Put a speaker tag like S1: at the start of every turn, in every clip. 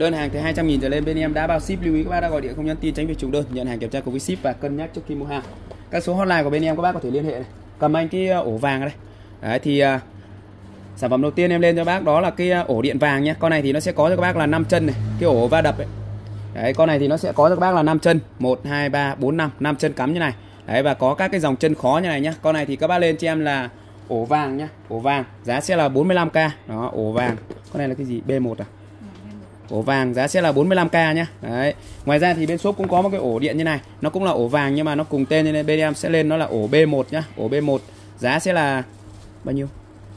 S1: Đơn hàng từ 200.000 trở lên bên em đã bao ship. Lưu ý các bác đã gọi điện không nhắn tin tránh việc trùng đơn, nhận hàng kiểm tra cùng với ship và cân nhắc trước khi mua hàng. Các số hotline của bên em các bác có thể liên hệ này. Cầm anh cái ổ vàng đây. Đấy thì sản phẩm đầu tiên em lên cho bác đó là cái ổ điện vàng nhé. Con này thì nó sẽ có cho các bác là 5 chân này, cái ổ va đập ấy. Đấy, con này thì nó sẽ có cho các bác là 5 chân, 1 2 3 4 5 chân cắm như này. Đấy, và có các cái dòng chân khó như này nhá. Con này thì các bác lên cho em là ổ vàng nhá, ổ vàng, giá sẽ là 45k. Đó, ổ vàng. Con này là cái gì? B1 à? Ổ vàng giá sẽ là 45k nhá. Đấy. Ngoài ra thì bên shop cũng có một cái ổ điện như này, nó cũng là ổ vàng nhưng mà nó cùng tên nên bên em sẽ lên nó là ổ B1 nhá. Ổ B1 giá sẽ là bao nhiêu?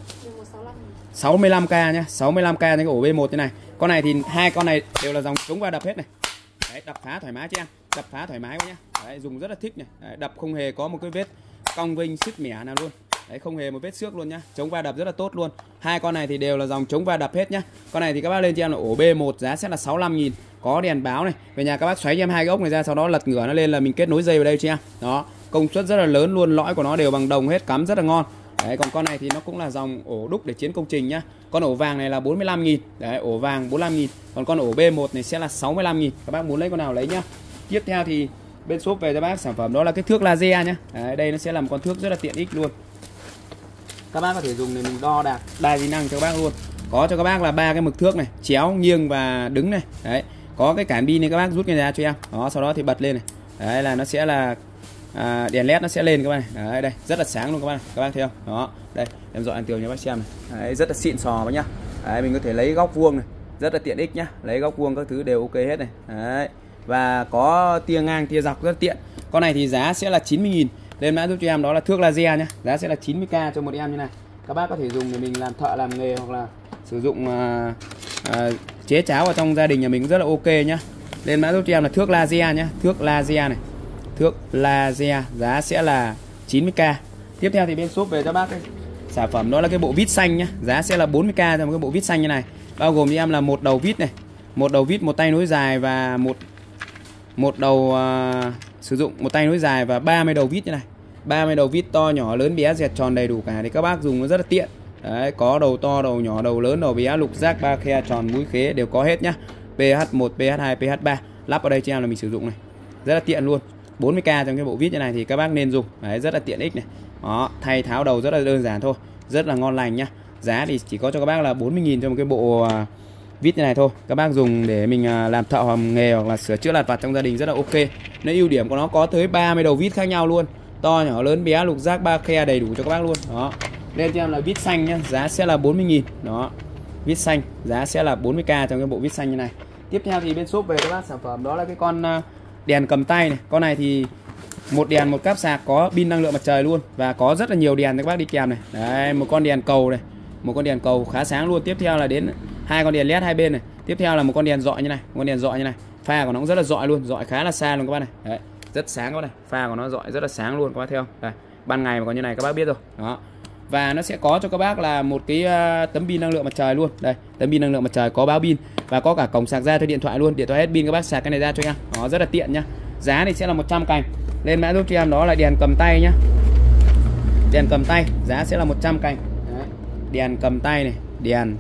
S1: 65k nhá, 65k cái ổ B1 như này. Con này thì hai con này đều là dòng chống va đập hết này. Đấy, đập phá thoải mái cho em, đập phá thoải mái quá nhá. Đấy, dùng rất là thích này. Đấy, đập không hề có một cái vết cong vênh sứt mẻ nào luôn. Đấy, không hề một vết xước luôn nhá. Chống va đập rất là tốt luôn. Hai con này thì đều là dòng chống va đập hết nhá. Con này thì các bác lên cho em là ổ B1 giá sẽ là 65.000, có đèn báo này. Về nhà các bác xoáy cho em hai cái ốc này ra, sau đó lật ngửa nó lên là mình kết nối dây vào đây cho em. Đó, công suất rất là lớn luôn, lõi của nó đều bằng đồng hết, cắm rất là ngon. Đấy, còn con này thì nó cũng là dòng ổ đúc để chiến công trình nhá. Con ổ vàng này là 45.000. Đấy, ổ vàng 45.000. Còn con ổ B1 này sẽ là 65.000. Các bác muốn lấy con nào lấy nhá. Tiếp theo thì bên shop về cho bác sản phẩm đó là cái thước laser nhá. Đấy, đây nó sẽ là một con thước rất là tiện ích luôn. Các bác có thể dùng để mình đo đạc đa di năng cho các bác luôn. Có cho các bác là 3 cái mực thước này, chéo, nghiêng và đứng này. Đấy, có cái cản pin này các bác rút cái ra cho em. Đó, sau đó thì bật lên này. Đấy là nó sẽ là đèn led nó sẽ lên các bác này. Đấy, đây rất là sáng luôn các bác này. Các bác thấy không? Đó, đây em dọi anh tường cho bác xem này. Đấy, rất là xịn sò bác nhá. Đấy, mình có thể lấy góc vuông này, rất là tiện ích nhá. Lấy góc vuông các thứ đều ok hết này. Đấy, và có tia ngang tia dọc rất tiện. Con này thì giá sẽ là 90.000. Lên mã giúp cho em đó là thước laser nhá. Giá sẽ là 90k cho một em như này. Các bác có thể dùng để mình làm thợ làm nghề hoặc là sử dụng chế cháo vào trong gia đình nhà mình rất là ok nhá. Lên mã giúp cho em là thước laser nhá. Thước laser này, thước laser giá sẽ là 90k. Tiếp theo thì bên shop về cho bác cái sản phẩm đó là cái bộ vít xanh nhá. Giá sẽ là 40k cho một cái bộ vít xanh như này. Bao gồm cho em là một đầu vít này, một đầu vít, một tay nối dài và một đầu sử dụng một tay nối dài và 30 đầu vít như này. 30 đầu vít to nhỏ lớn bé dẹt tròn đầy đủ cả thì các bác dùng nó rất là tiện. Đấy, có đầu to, đầu nhỏ, đầu lớn, đầu bé, lục giác, ba khe, tròn, mũi khế đều có hết nhá. PH1, PH2, PH3 lắp ở đây cho em là mình sử dụng này. Rất là tiện luôn. 40k trong cái bộ vít như này thì các bác nên dùng. Đấy, rất là tiện ích này. Đó, thay tháo đầu rất là đơn giản thôi, rất là ngon lành nhá. Giá thì chỉ có cho các bác là 40.000 cho một cái bộ vít như này thôi. Các bác dùng để mình làm thợ làm nghề hoặc là sửa chữa lặt vặt trong gia đình rất là ok. Nó ưu điểm của nó có tới 30 đầu vít khác nhau luôn. To nhỏ lớn bé lục giác ba khe đầy đủ cho các bác luôn. Đó. Lên cho em là vít xanh nhá, giá sẽ là 40.000. Đó. Vít xanh giá sẽ là 40k trong cái bộ vít xanh như này. Tiếp theo thì bên shop về các bác sản phẩm đó là cái con đèn cầm tay này. Con này thì một đèn một cáp sạc, có pin năng lượng mặt trời luôn và có rất là nhiều đèn các bác đi kèm này. Đấy, một con đèn cầu này, một con đèn cầu khá sáng luôn. Tiếp theo là đến hai con đèn led hai bên này. Tiếp theo là một con đèn dọi như này, một con đèn dọi như này. Pha của nó cũng rất là dọi luôn, dọi khá là xa luôn các bác này. Đấy, rất sáng các bác này, pha của nó dọi rất là sáng luôn các bác thấy không? Đây, ban ngày mà còn như này các bác biết rồi. Đó. Và nó sẽ có cho các bác là một cái tấm pin năng lượng mặt trời luôn. Đây, tấm pin năng lượng mặt trời có báo pin và có cả cổng sạc ra cho điện thoại luôn. Điện thoại hết pin các bác sạc cái này ra cho em. Đó, rất là tiện nhá. Giá thì sẽ là 100 cành. Lên mã giúp cho em đó là đèn cầm tay nhá. Đèn cầm tay giá sẽ là 100 cành. Đấy. Đèn cầm tay này, đèn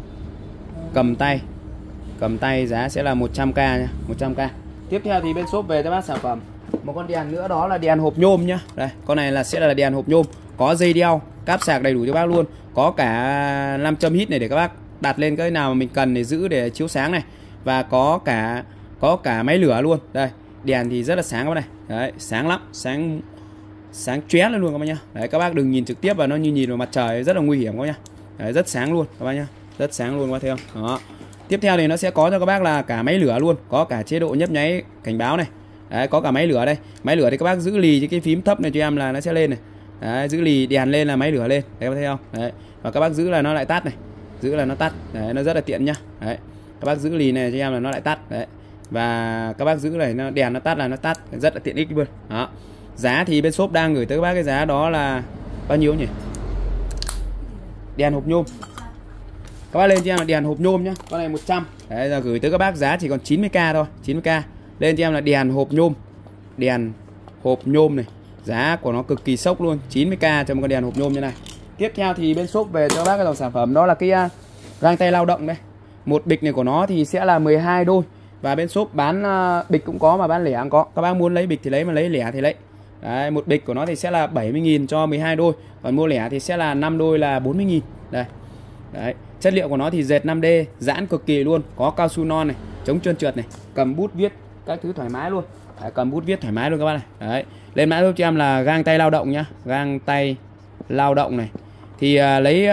S1: cầm tay giá sẽ là 100k nhá, 100k. Tiếp theo thì bên shop về cho bác sản phẩm một con đèn nữa đó là đèn hộp nhôm nhá. Đây, con này là sẽ là đèn hộp nhôm, có dây đeo, cáp sạc đầy đủ cho bác luôn. Có cả 5 châm hít này để các bác đặt lên cái nào mà mình cần để giữ để chiếu sáng này. Và có cả máy lửa luôn. Đây, đèn thì rất là sáng các bác này. Đấy, sáng lắm, sáng chóe lên luôn các bác nhá. Đấy, các bác đừng nhìn trực tiếp vào nó như nhìn vào mặt trời rất là nguy hiểm các bác nhá. Đấy, rất sáng luôn các bác nhá. Rất sáng luôn các bác thấy không? Đó. Tiếp theo thì nó sẽ có cho các bác là cả máy lửa luôn, có cả chế độ nhấp nháy cảnh báo này. Đấy, có cả máy lửa đây. Máy lửa thì các bác giữ lì cái phím thấp này cho em là nó sẽ lên này. Đấy, giữ lì đèn lên là máy lửa lên. Đấy, các bác thấy không? Đấy. Và các bác giữ là nó lại tắt này. Giữ là nó tắt. Đấy, nó rất là tiện nhá. Đấy. Các bác giữ lì này cho em là nó lại tắt. Đấy. Và các bác giữ này nó đèn nó tắt là nó tắt, rất là tiện ích luôn. Đó. Giá thì bên shop đang gửi tới các bác cái giá đó là bao nhiêu nhỉ? Đèn hộp nhôm. Các bác lên cho em là đèn hộp nhôm nhá. Con này 100. Đấy, giờ gửi tới các bác giá chỉ còn 90k thôi, 90k. Lên cho em là đèn hộp nhôm. Đèn hộp nhôm này. Giá của nó cực kỳ sốc luôn, 90k cho một con đèn hộp nhôm như này. Tiếp theo thì bên shop về cho bác cái dòng sản phẩm đó là cái găng tay lao động đây. Một bịch này của nó thì sẽ là 12 đôi. Và bên shop bán bịch cũng có mà bán lẻ cũng có. Các bác muốn lấy bịch thì lấy, mà lấy lẻ thì lấy. Đấy, một bịch của nó thì sẽ là 70.000 cho 12 đôi. Còn mua lẻ thì sẽ là 5 đôi là 40.000. Đây. Đấy, chất liệu của nó thì dệt 5D, giãn cực kỳ luôn, có cao su non này, chống trơn trượt này, cầm bút viết các thứ thoải mái luôn. Đấy, cầm bút viết thoải mái luôn các bác này. Đấy, lên mã giúp cho em là gang tay lao động nhá, gang tay lao động này. Thì lấy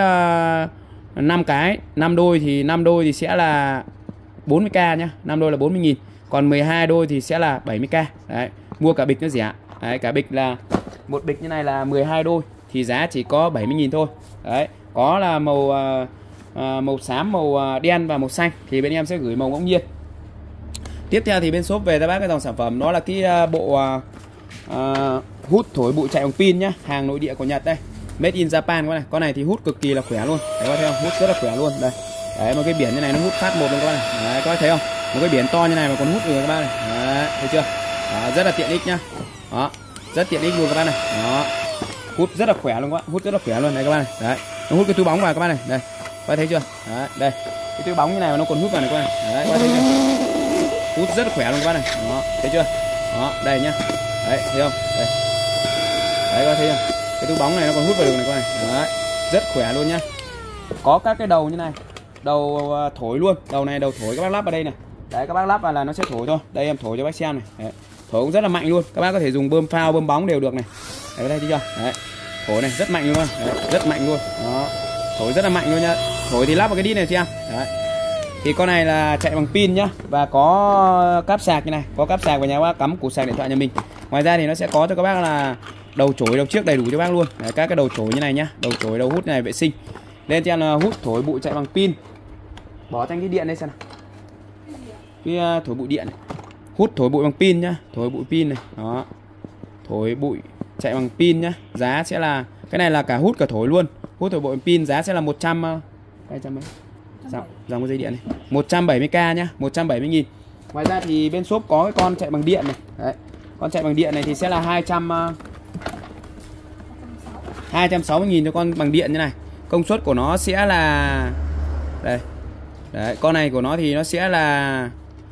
S1: 5 cái, 5 đôi thì sẽ là 40k nhá, 5 đôi là 40.000. Còn 12 đôi thì sẽ là 70k. Đấy, mua cả bịch nó rẻ. Đấy, cả bịch là một bịch như này là 12 đôi thì giá chỉ có 70.000 thôi. Đấy, có là màu xám, màu đen và màu xanh thì bên em sẽ gửi màu ngẫu nhiên. Tiếp theo thì bên shop về cho bác cái dòng sản phẩm đó là cái bộ hút thổi bụi chạy bằng pin nhá, hàng nội địa của Nhật đây, made in Japan con này. Con này thì hút cực kỳ là khỏe luôn. Đấy, các bác thấy không? Hút rất là khỏe luôn. Đây. Đấy, một cái biển như này nó hút phát một luôn các bác này. Đấy, các bác thấy không? Một cái biển to như này mà còn hút được các bác này. Đấy, thấy chưa? Đó, rất là tiện ích nhá. Đó, rất tiện ích luôn các bác này. Đó. Hút rất là khỏe luôn các bác, hút rất là khỏe luôn này các bác này. Đấy. Nó hút cái túi bóng vào các bác này. Đây. Các bác thấy chưa? Đấy, đây. Cái túi bóng như này mà nó còn hút vào này các bác này. Đấy, các bác thấy chưa? Hút rất là khỏe luôn các bác này. Đó, thấy chưa? Đó, đây nhá. Đấy, thấy không? Đây. Đấy, các bác thấy chưa? Cái túi bóng này nó còn hút vào được này các bác này. Đấy, rất khỏe luôn nhá. Có các cái đầu như này, đầu thổi luôn, đầu này đầu thổi các bác lắp vào đây này. Đấy, các bác lắp vào là nó sẽ thổi thôi. Đây em thổi cho bác xem này. Đấy. Thổi cũng rất là mạnh luôn. Các bác có thể dùng bơm phao, bơm bóng đều được này. Đấy, đây thấy chưa? Đấy. Thổi này rất mạnh luôn. Đấy, rất mạnh luôn. Đó. Thổi rất là mạnh luôn nhá. Thổi thì lắp vào cái đít này cho em. Đấy. Thì con này là chạy bằng pin nhá, và có cáp sạc như này, có cáp sạc vào nhà bác cắm củ sạc điện thoại nhà mình. Ngoài ra thì nó sẽ có cho các bác là đầu chổi, đầu trước đầy đủ cho bác luôn. Đấy, các cái đầu chổi như này nhá, đầu chổi, đầu hút này vệ sinh. Lên cho em là hút thổi bụi chạy bằng pin. Bỏ thanh cái điện đây xem nào. Cái thổi bụi điện này. Hút thổi bụi bằng pin nhá, thổi bụi pin này. Đó. Thổi bụi chạy bằng pin nhá. Giá sẽ là cái này là cả hút cả thổi luôn. Hút thổi bụi bằng pin giá sẽ là 200 mấy. Dòng cái dây điện này 170k nhá, 170.000. Ngoài ra thì bên shop có cái con chạy bằng điện này. Đấy. Con chạy bằng điện này thì sẽ là 260.000 cho con bằng điện như này. Công suất của nó sẽ là đây. Đấy, con này của nó thì nó sẽ là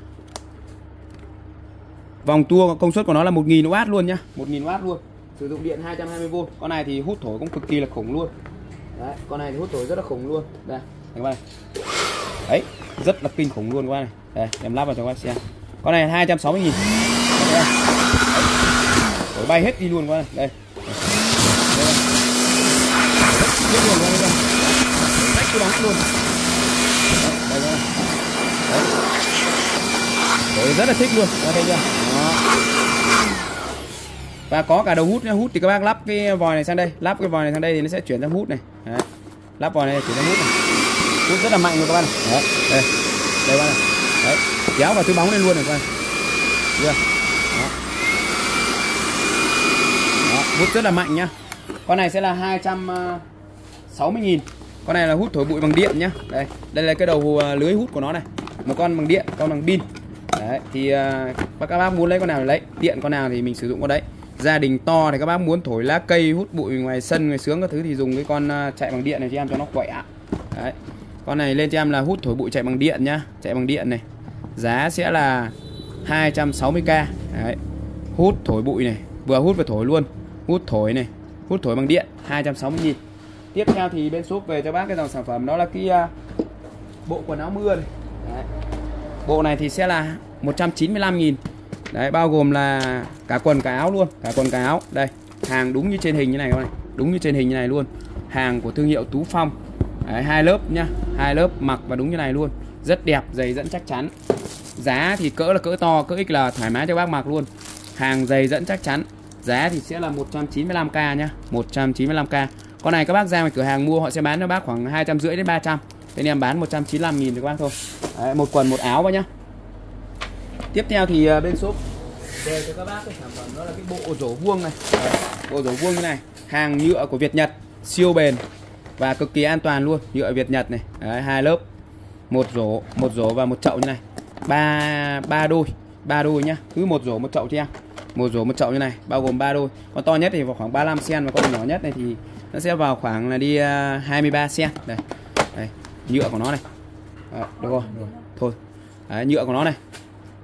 S1: vòng tua, công suất của nó là 1000W luôn nhá, 1000W luôn. Sử dụng điện 220V. Con này thì hút thổi cũng cực kỳ là khủng luôn. Đấy, con này thì hút thổi rất là khủng luôn. Đây, các bạn. Đấy, rất là kinh khủng luôn các bạn này. Đây, em lắp vào cho các bạn xem. Con này 260.000. Thổi bay hết đi luôn các bạn. Đây. Hết luôn các bạn. Rách cái bóng luôn. Đây các bạn. Đấy. Thổi rất là thích luôn, các bạn thấy chưa? Đó. Và có cả đầu hút nha, hút thì các bác lắp cái vòi này sang đây, lắp cái vòi này sang đây thì nó sẽ chuyển sang hút này. Đấy. Lắp vòi này chuyển sang hút này. Hút rất là mạnh luôn các bạn. Đấy. Đây. Đây các bạn. Đấy. Kéo vào túi bóng lên luôn này các bạn. Chưa? Đó. Đó, hút rất là mạnh nhá. Con này sẽ là 260.000. Con này là hút thổi bụi bằng điện nhá. Đây, đây là cái đầu lưới hút của nó này. Một con bằng điện, con bằng pin. Đấy, thì các bác muốn lấy con nào thì lấy, điện con nào thì mình sử dụng con đấy. Gia đình to thì các bác muốn thổi lá cây, hút bụi ngoài sân, ngoài sướng các thứ thì dùng cái con chạy bằng điện này cho em cho nó khỏe. Đấy. Con này lên cho em là hút thổi bụi chạy bằng điện nhá, chạy bằng điện này. Giá sẽ là 260k. Đấy. Hút thổi bụi này, vừa hút vừa thổi luôn. Hút thổi này, hút thổi bằng điện 260.000. Tiếp theo thì bên shop về cho bác cái dòng sản phẩm đó là cái bộ quần áo mưa này. Đấy. Bộ này thì sẽ là 195.000. Đấy, bao gồm là cả quần cả áo luôn, cả quần cả áo. Đây, hàng đúng như trên hình như này các bạn. Đúng như trên hình như này luôn. Hàng của thương hiệu Tú Phong. Đấy, 2 lớp nhá, 2 lớp mặc và đúng như này luôn. Rất đẹp, dày dẫn chắc chắn. Giá thì cỡ là cỡ to, cỡ X là thoải mái cho bác mặc luôn. Hàng dày dẫn chắc chắn. Giá thì sẽ là 195k nhá, 195k. Con này các bác ra ngoài cửa hàng mua họ sẽ bán cho bác khoảng 250 đến 300. Bên em bán 195.000 cho các bác thôi. Đấy, một quần một áo vào nhá. Tiếp theo thì bên shop về cho các bác cái sản phẩm đó là cái bộ rổ vuông này. Đấy, bộ rổ vuông như này, hàng nhựa của Việt Nhật, siêu bền và cực kỳ an toàn luôn, nhựa Việt Nhật này. Đấy, 2 lớp, một rổ và một chậu như này. Ba đôi nhá, cứ một rổ một chậu cho em. Một rổ một chậu như này, bao gồm 3 đôi. Con to nhất thì vào khoảng 35 cm và con nhỏ nhất này thì nó sẽ vào khoảng là đi 23 cm. Đây. Đây, nhựa của nó này. Đấy, được rồi. Thôi. Đấy, nhựa của nó này.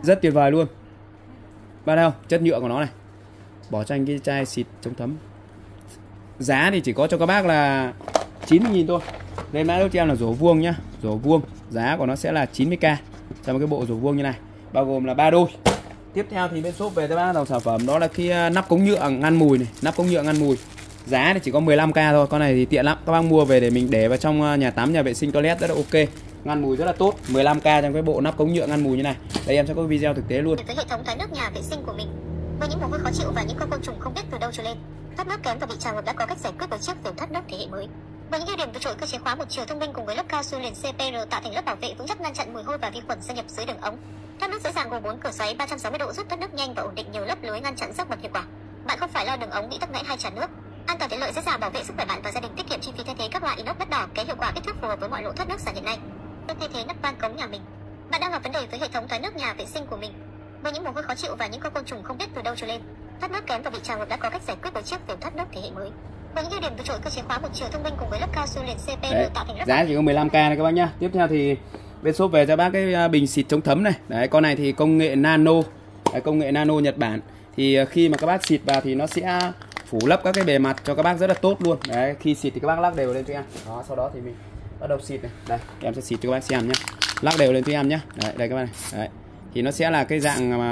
S1: Rất tuyệt vời luôn. Bạn thấy không? Chất nhựa của nó này. Bỏ cho anh cái chai xịt chống thấm. Giá thì chỉ có cho các bác là 90.000 thôi. Lên mã cho em là rổ vuông nhá. Rổ vuông. Giá của nó sẽ là 90k trong cái bộ rổ vuông như này. Bao gồm là 3 đôi. Tiếp theo thì bên shop về cho bác dòng sản phẩm đó là cái nắp cống nhựa ngăn mùi này. Nắp cống nhựa ngăn mùi. Giá thì chỉ có 15k thôi. Con này thì tiện lắm. Các bác mua về để mình để vào trong nhà tắm, nhà vệ sinh, toilet rất là ok. Ngăn mùi rất là tốt. 15k trong cái bộ nắp cống nhựa ngăn mùi như này. Đây em sẽ có video thực tế luôn.
S2: Với hệ thống thoát nước nhà vệ sinh của mình, với những mùi hôi khó chịu và những con côn trùng không biết từ đâu trồi lên, thoát nước kém và bị trào ngược đã có cách giải quyết với chiếc phiếu thoát nước thế hệ mới. Với những ưu điểm vượt trội cơ chế khóa một chiều thông minh cùng với lớp cao su liền CPR tạo thành lớp bảo vệ vững chắc ngăn chặn mùi hôi và vi khuẩn xâm nhập dưới đường ống. Thoát nước dễ dàng gồm 4 cửa xoáy 360 độ giúp thoát nước nhanh và ổn định nhiều lớp lưới ngăn chặn rác mật hiệu quả. Bạn không phải lo đường ống bị tắc nghẽn hay tràn nước. An toàn tiện lợi dễ dàng bảo vệ sức khỏe bạn và gia đình, tiết kiệm chi phí thay thế các loại inox đất đỏ, kém hiệu quả, kích thước phù hợp với mọi lỗ thoát nước xả hiện nay. Thay thế nắp van cống nhà mình. Bạn đang gặp vấn đề với hệ thống thoát nước nhà vệ sinh của mình. Với những mùi hôi khó chịu và những con côn trùng không biết từ đâu trồi lên, thoát nước kém và bị trào ngược đã có cách giải quyết với chiếc phiếu thoát nước thế hệ mới. Với những ưu điểm vượt trội cơ chế khóa một chiều thông minh cùng với lớp cao su liền CPR tạo thành lớp.
S1: Giá chỉ có 15k này các bác nhá. Tiếp theo thì bên shop về cho bác cái bình xịt chống thấm này. Đấy, con này thì công nghệ nano. Đấy, công nghệ nano Nhật Bản. Thì khi mà các bác xịt vào thì nó sẽ phủ lấp các cái bề mặt cho các bác rất là tốt luôn. Đấy, khi xịt thì các bác lắc đều lên cho em. Đó, sau đó thì mình bắt đầu xịt này. Đây, em sẽ xịt cho các bác xem nhá. Lắc đều lên cho em nhá. Đấy, đây các bác này. Đấy. Thì nó sẽ là cái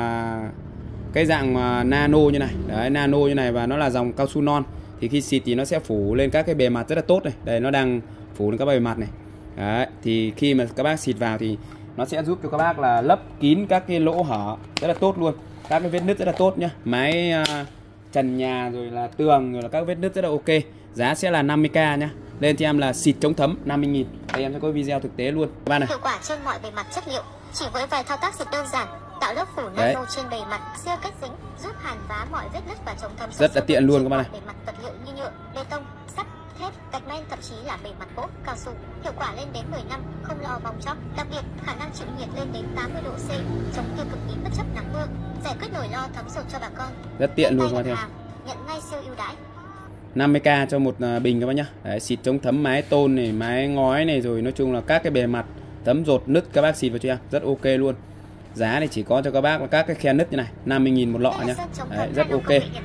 S1: dạng mà nano như này. Đấy, nano như này và nó là dòng cao su non. Thì khi xịt thì nó sẽ phủ lên các cái bề mặt rất là tốt này. Đây, nó đang phủ lên các bề mặt này. Đấy, thì khi mà các bác xịt vào thì nó sẽ giúp cho các bác là lấp kín các cái lỗ hở rất là tốt luôn. Các cái vết nứt rất là tốt nhá. Mái trần nhà rồi là tường rồi là các vết nứt rất là ok. Giá sẽ là 50k nhá. Lên cho em là xịt chống thấm 50.000. Đây em sẽ có video thực tế luôn. Các bạn này.
S2: Hiệu quả trên mọi bề mặt chất liệu, chỉ với vài thao tác xịt đơn giản, tạo lớp phủ nano trên bề mặt, siêu kết dính, giúp hàn vá mọi vết nứt và chống thấm.
S1: Rất là tiện luôn các bạn này.
S2: Bề mặt vật liệu như nhựa, bê tông, sắt, thép, gạch men, thậm chí là bề mặt gỗ, cao su. Hiệu quả lên đến 10 năm, không lo bong chóc. Đặc biệt, khả năng chịu nhiệt lên đến 80 độ C, chống tiêu cực tím bất chấp nắng mưa, giải quyết nỗi lo thấm sột cho bà con.
S1: Rất tiện luôn các bạn.
S2: Nhận ngay siêu ưu đãi.
S1: 50k cho một bình các bác nhá. Đấy, xịt chống thấm mái tôn này, mái ngói này, rồi nói chung là các cái bề mặt thấm rột nứt các bác xịt vào cho em, rất ok luôn. Giá này chỉ có cho các bác các cái khe nứt như này, 50.000 một lọ nhá. Đấy, rất ok.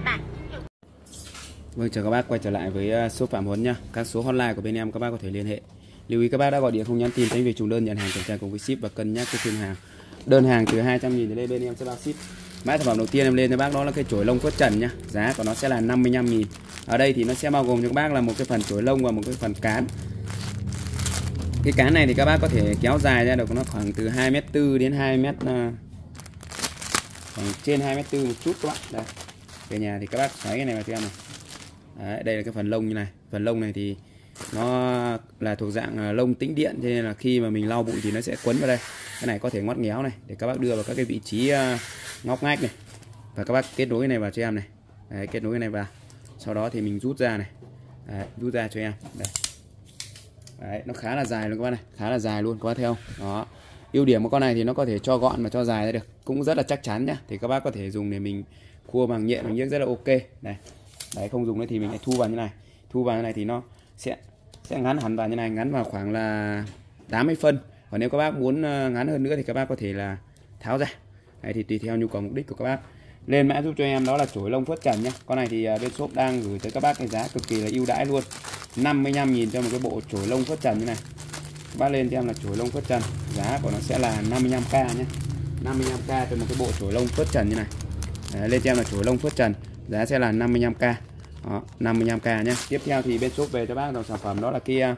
S1: Vâng, chào các bác quay trở lại với shop Phạm Huấn nhá. Các số hotline của bên em các bác có thể liên hệ. Lưu ý các bác đã gọi điện không nhắn tin tránh việc trùng đơn, nhận hàng kiểm tra cùng với ship và cân nhắc cái thương hàng. Đơn hàng từ 200.000 trở lên bên em sẽ bao ship. Mã sản phẩm đầu tiên em lên cho bác đó là cái chổi lông phớt trần nhá. Giá của nó sẽ là 55.000. Ở đây thì nó sẽ bao gồm cho các bác là một cái phần chổi lông và một cái phần cán. Cái cán này thì các bác có thể kéo dài ra được nó khoảng từ 2m4 đến 2m, khoảng trên 2m4 một chút các bạn. Đây. Về nhà thì các bác xoáy cái này vào cho em này. Đấy, đây là cái phần lông như này. Phần lông này thì nó là thuộc dạng lông tĩnh điện, cho nên là khi mà mình lau bụi thì nó sẽ quấn vào đây. Cái này có thể ngoắt ngéo này để các bác đưa vào các cái vị trí ngóc ngách này. Và các bác kết nối cái này vào cho em này. Đấy, kết nối cái này vào. Sau đó thì mình rút ra này. Đấy, rút ra cho em. Đây. Đấy, nó khá là dài luôn các bác này, khá là dài luôn các bác thấy không? Đó. Ưu điểm của con này thì nó có thể cho gọn và cho dài ra được, cũng rất là chắc chắn nhá. Thì các bác có thể dùng để mình khua bằng nhện bằng nhiếc rất là ok. Này. Đấy, không dùng nữa thì mình lại thu vào như này. Thu vào như này thì nó sẽ ngắn hẳn vào như này, ngắn vào khoảng là 80 phân. Còn nếu các bác muốn ngắn hơn nữa thì các bác có thể là tháo ra. Đấy, thì tùy theo nhu cầu mục đích của các bác. Lên mã giúp cho em đó là chổi lông phớt trần nhé. Con này thì bên shop đang gửi tới các bác cái giá cực kỳ là ưu đãi luôn, 55.000 cho một cái bộ chổi lông phớt trần như này. Các bác lên cho em là chổi lông phớt trần, giá của nó sẽ là 55k nhé. 55k cho một cái bộ chổi lông phớt trần như này. Đấy, lên cho em là chổi lông phớt trần, giá sẽ là 55k. Đó, 55k nhé. Tiếp theo thì bên shop về cho bác dòng sản phẩm đó là kia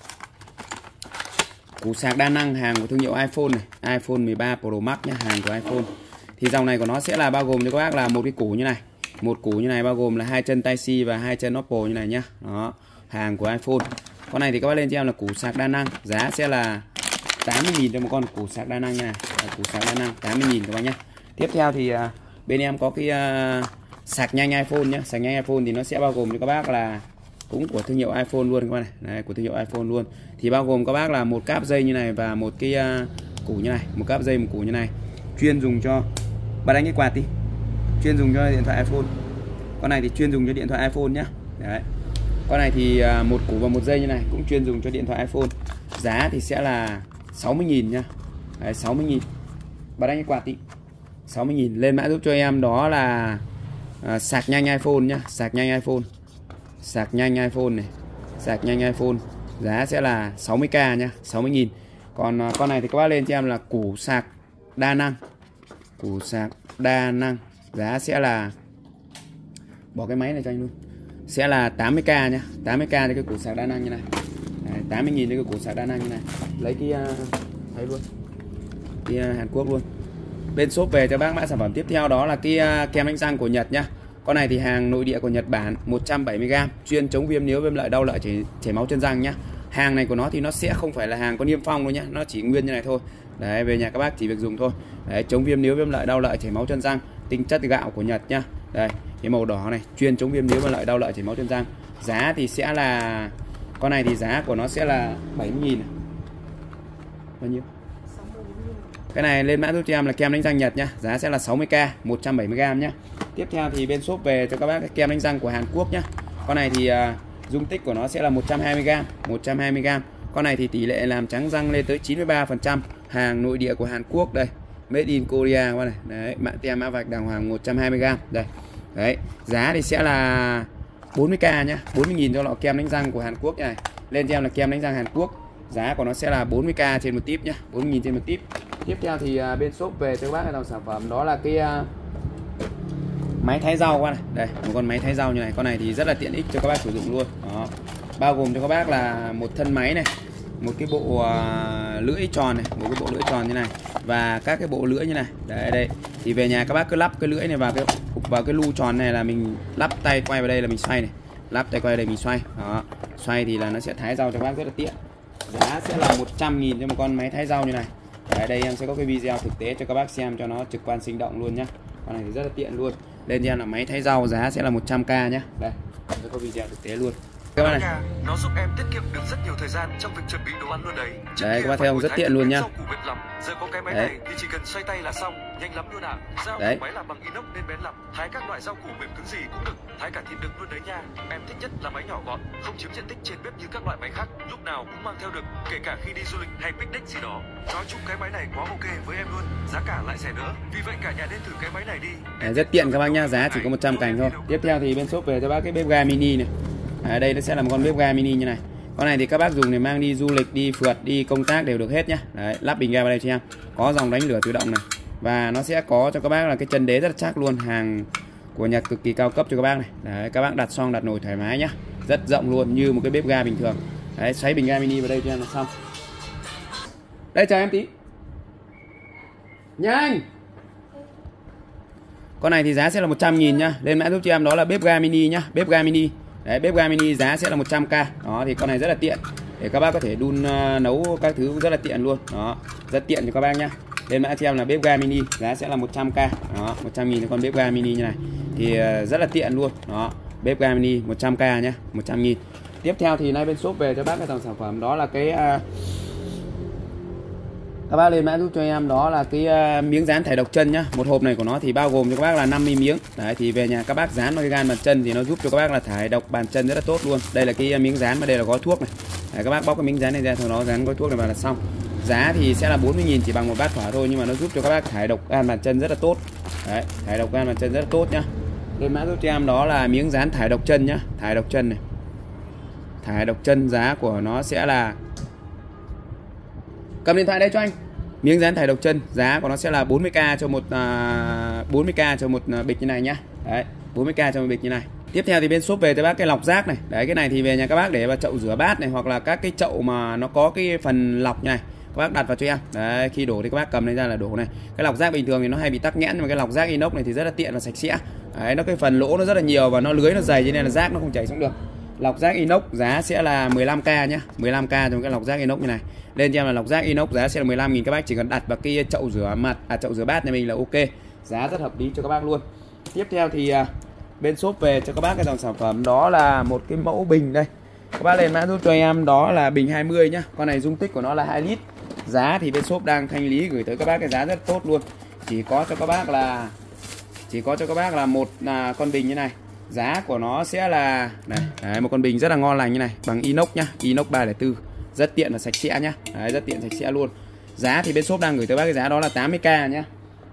S1: củ sạc đa năng, hàng của thương hiệu iPhone này, iPhone 13 Pro Max nhé, hàng của iPhone. Thì dòng này của nó sẽ là bao gồm cho các bác là một cái củ như này. Một củ như này bao gồm là 2 chân Type-C và 2 chân Oppo như này nhá. Đó, hàng của iPhone. Con này thì các bác lên cho em là củ sạc đa năng, giá sẽ là 80.000 cho một con củ sạc đa năng như này. Củ sạc đa năng 80.000 các bác nhá. Tiếp theo thì bên em có cái sạc nhanh iPhone nhá. Sạc nhanh iPhone thì nó sẽ bao gồm cho các bác là cũng của thương hiệu iPhone luôn các bác này. Đấy, của thương hiệu iPhone luôn. Thì bao gồm các bác là một cáp dây như này và một cái củ như này, một cáp dây một củ như này, chuyên dùng cho bật đánh cái quạt đi, chuyên dùng cho điện thoại iPhone. Con này thì chuyên dùng cho điện thoại iPhone nhá. Đấy. Con này thì một củ và một dây như này cũng chuyên dùng cho điện thoại iPhone. Giá thì sẽ là 60.000 nhá. Đấy, 60.000. Bật đánh cái quạt đi. 60.000. Lên mã giúp cho em đó là sạc nhanh iPhone nhá, sạc nhanh iPhone. Sạc nhanh iPhone này, sạc nhanh iPhone. Giá sẽ là 60k nhá, 60.000. Còn con này thì các bác lên cho em là củ sạc đa năng. Củ sạc đa năng, giá sẽ là, bỏ cái máy này cho anh luôn, sẽ là 80k nhá, 80k cho cái củ sạc đa năng như này. Đấy, 80.000 cho cái củ sạc đa năng như này. Lấy cái thấy luôn, cái Hàn Quốc luôn. Bên shop về cho bác mã sản phẩm tiếp theo đó là cái kem đánh răng của Nhật nhá. Con này thì hàng nội địa của Nhật Bản, 170g, chuyên chống viêm níu, viêm lợi, đau lợi, chảy máu chân răng nhá. Hàng này của nó thì nó sẽ không phải là hàng có niêm phong đâu nhá, nó chỉ nguyên như này thôi. Đấy, về nhà các bác chỉ việc dùng thôi. Đấy, chống viêm níu, viêm lợi, đau lợi, chảy máu chân răng, tinh chất gạo của Nhật nhá. Đây, cái màu đỏ này, chuyên chống viêm níu, viêm lợi, đau lợi, chảy máu chân răng. Giá thì sẽ là, con này thì giá của nó sẽ là 70.000. Bao nhiêu? Cái này lên mã giúp cho em là kem đánh răng Nhật nhá, giá sẽ là 60k, 170g nhá. Tiếp theo thì bên shop về cho các bác cái kem đánh răng của Hàn Quốc nhá. Con này thì dung tích của nó sẽ là 120g, 120g. Con này thì tỷ lệ làm trắng răng lên tới 93%, hàng nội địa của Hàn Quốc đây. Made in Korea các bạn này. Đấy, mã tem mã vạch đàng hoàng 120g đây. Đấy, giá thì sẽ là 40k nhá, 40.000 cho lọ kem đánh răng của Hàn Quốc này. Lên cho em là kem đánh răng Hàn Quốc. Giá của nó sẽ là 40k trên một tip nhá, 40.000 trên một tip. Tiếp theo thì bên shop về cho các bác cái dòng sản phẩm đó là cái máy thái rau qua này. Đây, một con máy thái rau như này. Con này thì rất là tiện ích cho các bác sử dụng luôn. Đó. Bao gồm cho các bác là một thân máy này, một cái bộ lưỡi tròn này, một cái bộ lưỡi tròn như này và các cái bộ lưỡi như này. Đấy đây. Thì về nhà các bác cứ lắp cái lưỡi này vào cái lu tròn này là mình lắp tay quay vào đây là mình xoay này. Lắp tay quay vào đây mình xoay. Đó. Xoay thì là nó sẽ thái rau cho các bác rất là tiện. Giá sẽ là 100.000 cho một con máy thái rau như này. Đấy, đây em sẽ có cái video thực tế cho các bác xem cho nó trực quan sinh động luôn nhá. Con này thì rất là tiện luôn. Lên cho em là máy thái rau, giá sẽ là 100k nhá. Đây, em sẽ có video thực tế luôn. Các bác này,
S3: nó giúp em tiết kiệm được rất nhiều thời gian trong việc chuẩn bị đồ ăn luôn đấy.
S1: Đấy, các bác thấy không, rất tiện luôn nhá.
S3: Giờ có cái máy này thì chỉ cần xoay tay là xong, nhanh lắm luôn ạ. Dao của máy làm bằng inox nên bén lắm. Thái các loại rau củ mềm cứng gì cũng được, thái cả thịt đực luôn đấy nha. Em thích nhất là máy nhỏ gọn, không chiếm diện tích trên bếp như các loại máy khác, lúc nào cũng mang theo được, kể cả khi đi du lịch hay picnic gì đó. Nói chung cái máy này quá ok với em luôn, giá cả lại rẻ nữa. Vì vậy cả nhà nên thử cái máy này đi.
S1: Đấy, rất tiện các bác nhá, giá chỉ có 100 cành thôi. Tiếp theo thì bên shop về cho bác cái bếp ga mini này. Đây nó sẽ là một con bếp ga mini như này. Con này thì các bác dùng để mang đi du lịch, đi phượt, đi công tác đều được hết nhá. Đấy, lắp bình ga vào đây cho em. Có dòng đánh lửa tự động này. Và nó sẽ có cho các bác là cái chân đế rất là chắc luôn, hàng của Nhật cực kỳ cao cấp cho các bác này. Đấy, các bác đặt xong đặt nồi thoải mái nhá. Rất rộng luôn, như một cái bếp ga bình thường. Đấy, xoáy bình ga mini vào đây cho em là xong. Đây, chờ em tí. Nhanh. Con này thì giá sẽ là 100.000 nhá. Lên mã giúp cho em đó là bếp ga mini nhá, bếp ga mini. Đấy, bếp ga mini giá sẽ là 100k. Đó, thì con này rất là tiện để các bác có thể đun nấu các thứ rất là tiện luôn. Đó, rất tiện cho các bác nhá. Lên mã cho em là bếp ga mini, giá sẽ là 100k. Đó, 100.000 cho con bếp ga mini như này. Thì rất là tiện luôn. Đó, bếp ga mini 100k nhá, 100.000. Tiếp theo thì nay bên shop về cho bác cái dòng sản phẩm đó là cái các bác lên mã giúp cho em đó là cái miếng dán thải độc chân nhá. Một hộp này của nó thì bao gồm cho các bác là 50 miếng. Đấy, thì về nhà các bác dán vào cái gan bàn chân thì nó giúp cho các bác là thải độc bàn chân rất là tốt luôn. Đây là cái miếng dán và đây là gói thuốc này. Đấy, các bác bóc cái miếng dán này ra, sau đó dán gói thuốc này vào là xong. Giá thì sẽ là 40.000, chỉ bằng một bát phở thôi, nhưng mà nó giúp cho các bác thải độc gan bàn chân rất là tốt. Đấy, thải độc gan bàn chân rất là tốt nhá. Lên mã giúp cho em đó là miếng dán thải độc chân nhá, thải độc chân này. Thải độc chân giá của nó sẽ là, cầm điện thoại đây cho anh. Miếng dán thải độc chân giá của nó sẽ là 40k cho một 40k cho một bịch như này nhá. Đấy, 40k cho một bịch như này. Tiếp theo thì bên shop về cho bác cái lọc rác này. Đấy, cái này thì về nhà các bác để vào chậu rửa bát này, hoặc là các cái chậu mà nó có cái phần lọc như này, các bác đặt vào cho em. Đấy, khi đổ thì các bác cầm lên ra là đổ này. Cái lọc rác bình thường thì nó hay bị tắc nghẽn, nhưng mà cái lọc rác inox này thì rất là tiện và sạch sẽ. Đấy, nó cái phần lỗ nó rất là nhiều và nó lưới nó dày cho nên là rác nó không chảy xuống được. Lọc rác inox giá sẽ là 15k nhá, 15k trong cái lọc rác inox như này. Lên cho em là lọc rác inox giá sẽ là 15.000, các bác chỉ cần đặt vào cái chậu rửa mặt, chậu rửa bát nhà mình là ok. Giá rất hợp lý cho các bác luôn. Tiếp theo thì bên shop về cho các bác cái dòng sản phẩm đó là một cái mẫu bình đây. Các bác lên mã giúp cho em đó là bình 20 nhá. Con này dung tích của nó là 2 lít. Giá thì bên shop đang thanh lý gửi tới các bác cái giá rất tốt luôn. Chỉ có cho các bác là một con bình như này. Giá của nó sẽ là này, đấy, một con bình rất là ngon lành như này, bằng inox nhá, inox 304. Rất tiện và sạch sẽ nhá. Đấy, rất tiện sạch sẽ luôn. Giá thì bên shop đang gửi tới bác cái giá đó là 80k nhá.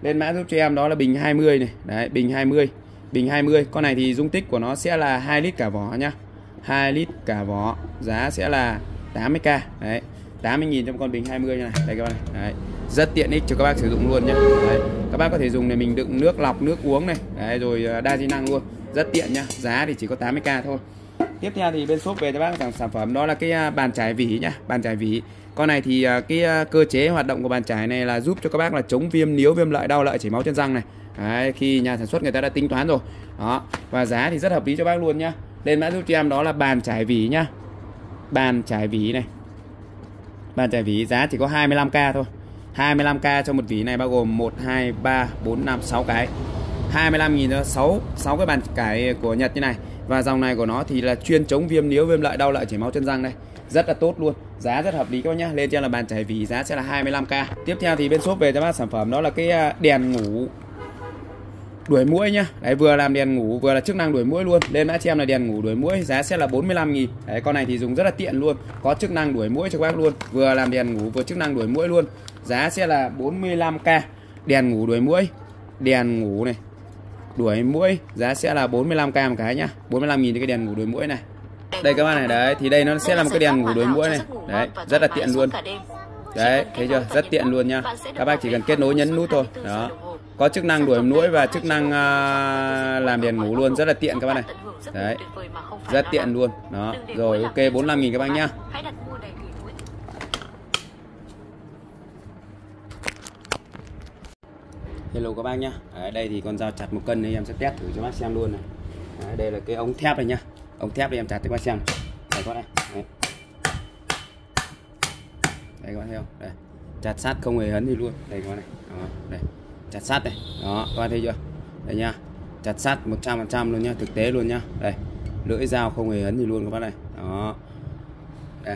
S1: Lên mã giúp cho em đó là bình 20 này. Đấy, bình 20. Bình 20. Con này thì dung tích của nó sẽ là 2 lít cả vỏ nhá. 2 lít cả vỏ. Giá sẽ là 80k. Đấy. 80.000 trong con bình 20 như này. Đây các bạn này. Đấy. Rất tiện ích cho các bác sử dụng luôn nhé. Đấy. Các bác có thể dùng để mình đựng nước lọc, nước uống này. Đấy, rồi đa di năng luôn. Rất tiện nhá. Giá thì chỉ có 80k thôi. Tiếp theo thì bên shop về cho bác sản phẩm đó là cái bàn chải vỉ nhá. Bàn chải vỉ. Con này thì cái cơ chế hoạt động của bàn chải này là giúp cho các bác là chống viêm níu, viêm lợi, đau lợi, chảy máu chân răng này. Đấy, khi nhà sản xuất người ta đã tính toán rồi. Đó. Và giá thì rất hợp lý cho bác luôn nhá. Lên mã giúp cho em đó là bàn chải vỉ nhá. Bàn chải vỉ này. Bàn chải vỉ giá chỉ có 25k thôi. 25k cho một vỉ này bao gồm 1 2 3 4 5 6 cái. 25.000 cho 6 cái bàn chải của Nhật như này. Và dòng này của nó thì là chuyên chống viêm níu, viêm lợi, đau lợi, chảy máu chân răng đây. Rất là tốt luôn. Giá rất hợp lý các bác nhá. Lên cho là bàn chải vỉ giá sẽ là 25k. Tiếp theo thì bên shop về cho bác sản phẩm đó là cái đèn ngủ đuổi muỗi nhá. Đấy, vừa làm đèn ngủ vừa là chức năng đuổi muỗi luôn. Lên mã cho em là đèn ngủ đuổi muỗi, giá sẽ là 45.000. Đấy, con này thì dùng rất là tiện luôn, có chức năng đuổi muỗi cho các bác luôn. Vừa làm đèn ngủ vừa chức năng đuổi muỗi luôn. Giá sẽ là 45k. Đèn ngủ đuổi muỗi. Đèn ngủ này. Đuổi muỗi giá sẽ là 45k một cái nhá. 45.000 thì cái đèn ngủ đuổi muỗi này. Đây các bạn này, đấy thì đây nó sẽ là một cái đèn ngủ đuổi muỗi này. Đấy, rất là tiện luôn. Đấy, thấy chưa? Rất tiện luôn nha. Các bác chỉ cần kết nối nhấn nút thôi. Đó. Có chức năng đuổi muỗi và chức năng làm đèn ngủ luôn, rất là tiện các bác này. Đấy. Rất tiện luôn. Đó. Rồi ok, 45.000 các bác nhá. Hello các bác nhá. Đấy, đây thì con dao chặt 1 cân này em sẽ test thử cho bác xem luôn này. Đấy, đây là cái ống thép này nhá. Ống thép đây em chặt cho các bác xem. Đây các bác này. Đấy. Đây các bác thấy không? Đây. Chặt sát không hề hấn gì luôn. Đây các bác này. Đó, đây. Chặt sát này. Đó, các bác thấy chưa? Đây nha. Chặt sát 100% luôn nhá, thực tế luôn nhá. Đây. Lưỡi dao không hề hấn gì luôn các bác này. Đó. Đây.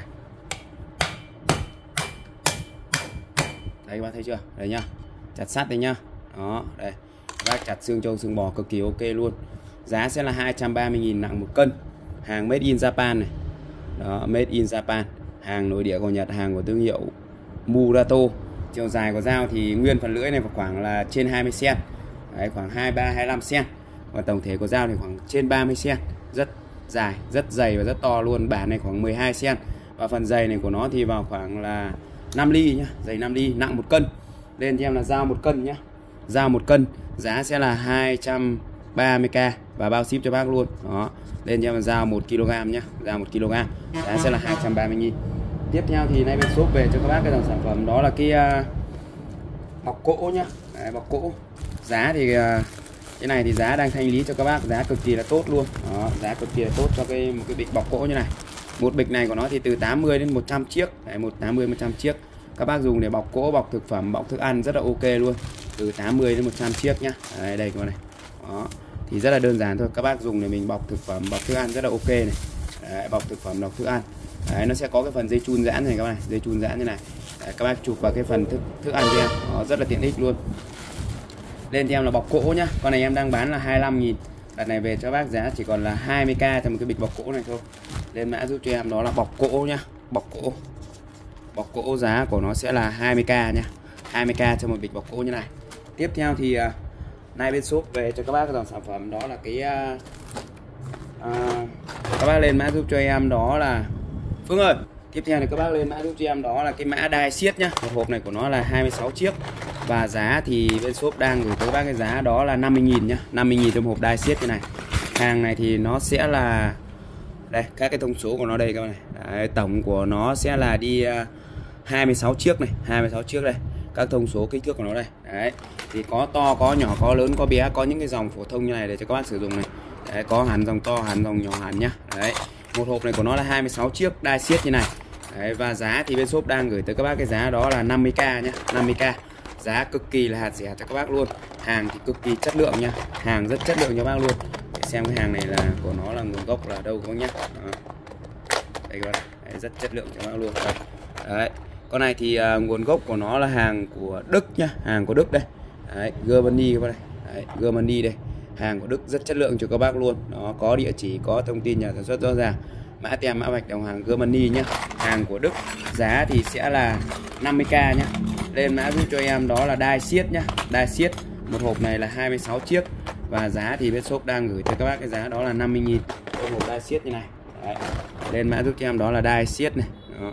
S1: Đây các bác thấy chưa? Đây nhá. Chặt sát đây nhá. Đó, đây. Các bác chặt xương trâu xương bò cực kỳ ok luôn. Giá sẽ là 230.000 nặng 1 cân. Hàng made in Japan này. Đó, made in Japan. Hàng nội địa của Nhật, hàng của thương hiệu Murato. Chiều dài của dao thì nguyên phần lưỡi này vào khoảng là trên 20 cm. Đấy, khoảng 23 25 cm. Và tổng thể của dao thì khoảng trên 30 cm. Rất dài, rất dày và rất to luôn. Bản này khoảng 12 cm. Và phần dày này của nó thì vào khoảng là 5 ly nhá, dày 5 ly, nặng 1 cân. Lên cho em là dao 1 cân nhá. Dao 1 cân, giá sẽ là 230k và bao ship cho bác luôn. Đó. Lên cho em là dao 1 kg nhá, dao 1 kg. Giá sẽ là 230.000. Tiếp theo thì nay bên shop về cho các bác cái dòng sản phẩm đó là cái bọc cỗ nhá. Đấy, bọc cỗ. Giá thì cái này thì giá đang thanh lý cho các bác, giá cực kỳ là tốt luôn. Đó, giá cực kỳ là tốt cho một cái bịch bọc cỗ như này. Một bịch này của nó thì từ 80 đến 100 chiếc. Đấy, 80 100 chiếc. Các bác dùng để bọc cỗ, bọc thực phẩm, bọc thức ăn rất là ok luôn. Từ 80 đến 100 chiếc nhá. Đấy, đây các bạn này. Đó. Thì rất là đơn giản thôi, các bác dùng để mình bọc thực phẩm, bọc thức ăn rất là ok này. Đấy, bọc thực phẩm, bọc thức ăn. Đấy, nó sẽ có cái phần dây chun giãn này các bạn này, dây chun giãn như này. Đấy, các bác chụp vào cái phần thức ăn cho em. Đó, rất là tiện ích luôn. Lên cho em là bọc cỗ nhá. Con này em đang bán là 25.000. Đợt này về cho bác giá chỉ còn là 20k cho một cái bịch bọc cỗ này thôi. Lên mã giúp cho em đó là bọc cỗ nhá, bọc cỗ. Bọc cỗ giá của nó sẽ là 20k nha. 20k cho một bịch bọc cỗ như này. Tiếp theo thì nay bên shop về cho các bác cái dòng sản phẩm đó là cái các bác lên mã giúp cho em đó là Phương ơi. Tiếp theo thì các bác lên mã giúp cho em đó là cái mã đai siết nhá. Một hộp này của nó là 26 chiếc. Và giá thì bên shop đang gửi tới các bác cái giá đó là 50.000 nhá. 50.000 trong hộp đai siết như này. Hàng này thì nó sẽ là đây, các cái thông số của nó đây các bạn này. Đấy, tổng của nó sẽ là đi 26 chiếc này, 26 chiếc đây. Các thông số kích thước của nó đây. Đấy. Thì có to, có nhỏ, có lớn, có bé, có những cái dòng phổ thông như này để cho các bác sử dụng này. Đấy, có hẳn dòng to, hẳn dòng nhỏ hẳn nhá. Đấy. Một hộp này của nó là 26 chiếc đai siết như này. Đấy, và giá thì bên shop đang gửi tới các bác cái giá đó là 50k nhá, 50k. Giá cực kỳ là hạt rẻ cho các bác luôn. Hàng thì cực kỳ chất lượng nha. Hàng rất chất lượng cho bác luôn. Để xem cái hàng này là của nó là nguồn gốc là đâu các bác nhá. Đó. Đây các bác. Đấy, rất chất lượng cho bác luôn. Đấy. Con này thì nguồn gốc của nó là hàng của Đức nhá, hàng của Đức đây. Đấy, Germany các bác này. Đấy, Germany đây. Hàng của Đức rất chất lượng cho các bác luôn. Nó có địa chỉ, có thông tin nhà sản xuất rõ ràng. Mã tem mã vạch đồng hàng Germany nhá. Hàng của Đức. Giá thì sẽ là 50k nhá. Lên mã giúp cho em đó là đai siết nhá, đai siết. Một hộp này là 26 chiếc và giá thì bên shop đang gửi tới các bác cái giá đó là 50.000 cho hộp đai siết như này. Đấy. Lên mã giúp cho em đó là đai siết này. Đó.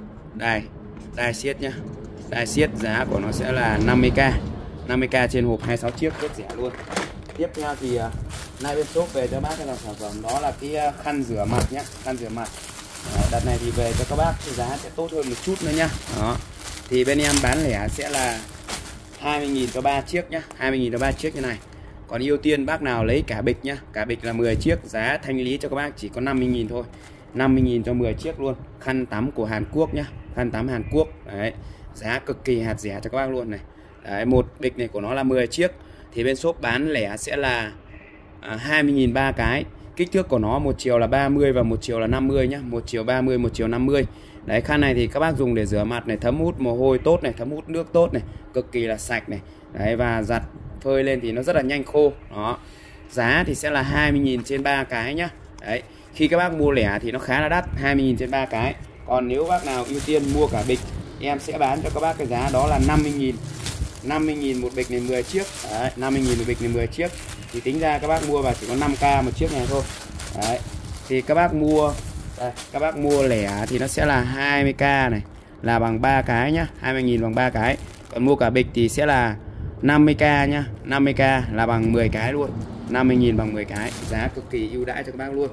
S1: Đai siết nhá. Đai siết giá của nó sẽ là 50k. 50k trên hộp 26 chiếc, rất rẻ luôn. Tiếp theo thì nay bên shop về cho bác cái dòng sản phẩm đó là cái khăn rửa mặt nhá, khăn rửa mặt. Đợt này thì về cho các bác cái giá sẽ tốt hơn một chút nữa nhá. Đó. Thì bên em bán lẻ sẽ là 20.000 cho 3 chiếc nhá, 20.000 cho 3 chiếc như này. Còn ưu tiên bác nào lấy cả bịch nhá, cả bịch là 10 chiếc, giá thanh lý cho các bác chỉ có 50.000 thôi. 50.000 cho 10 chiếc luôn. Khăn tắm của Hàn Quốc nhá, khăn tắm Hàn Quốc. Đấy. Giá cực kỳ hạt rẻ cho các bác luôn này. Đấy, một bịch này của nó là 10 chiếc thì bên shop bán lẻ sẽ là 20.000 3 cái. Kích thước của nó một chiều là 30 và một chiều là 50 nhá, một chiều 30, một chiều 50. Đấy, khăn này thì các bác dùng để rửa mặt này, thấm hút mồ hôi tốt này, thấm hút nước tốt này, cực kỳ là sạch này. Đấy, và giặt phơi lên thì nó rất là nhanh khô. Đó. Giá thì sẽ là 20.000 trên 3 cái nhá. Đấy, khi các bác mua lẻ thì nó khá là đắt, 20.000 trên 3 cái. Còn nếu bác nào ưu tiên mua cả bịch, em sẽ bán cho các bác cái giá đó là 50.000. 50.000 một bịch này 10 chiếc. Đấy, 50.000 một bịch này 10 chiếc. Thì tính ra các bác mua vào chỉ có 5k một chiếc này thôi. Đấy. Thì các bác mua đây, các bác mua lẻ thì nó sẽ là 20k này, là bằng 3 cái nhá, 20.000 bằng 3 cái. Còn mua cả bịch thì sẽ là 50k nhá, 50k là bằng 10 cái luôn. 50.000 bằng 10 cái, giá cực kỳ ưu đãi cho các bác luôn.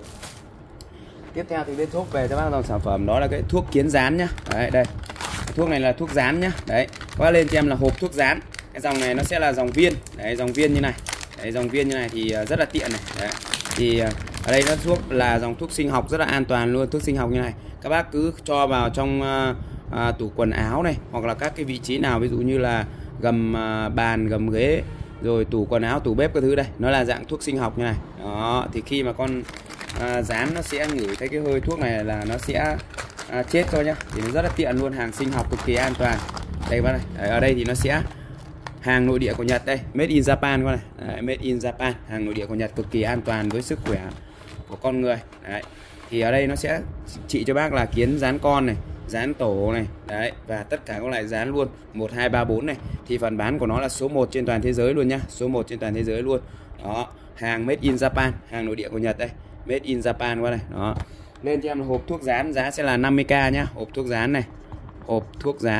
S1: Tiếp theo thì bên shop về cho bác dòng sản phẩm đó là cái thuốc kiến dán nhá. Đấy, đây. Thuốc này là thuốc dán nhá. Đấy, các bác lên cho em là hộp thuốc dán. Cái dòng này nó sẽ là dòng viên. Đấy, dòng viên như này. Đấy, dòng viên như này thì rất là tiện này. Đấy. Thì ở đây nó thuốc là dòng thuốc sinh học rất là an toàn luôn, thuốc sinh học như này. Các bác cứ cho vào trong tủ quần áo này, hoặc là các cái vị trí nào, ví dụ như là gầm bàn, gầm ghế, rồi tủ quần áo, tủ bếp các thứ đây, nó là dạng thuốc sinh học như này. Đó, thì khi mà con dán nó sẽ ngửi thấy cái hơi thuốc này là nó sẽ chết thôi nhá. Thì nó rất là tiện luôn, hàng sinh học cực kỳ an toàn. Đây các bác này. Đấy, ở đây thì nó sẽ hàng nội địa của Nhật đây, made in Japan các này. Đấy, made in Japan, hàng nội địa của Nhật cực kỳ an toàn với sức khỏe của con người. Đấy. Thì ở đây nó sẽ trị cho bác là kiến dán con này, dán tổ này, đấy, và tất cả các loại dán luôn, 1 2 3 4 này. Thì phần bán của nó là số 1 trên toàn thế giới luôn nhá, số 1 trên toàn thế giới luôn. Đó, hàng made in Japan, hàng nội địa của Nhật đây, made in Japan qua này. Đó. Lên cho em là hộp thuốc dán, giá sẽ là 50k nhá, hộp thuốc dán này. Hộp thuốc dán.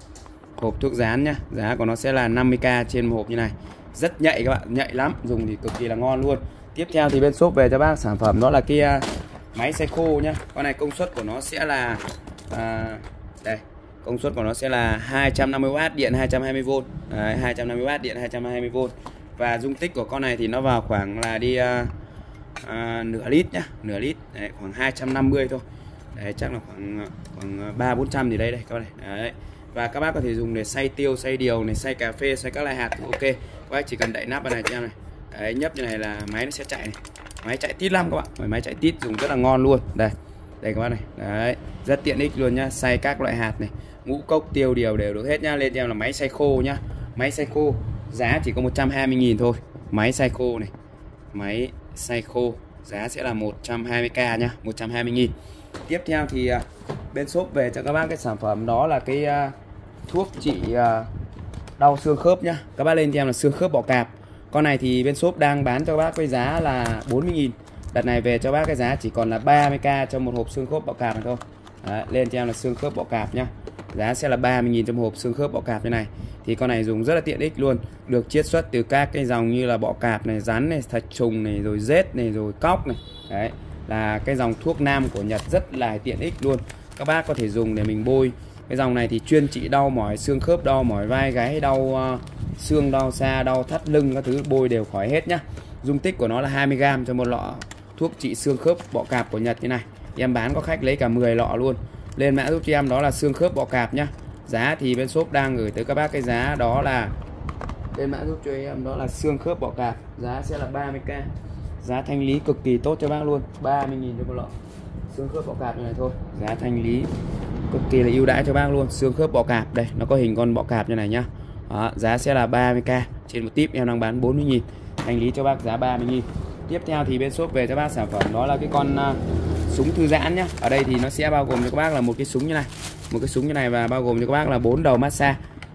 S1: Hộp thuốc dán nhá, giá của nó sẽ là 50k trên một hộp như này. Rất nhạy các bạn, nhạy lắm, dùng thì cực kỳ là ngon luôn. Tiếp theo thì bên shop về cho bác sản phẩm đó là cái máy xay khô nhá. Con này công suất của nó sẽ là đây, công suất của nó sẽ là 250W điện 220V. Đấy, 250W điện 220V. Và dung tích của con này thì nó vào khoảng là đi nửa lít nhá, nửa lít. Đấy, khoảng 250 thôi. Đấy, chắc là khoảng 300-400 gì đây các bạn này. Đấy. Và các bác có thể dùng để xay tiêu, xay điều này, xay cà phê, xay các loại hạt thì ok. Các bác chỉ cần đậy nắp vào này cho em này. Đấy, nhấp như này là máy nó sẽ chạy này. Máy chạy tít lắm các bạn, máy chạy tít dùng rất là ngon luôn. Đây, đây các bác này. Đấy, rất tiện ích luôn nhá, xay các loại hạt này, ngũ cốc, tiêu điều đều được hết nhá. Lên cho em là máy xay khô nhá. Máy xay khô giá chỉ có 120.000 thôi. Máy xay khô này. Máy xay khô giá sẽ là 120k nhá, 120.000. Tiếp theo thì bên shop về cho các bác cái sản phẩm đó là cái thuốc trị đau xương khớp nhá. Các bác lên cho em là xương khớp bọ cạp. Con này thì bên shop đang bán cho các bác với giá là 40.000. Đợt này về cho bác cái giá chỉ còn là 30k cho một hộp xương khớp bọ cạp này thôi. Đấy, lên cho em là xương khớp bọ cạp nhá. Giá sẽ là 30.000 cho một hộp xương khớp bọ cạp như này. Thì con này dùng rất là tiện ích luôn. Được chiết xuất từ các cái dòng như là bọ cạp này, rắn này, thạch trùng này, rồi rết này, rồi cóc này. Đấy, là cái dòng thuốc nam của Nhật rất là tiện ích luôn. Các bác có thể dùng để mình bôi. Cái dòng này thì chuyên trị đau mỏi xương khớp, đau mỏi vai gáy, đau xương, đau xa, đau thắt lưng, các thứ bôi đều khỏi hết nhá. Dung tích của nó là 20g cho một lọ thuốc trị xương khớp bọ cạp của Nhật như này. Em bán có khách lấy cả 10 lọ luôn. Lên mã giúp cho em đó là xương khớp bọ cạp nhá. Giá thì bên shop đang gửi tới các bác cái giá đó là, lên mã giúp cho em đó là xương khớp bọ cạp, giá sẽ là 30k. Giá thanh lý cực kỳ tốt cho bác luôn, 30.000 cho một lọ xương khớp bọ cạp như này thôi. Giá thanh lý cực kỳ là ưu đãi cho bác luôn. Xương khớp bọ cạp đây, nó có hình con bọ cạp như này nhá. Đó, giá sẽ là 30k trên một tip, em đang bán 40.000, thanh lý cho bác giá 30.000. Tiếp theo thì bên shop về cho bác sản phẩm đó là cái con súng thư giãn nhá. Ở đây thì nó sẽ bao gồm cho các bác là một cái súng như này, một cái súng như này, và bao gồm cho các bác là 4 đầu massage.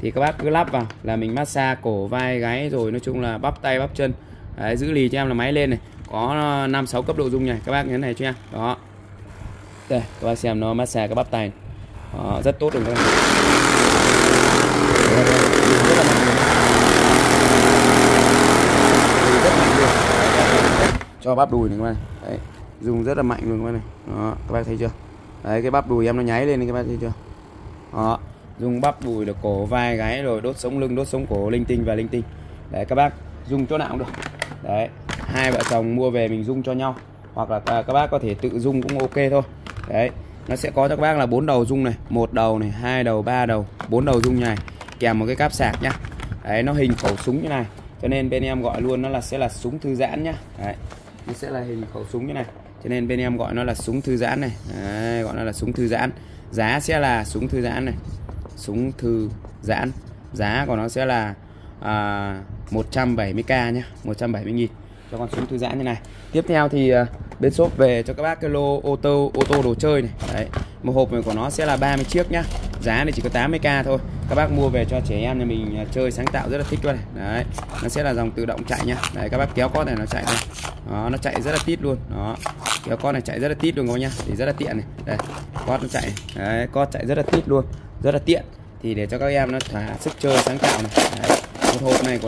S1: thì các bác cứ lắp vào là mình massage cổ vai gáy rồi nói chung là bắp tay bắp chân. Đấy, giữ lì cho em là máy lên này, có 5-6 cấp độ rung này, các bác nhấn này cho em. Đó. Đây, các bác xem nó massage cái bắp tay này. Đó, rất tốt rồi các bác. Rất là mạnh. Rất mạnh luôn. Cho bắp đùi này các bác này. Đấy, dùng rất là mạnh luôn các bác này. Đó, các bác thấy chưa? Đấy, cái bắp đùi em nó nháy lên các bác thấy chưa? Đó, dùng bắp đùi được cổ vai gáy rồi đốt sống lưng, đốt sống cổ linh tinh và linh tinh. Đấy, các bác dùng chỗ nào cũng được. Đấy, hai vợ chồng mua về mình rung cho nhau, hoặc là các bác có thể tự rung cũng ok thôi. Đấy, nó sẽ có cho các bác là 4 đầu rung này, 1 đầu này, 2 đầu, 3 đầu, 4 đầu rung này, kèm một cái cáp sạc nhá. Đấy, nó hình khẩu súng như này, cho nên bên em gọi luôn nó là sẽ là súng thư giãn nhá. Đấy, nó sẽ là hình khẩu súng như này, cho nên bên em gọi nó là súng thư giãn này. Đấy, gọi nó là súng thư giãn. Giá sẽ là súng thư giãn này, súng thư giãn, giá của nó sẽ là 170k nhá, 170.000 cho con súng thư giãn như này. Tiếp theo thì bên shop về cho các bác cái lô ô tô đồ chơi này. Đấy, một hộp này của nó sẽ là 30 chiếc nhá. Giá này chỉ có 80k thôi. Các bác mua về cho trẻ em nhà mình chơi sáng tạo rất là thích luôn này. Đấy, nó sẽ là dòng tự động chạy nhá. Đấy, các bác kéo cót này nó chạy thôi. Đó, nó chạy rất là tít luôn. Đó, kéo cót này chạy rất là tít luôn các bác nhá. Thì rất là tiện này. Đây, cót nó chạy. Đấy, cót chạy rất là tít luôn, rất là tiện. Thì để cho các em nó thỏa sức chơi sáng tạo này. Đấy, một hộp này của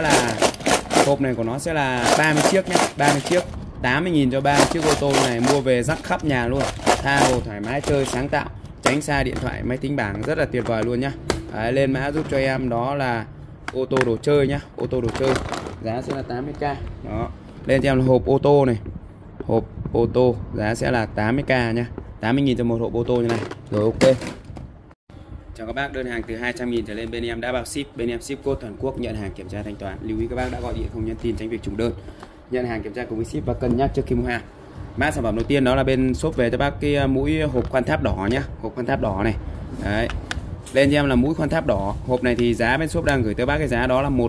S1: nó sẽ là 30 chiếc nhé, 30 chiếc 80.000 cho 30 chiếc ô tô này, mua về rắc khắp nhà luôn, tha hồ thoải mái chơi sáng tạo, tránh xa điện thoại máy tính bảng, rất là tuyệt vời luôn nhá. Đấy, lên mã giúp cho em đó là ô tô đồ chơi nhá, ô tô đồ chơi, giá sẽ là 80k. Đó, lên cho em là hộp ô tô này, hộp ô tô giá sẽ là 80k nhá, 80.000 cho một hộp ô tô như này. Rồi, ok. Chào các bác, đơn hàng từ 200.000 trở lên bên em đã bao ship, bên em ship code toàn quốc, nhận hàng kiểm tra thanh toán. Lưu ý các bác đã gọi điện không nhắn tin tránh việc trùng đơn. Nhận hàng kiểm tra cùng với ship và cân nhắc trước khi mua hàng. Mã sản phẩm đầu tiên đó là bên shop về cho bác cái mũi hộp khoan tháp đỏ nhá, hộp khoan tháp đỏ này. Đấy, lên cho em là mũi khoan tháp đỏ. Hộp này thì giá bên shop đang gửi tới bác cái giá đó là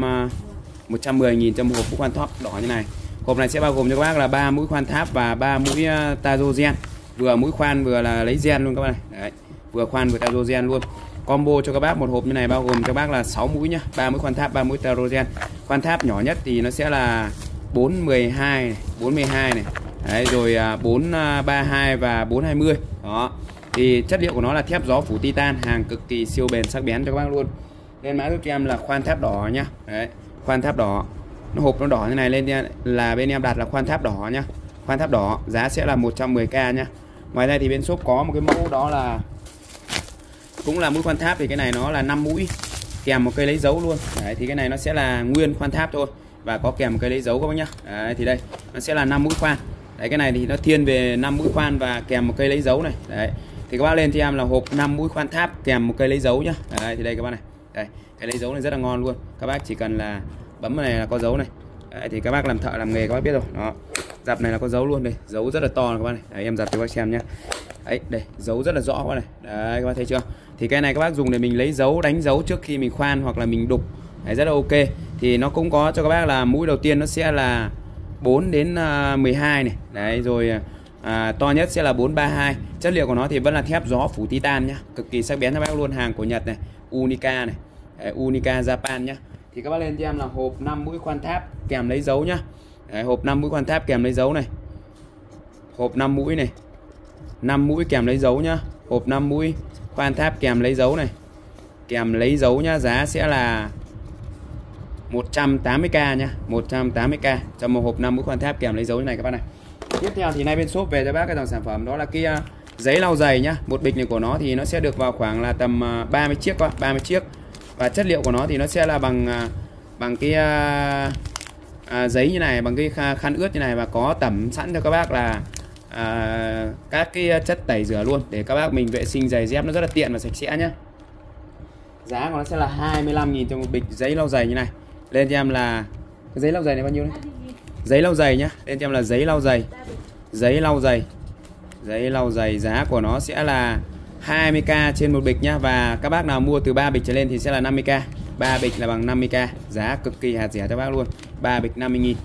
S1: 110.000 cho một hộp khoan tháp đỏ như này. Hộp này sẽ bao gồm cho các bác là 3 mũi khoan tháp và 3 mũi tazo gen, vừa mũi khoan vừa là lấy gen luôn các bác này. Đấy, vừa khoan vừa tazo gen luôn. Combo cho các bác một hộp như này bao gồm cho các bác là 6 mũi nhá, 3 mũi khoan tháp, 3 mũi tazo gen. Khoan tháp nhỏ nhất thì nó sẽ là 412 này, 412 này. Đấy, rồi 432 và 420. Đó. Thì chất liệu của nó là thép gió phủ titan, hàng cực kỳ siêu bền sắc bén cho các bác luôn. Lên mã giúp cho em là khoan tháp đỏ nhá. Đấy, khoan tháp đỏ. Nó hộp nó đỏ như này, lên là bên em đặt là khoan tháp đỏ nhá. Khoan tháp đỏ giá sẽ là 110k nhá. Ngoài ra thì bên shop có một cái mẫu đó là cũng là mũi khoan tháp, thì cái này nó là 5 mũi kèm một cây lấy dấu luôn. Đấy, thì cái này nó sẽ là nguyên khoan tháp thôi và có kèm một cây lấy dấu các bác nhá. Đấy, thì đây nó sẽ là 5 mũi khoan. Đấy, cái này thì nó thiên về 5 mũi khoan và kèm một cây lấy dấu này. Đấy, thì các bác lên cho em là hộp 5 mũi khoan tháp kèm một cây lấy dấu nhá. Đấy, thì đây các bác này. Đây, cái lấy dấu này rất là ngon luôn. Các bác chỉ cần là bấm vào này là có dấu này. Đấy, thì các bác làm thợ làm nghề các bác biết rồi. Đó, dập này là có dấu luôn đây, dấu rất là to này các bác này. Đấy, em dập cho các bác xem nhá. Đấy, đây dấu rất là rõ các bác này. Đấy, các bác thấy chưa? Thì cái này các bác dùng để mình lấy dấu, đánh dấu trước khi mình khoan hoặc là mình đục. Đấy, rất là ok. Thì nó cũng có cho các bác là mũi đầu tiên nó sẽ là 4 đến 12 này. Đấy, rồi to nhất sẽ là 432. Chất liệu của nó thì vẫn là thép gió phủ titan nhá, cực kỳ sắc bén các bác luôn, hàng của Nhật này, Unica này. Đấy, Unica Japan nhá. Thì các bác lên cho em là hộp 5 mũi khoan tháp kèm lấy dấu nhá. Đấy, hộp 5 mũi khoan tháp kèm lấy dấu này. Hộp 5 mũi này. 5 mũi kèm lấy dấu nhá. Hộp 5 mũi khoan tháp kèm lấy dấu này. Kèm lấy dấu nhá, giá sẽ là 180k nhá, 180k cho một hộp 5 mũi khoan tháp kèm lấy dấu như này các bác này. Tiếp theo thì nay bên shop về cho bác cái dòng sản phẩm đó là cái giấy lau giày nhá. Một bịch này của nó thì nó sẽ được vào khoảng là tầm 30 chiếc các bác, 30 chiếc. Và chất liệu của nó thì nó sẽ là bằng cái giấy như này, bằng cái khăn ướt như này, và có tẩm sẵn cho các bác là các cái chất tẩy rửa luôn, để các bác mình vệ sinh giày dép nó rất là tiện và sạch sẽ nhá. Giá của nó sẽ là 25.000 cho một bịch giấy lau giày như này. Lên cho em là cái giấy lau giày này bao nhiêu đấy? Giấy lau giày nhá. Lên cho em là giấy lau giày. Giấy lau giày. Giấy lau giày giá của nó sẽ là 20k trên một bịch nhá. Và các bác nào mua từ 3 bịch trở lên thì sẽ là 50k. 3 bịch là bằng 50k. Giá cực kỳ hạt rẻ cho bác luôn. 3 bịch 50.000.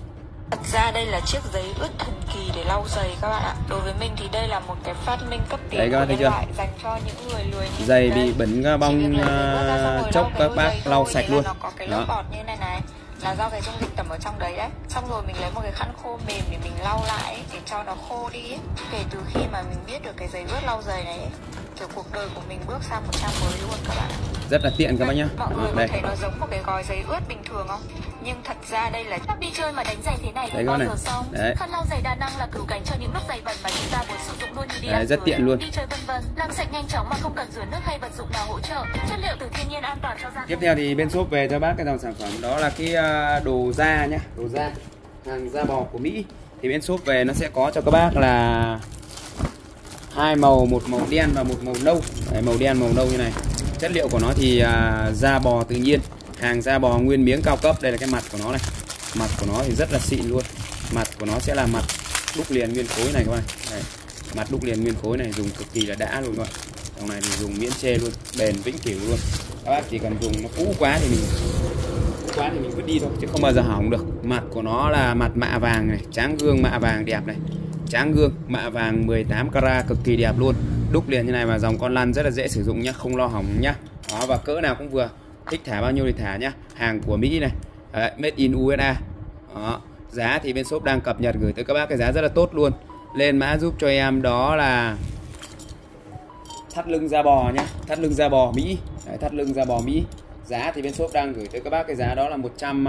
S4: Thật ra đây là chiếc giấy ướt thần kỳ để lau giày các bạn ạ. Đối với mình thì đây là một cái phát minh cấp tiến của nhân loại dành cho những người lười như
S1: giày bị bẩn bong chốc các bác lau sạch luôn.
S4: Nó có cái lớp bọt như này này, là do cái dung dịch tẩm ở trong đấy đấy. Xong rồi mình lấy một cái khăn khô mềm để mình lau lại để cho nó khô đi ấy. Kể từ khi mà mình biết được cái giấy ướt lau giày này ấy, kiểu cuộc đời của mình bước sang một trang mới luôn các bạn.
S1: Rất là tiện các bác nhá.
S4: Mọi người có thấy nó giống một cái gói giấy ướt bình thường không? Nhưng thật ra đây là đi chơi mà đánh giày thế này thì bao giờ xong. Khăn lau giày đa năng là cứu cánh cho những lúc giày bẩn mà chúng ta muốn sử dụng luôn như đi ăn
S1: rất tiện luôn.
S4: Đi chơi vân vân, làm sạch nhanh chóng mà không cần rửa nước hay vật dụng nào hỗ trợ. Chất liệu từ thiên nhiên an toàn cho da.
S1: Tiếp theo thì bên shop về cho bác cái dòng sản phẩm đó là cái đồ da nhá, đồ da, hàng da bò của Mỹ. Thì bên shop về nó sẽ có cho các bác là hai màu, một màu đen và một màu nâu. Đấy, màu đen màu nâu như này. Chất liệu của nó thì da bò tự nhiên, hàng da bò nguyên miếng cao cấp. Đây là cái mặt của nó này, mặt của nó thì rất là xịn luôn. Mặt của nó sẽ là mặt đúc liền nguyên khối này các bạn. Đấy, mặt đúc liền nguyên khối này dùng cực kỳ là đã luôn các bạn. Trong này thì dùng miễn chê luôn, bền vĩnh cửu luôn. Các bác chỉ cần dùng nó cũ quá thì mình vứt đi thôi chứ không bao giờ hỏng được. Mặt của nó là mặt mạ vàng này, tráng gương mạ vàng đẹp này, tráng gương mạ vàng 18 carat cực kỳ đẹp luôn, đúc liền như này và dòng con lăn rất là dễ sử dụng nhá, không lo hỏng nhá. Đó, và cỡ nào cũng vừa, thích thả bao nhiêu thì thả nhá. Hàng của Mỹ này. Đấy, made in USA. Đó, giá thì bên shop đang cập nhật gửi tới các bác cái giá rất là tốt luôn. Lên mã giúp cho em đó là thắt lưng da bò nhá, thắt lưng da bò Mỹ. Đấy, thắt lưng da bò Mỹ. Giá thì bên shop đang gửi tới các bác cái giá đó là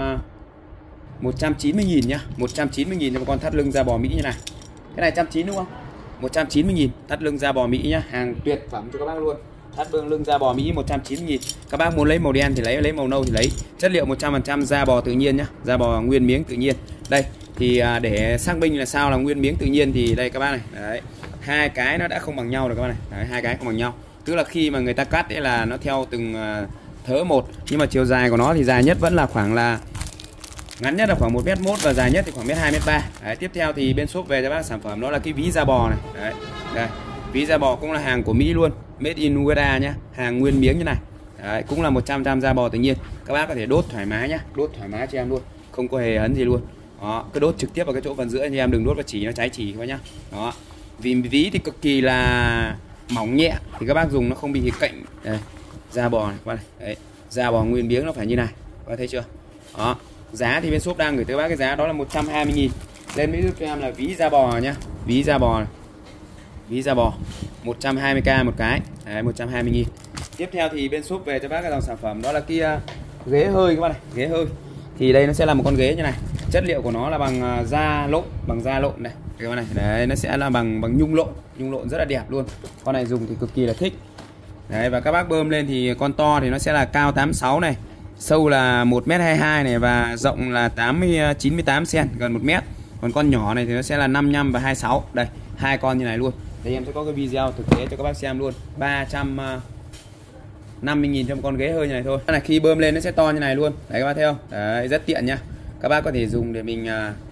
S1: 190.000 nhá, 190.000 cho một con thắt lưng da bò Mỹ như này. Cái này 190 đúng không? 190.000 thắt lưng da bò Mỹ nhá, hàng tuyệt phẩm cho các bác luôn. Thắt lưng da bò Mỹ 190.000. Các bác muốn lấy màu đen thì lấy màu nâu thì lấy. Chất liệu 100% da bò tự nhiên nhá, da bò nguyên miếng tự nhiên. Đây thì để xác minh là sao là nguyên miếng tự nhiên thì đây các bác này. Đấy, hai cái nó đã không bằng nhau rồi các bác này. Đấy, hai cái không bằng nhau. Tức là khi mà người ta cắt ấy là nó theo từng thớ một, nhưng mà chiều dài của nó thì dài nhất vẫn là khoảng là ngắn nhất là khoảng 1m1 và dài nhất thì khoảng 2m3. Đấy, tiếp theo thì bên shop về cho bác sản phẩm đó là cái ví da bò này. Đấy, đây, ví da bò cũng là hàng của Mỹ luôn, made in USA nhá, hàng nguyên miếng như này. Đấy, cũng là 100% da bò tự nhiên. Các bác có thể đốt thoải mái nhá, đốt thoải mái cho em luôn, không có hề ấn gì luôn. Đó, cứ đốt trực tiếp vào cái chỗ phần giữa thì em đừng đốt vào chỉ nó cháy chỉ các bác nhá. Đó, vì ví thì cực kỳ là mỏng nhẹ thì các bác dùng nó không bị cạnh. Đây, da bò này các bác này. Đấy, da bò nguyên miếng nó phải như này, các bác thấy chưa? Đó, giá thì bên shop đang gửi tới bác cái giá đó là 120.000. Lên mới giúp cho em là ví da bò nhá, ví da bò này. Ví da bò 120k một cái. Đấy, 120.000. Tiếp theo thì bên shop về cho bác cái dòng sản phẩm đó là kia ghế hơi các bác này, ghế hơi. Thì đây nó sẽ là một con ghế như này. Chất liệu của nó là bằng da lộn, này. Các bác này, đấy nó sẽ là bằng nhung lộn rất là đẹp luôn. Con này dùng thì cực kỳ là thích. Đấy, và các bác bơm lên thì con to thì nó sẽ là cao 86 này, sâu là 1m22 này và rộng là 98 cm, gần 1m. Còn con nhỏ này thì nó sẽ là 55 và 26. Đây, hai con như này luôn. Đây em sẽ có cái video thực tế cho các bác xem luôn. 350.000 cho một con ghế hơi như này thôi. Này, khi bơm lên nó sẽ to như này luôn. Đấy các bác thấy không? Đấy, rất tiện nhá. Các bác có thể dùng để mình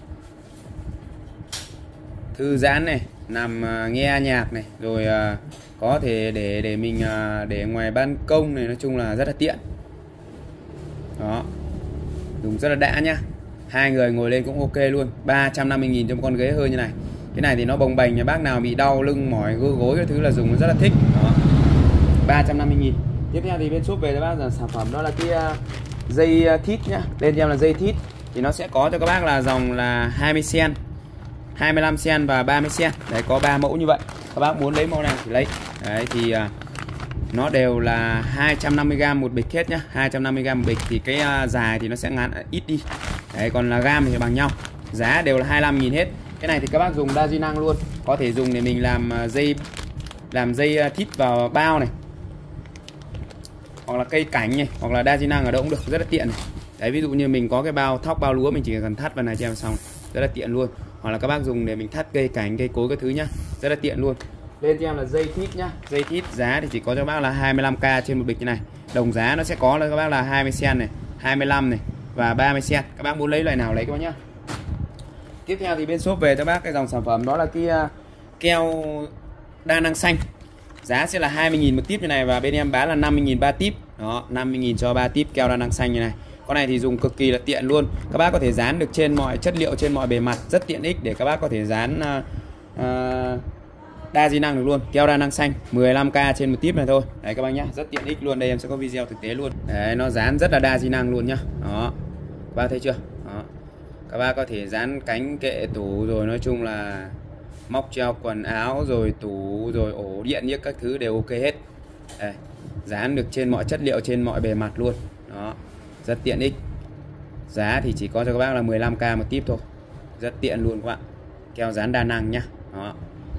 S1: thư giãn này, nằm nghe nhạc này, rồi có thể để mình để ngoài ban công này, nói chung là rất là tiện. Đó, dùng rất là đã nhá. Hai người ngồi lên cũng ok luôn. 350.000 cho một con ghế hơi như này. Cái này thì nó bồng bềnh, nhà bác nào bị đau lưng mỏi gối cái thứ là dùng nó rất là thích. Đó, 350.000. Tiếp theo thì bên shop về cho bác là sản phẩm đó là cái dây thít nhá. Lên cho em là dây thít thì nó sẽ có cho các bác là dòng là 20 cm, 25 cm và 30 cm. Đấy, có 3 mẫu như vậy. Các bác muốn lấy mẫu nào thì lấy. Đấy thì nó đều là 250g một bịch hết nhá, 250g một bịch thì cái dài thì nó sẽ ngắn ít đi. Đấy, còn là gam thì bằng nhau. Giá đều là 25.000 hết. Cái này thì các bác dùng đa di năng luôn, có thể dùng để mình làm dây thít vào bao này, hoặc là cây cảnh này, hoặc là đa di năng ở đâu cũng được, rất là tiện này. Đấy, ví dụ như mình có cái bao thóc bao lúa, mình chỉ cần thắt vào này cho em xong, rất là tiện luôn. Hoặc là các bác dùng để mình thắt cây cảnh, cây cối cái thứ nhá, rất là tiện luôn. Lên cho em là dây thít nhá. Dây thít giá thì chỉ có cho các bác là 25k trên một bịch như này. Đồng giá nó sẽ có là các bác là 20 cm này, 25 này và 30 cm. Các bác muốn lấy loại nào lấy các bác nhá. Tiếp theo thì bên shop về cho bác cái dòng sản phẩm đó là cái keo đa năng xanh. Giá sẽ là 20.000 một tip như này và bên em bán là 50.000 3 tip. Đó, 50.000 cho 3 tip keo đa năng xanh như này. Con này thì dùng cực kỳ là tiện luôn. Các bác có thể dán được trên mọi chất liệu, trên mọi bề mặt, rất tiện ích để các bác có thể dán đa di năng được luôn. Keo đa năng xanh 15k trên một típ này thôi. Đấy các bác nhá, rất tiện ích luôn. Đây em sẽ có video thực tế luôn. Đấy, nó dán rất là đa di năng luôn nhá. Đó. Các bác thấy chưa? Đó. Các bác có thể dán cánh kệ tủ, rồi nói chung là móc treo quần áo, rồi tủ, rồi ổ điện những các thứ đều ok hết. Đây, dán được trên mọi chất liệu, trên mọi bề mặt luôn. Đó, rất tiện ích. Giá thì chỉ có cho các bác là 15k một típ thôi. Rất tiện luôn các bạn. Keo dán đa năng nhá. Đó.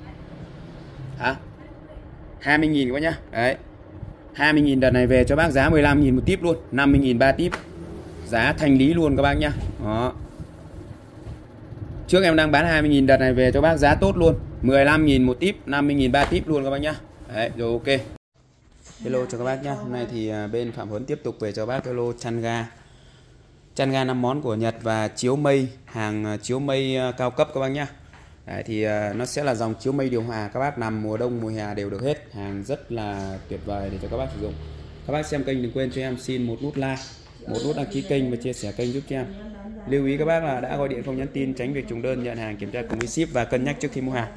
S1: 20.000 các bác nhá. Đấy. 20.000 đợt này về cho bác giá 15.000 một típ luôn, 50.000 3 típ. Giá thanh lý luôn các bác nhá. Đó. Trước em đang bán 20.000, đợt này về cho bác giá tốt luôn, 15.000 một típ, 50.000 3 típ luôn các bác nhá. Đấy, rồi ok. Hello cho các bác nhá. Hôm nay thì bên Phạm Huấn tiếp tục về cho bác cái lô chăn ga. Chăn ga 5 món của Nhật và chiếu mây, hàng chiếu mây cao cấp các bác nhá. Đấy, thì nó sẽ là dòng chiếu mây điều hòa, các bác nằm mùa đông mùa hè đều được hết. Hàng rất là tuyệt vời để cho các bác sử dụng. Các bác xem kênh đừng quên cho em xin một nút like, một nút đăng ký kênh và chia sẻ kênh giúp cho em. Lưu ý các bác là đã gọi điện không nhắn tin, tránh việc trùng đơn, nhận hàng kiểm tra cùng với ship và cân nhắc trước khi mua hàng.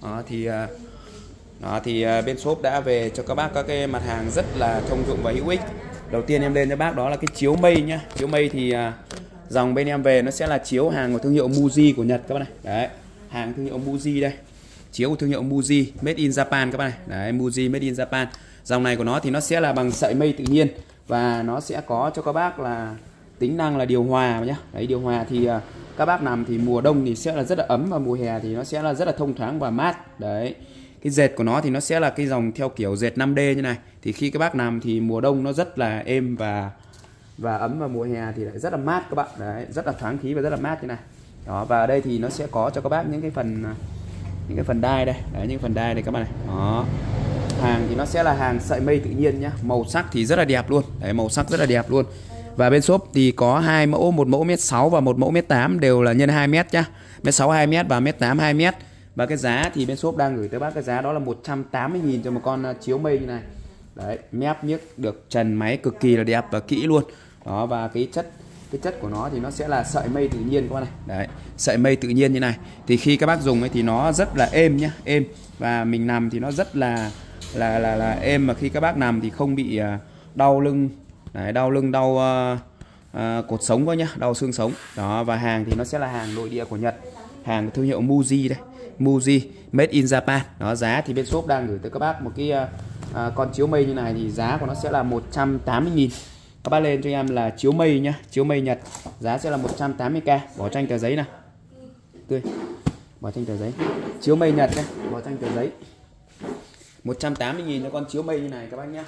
S1: Đó thì bên shop đã về cho các bác các cái mặt hàng rất là thông dụng và hữu ích. Đầu tiên em lên cho bác đó là cái chiếu mây nhá. Chiếu mây thì dòng bên em về nó sẽ là chiếu hàng của thương hiệu Muji của Nhật các bác này. Đấy, hàng thương hiệu Muji đây. Chiếu của thương hiệu Muji, made in Japan các bác này. Đấy, Muji made in Japan. Dòng này của nó thì nó sẽ là bằng sợi mây tự nhiên và nó sẽ có cho các bác là tính năng là điều hòa nhá. Đấy, điều hòa thì các bác nằm thì mùa đông thì sẽ là rất là ấm, và mùa hè thì nó sẽ là rất là thông thoáng và mát. Đấy. Cái dệt của nó thì nó sẽ là cái dòng theo kiểu dệt 5D như này. Thì khi các bác nằm thì mùa đông nó rất là êm và ấm, và mùa hè thì lại rất là mát các bạn. Đấy, rất là thoáng khí và rất là mát như này. Đó, và ở đây thì nó sẽ có cho các bác những cái phần đai đây. Đấy, những phần đai đây các bạn này. Đó. Hàng thì nó sẽ là hàng sợi mây tự nhiên nhá. Màu sắc thì rất là đẹp luôn. Đấy, màu sắc rất là đẹp luôn. Và bên shop thì có 2 mẫu, một mẫu 1m6 và một mẫu 1m8 đều là nhân 2m nhá. 1m6 2m và 1m8 2m. Và cái giá thì bên shop đang gửi tới bác cái giá đó là 180.000 cho một con chiếu mây như này. Đấy, mép nhức được trần máy cực kỳ là đẹp và kỹ luôn. Đó, và cái chất của nó thì nó sẽ là sợi mây tự nhiên các bạn này. Đấy, sợi mây tự nhiên như này. Thì khi các bác dùng ấy thì nó rất là êm nhá, êm, và mình nằm thì nó rất là êm, mà khi các bác nằm thì không bị đau lưng. Đấy, đau lưng, đau cột sống quá nhá, đau xương sống. Đó, và hàng thì nó sẽ là hàng nội địa của Nhật, hàng thương hiệu Muji đây. Muji made in Japan. Đó, giá thì bên shop đang gửi tới các bác một cái con chiếu mây như này thì giá của nó sẽ là 180.000. Các bác lên cho em là chiếu mây nhá, chiếu mây Nhật, giá sẽ là 180k. Bỏ tranh tờ giấy nào. Tươi. Bỏ tranh tờ giấy. Chiếu mây Nhật đây, bỏ tranh tờ giấy. 180.000 cho con chiếu mây như này các bác nhá.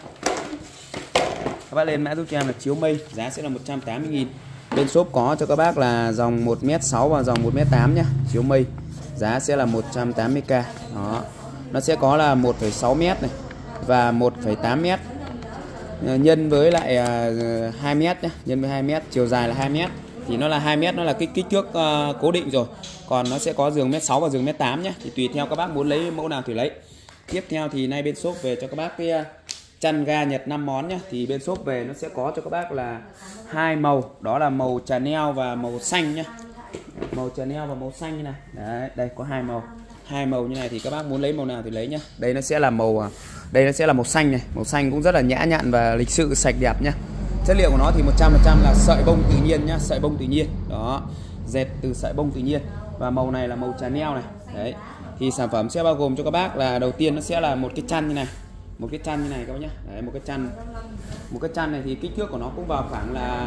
S1: Các bác lên mã giúp cho em là chiếu mây, giá sẽ là 180.000. Bên shop có cho các bác là dòng 1m6 và dòng 1m8 nhá. Chiếu mây giá sẽ là 180k. Đó. Nó sẽ có là 1,6m này và 1,8m nhân với lại 2m nhé, nhân với 2m, chiều dài là 2m. Thì nó là 2m, nó là cái kích thước cố định rồi. Còn nó sẽ có giường 1m6 và giường 1m8 nhé. Thì tùy theo các bác muốn lấy mẫu nào thì lấy. Tiếp theo thì nay bên shop về cho các bác cái chăn ga Nhật 5 món nhé. Thì bên shop về nó sẽ có cho các bác là 2 màu, đó là màu Chanel và màu xanh nhé. Màu Chanel và màu xanh như này. Đấy, đây có 2 màu. 2 màu như này thì các bác muốn lấy màu nào thì lấy nhá. Đây nó sẽ là màu màu xanh này. Màu xanh cũng rất là nhã nhặn và lịch sự, sạch đẹp nhá. Chất liệu của nó thì 100% là sợi bông tự nhiên nhá, sợi bông tự nhiên. Đó, dệt từ sợi bông tự nhiên. Và màu này là màu Chanel này. Đấy. Thì sản phẩm sẽ bao gồm cho các bác là đầu tiên nó sẽ là một cái chăn như này. Một cái chăn như này các bác nhá. Đấy, một cái chăn này thì kích thước của nó cũng vào khoảng là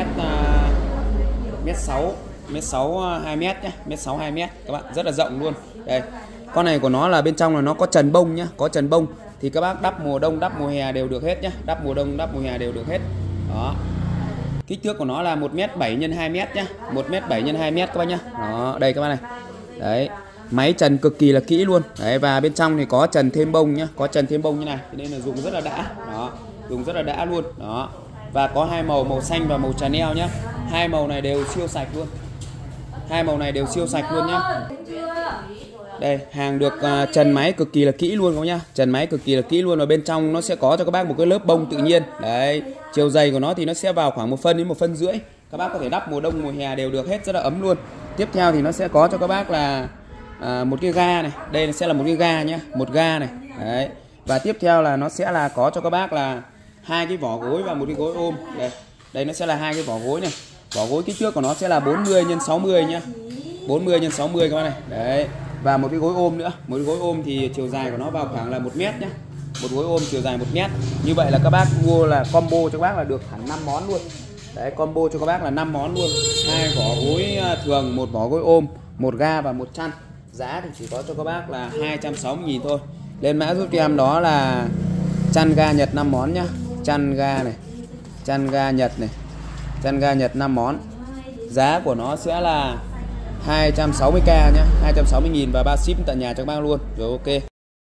S1: 1m6 2m nhé, 1m6 2m các bạn, rất là rộng luôn. Đây, con này của nó là bên trong là nó có trần bông nhá, có trần bông thì các bác đắp mùa đông đắp mùa hè đều được hết nhá, đắp mùa đông đắp mùa hè đều được hết. Đó, kích thước của nó là 1m7 x 2m nhá, 1m7 x 2m các bác nhá. Đó, đây các bác này. Đấy, máy trần cực kỳ là kỹ luôn. Đấy, và bên trong thì có trần thêm bông nhá, có trần thêm bông như này, cho nên là dùng rất là đã. Đó, dùng rất là đã luôn. Đó, và có 2 màu, màu xanh và màu Chanel nhá. 2 màu này đều siêu sạch luôn. 2 màu này đều siêu sạch luôn nhá. Đây, hàng được trần máy cực kỳ là kỹ luôn các bác nhá. Trần máy cực kỳ là kỹ luôn, và bên trong nó sẽ có cho các bác một cái lớp bông tự nhiên. Đấy, chiều dày của nó thì nó sẽ vào khoảng 1 phân đến 1 phân rưỡi. Các bác có thể đắp mùa đông mùa hè đều được hết, rất là ấm luôn. Tiếp theo thì nó sẽ có cho các bác là một cái ga này. Đây sẽ là một cái ga nhá, một ga này. Đấy. Và tiếp theo là nó sẽ là có cho các bác là 2 cái vỏ gối và một cái gối ôm. Đây. Đây nó sẽ là 2 cái vỏ gối này. Vỏ gối kích thước của nó sẽ là 40 x 60 nhá. 40 x 60 các bác này. Đấy. Và một cái gối ôm nữa. Một cái gối ôm thì chiều dài của nó vào khoảng là 1 mét nhá. Một gối ôm chiều dài 1 mét. Như vậy là các bác mua là combo cho các bác là được hẳn 5 món luôn. Đấy, combo cho các bác là 5 món luôn. 2 vỏ gối thường, 1 vỏ gối ôm, 1 ga và 1 chăn. Giá thì chỉ có cho các bác là 260.000 thôi. Lên mã giúp cho em đó là chăn ga Nhật 5 món nhá. Chăn ga này, chăn ga Nhật này, chăn ga Nhật 5 món. Giá của nó sẽ là 260k nhá, 260.000 và 3 ship tận nhà cho các bác luôn. Rồi ok.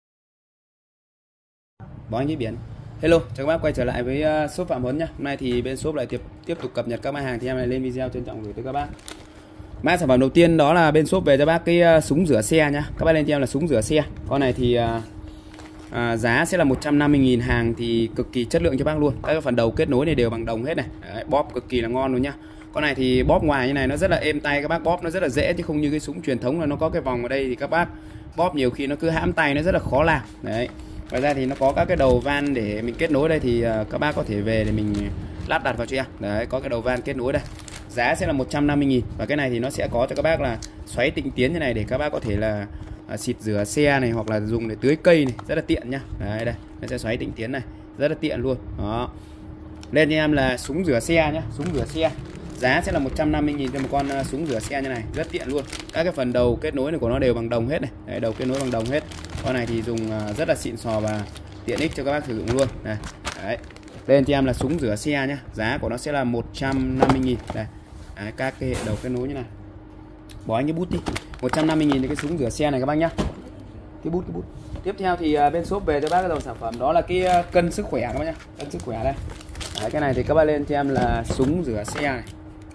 S1: Bó anh biển. Hello, chào các bác quay trở lại với shop Phạm Huấn nhá. Hôm nay thì bên shop lại tiếp tục cập nhật các mặt hàng thì em lại lên video trân trọng gửi tới các bác. Mã sản phẩm đầu tiên đó là bên shop về cho bác cái súng rửa xe nhá. Các bác lên cho em là súng rửa xe. Con này thì giá sẽ là 150.000, hàng thì cực kỳ chất lượng cho bác luôn. Các phần đầu kết nối này đều bằng đồng hết này. Đấy, bóp cực kỳ là ngon luôn nhá. Con này thì bóp ngoài như này nó rất là êm tay, các bác bóp nó rất là dễ, chứ không như cái súng truyền thống là nó có cái vòng ở đây thì các bác bóp nhiều khi nó cứ hãm tay, nó rất là khó làm. Đấy. Ngoài ra thì nó có các cái đầu van để mình kết nối đây, thì các bác có thể về để mình lắp đặt vào cho em. Đấy, có cái đầu van kết nối đây. Giá sẽ là 150.000. Và cái này thì nó sẽ có cho các bác là xoáy tịnh tiến như này để các bác có thể là xịt rửa xe này, hoặc là dùng để tưới cây này, rất là tiện nhá. Đấy, đây, nó sẽ xoáy tịnh tiến này, rất là tiện luôn. Đó. Lên cho em là súng rửa xe nhá, súng rửa xe. Giá sẽ là 150.000 cho một con súng rửa xe như này, rất tiện luôn. Các cái phần đầu kết nối này của nó đều bằng đồng hết này. Đấy, đầu kết nối bằng đồng hết. Con này thì dùng rất là xịn sò và tiện ích cho các bác sử dụng luôn. Này. Đấy. Lên cho em là súng rửa xe nhá. Giá của nó sẽ là 150.000. Đây. Đấy, các cái hệ đầu kết nối như này. Bỏ anh cái bút đi. 150.000 thì cái súng rửa xe này các bác nhá. Cái bút. Tiếp theo thì bên shop về cho bác cái dòng sản phẩm đó là cái cân sức khỏe các bác nhá. Cân sức khỏe đây. Đấy, cái này thì các bác lên cho em là súng rửa xe này.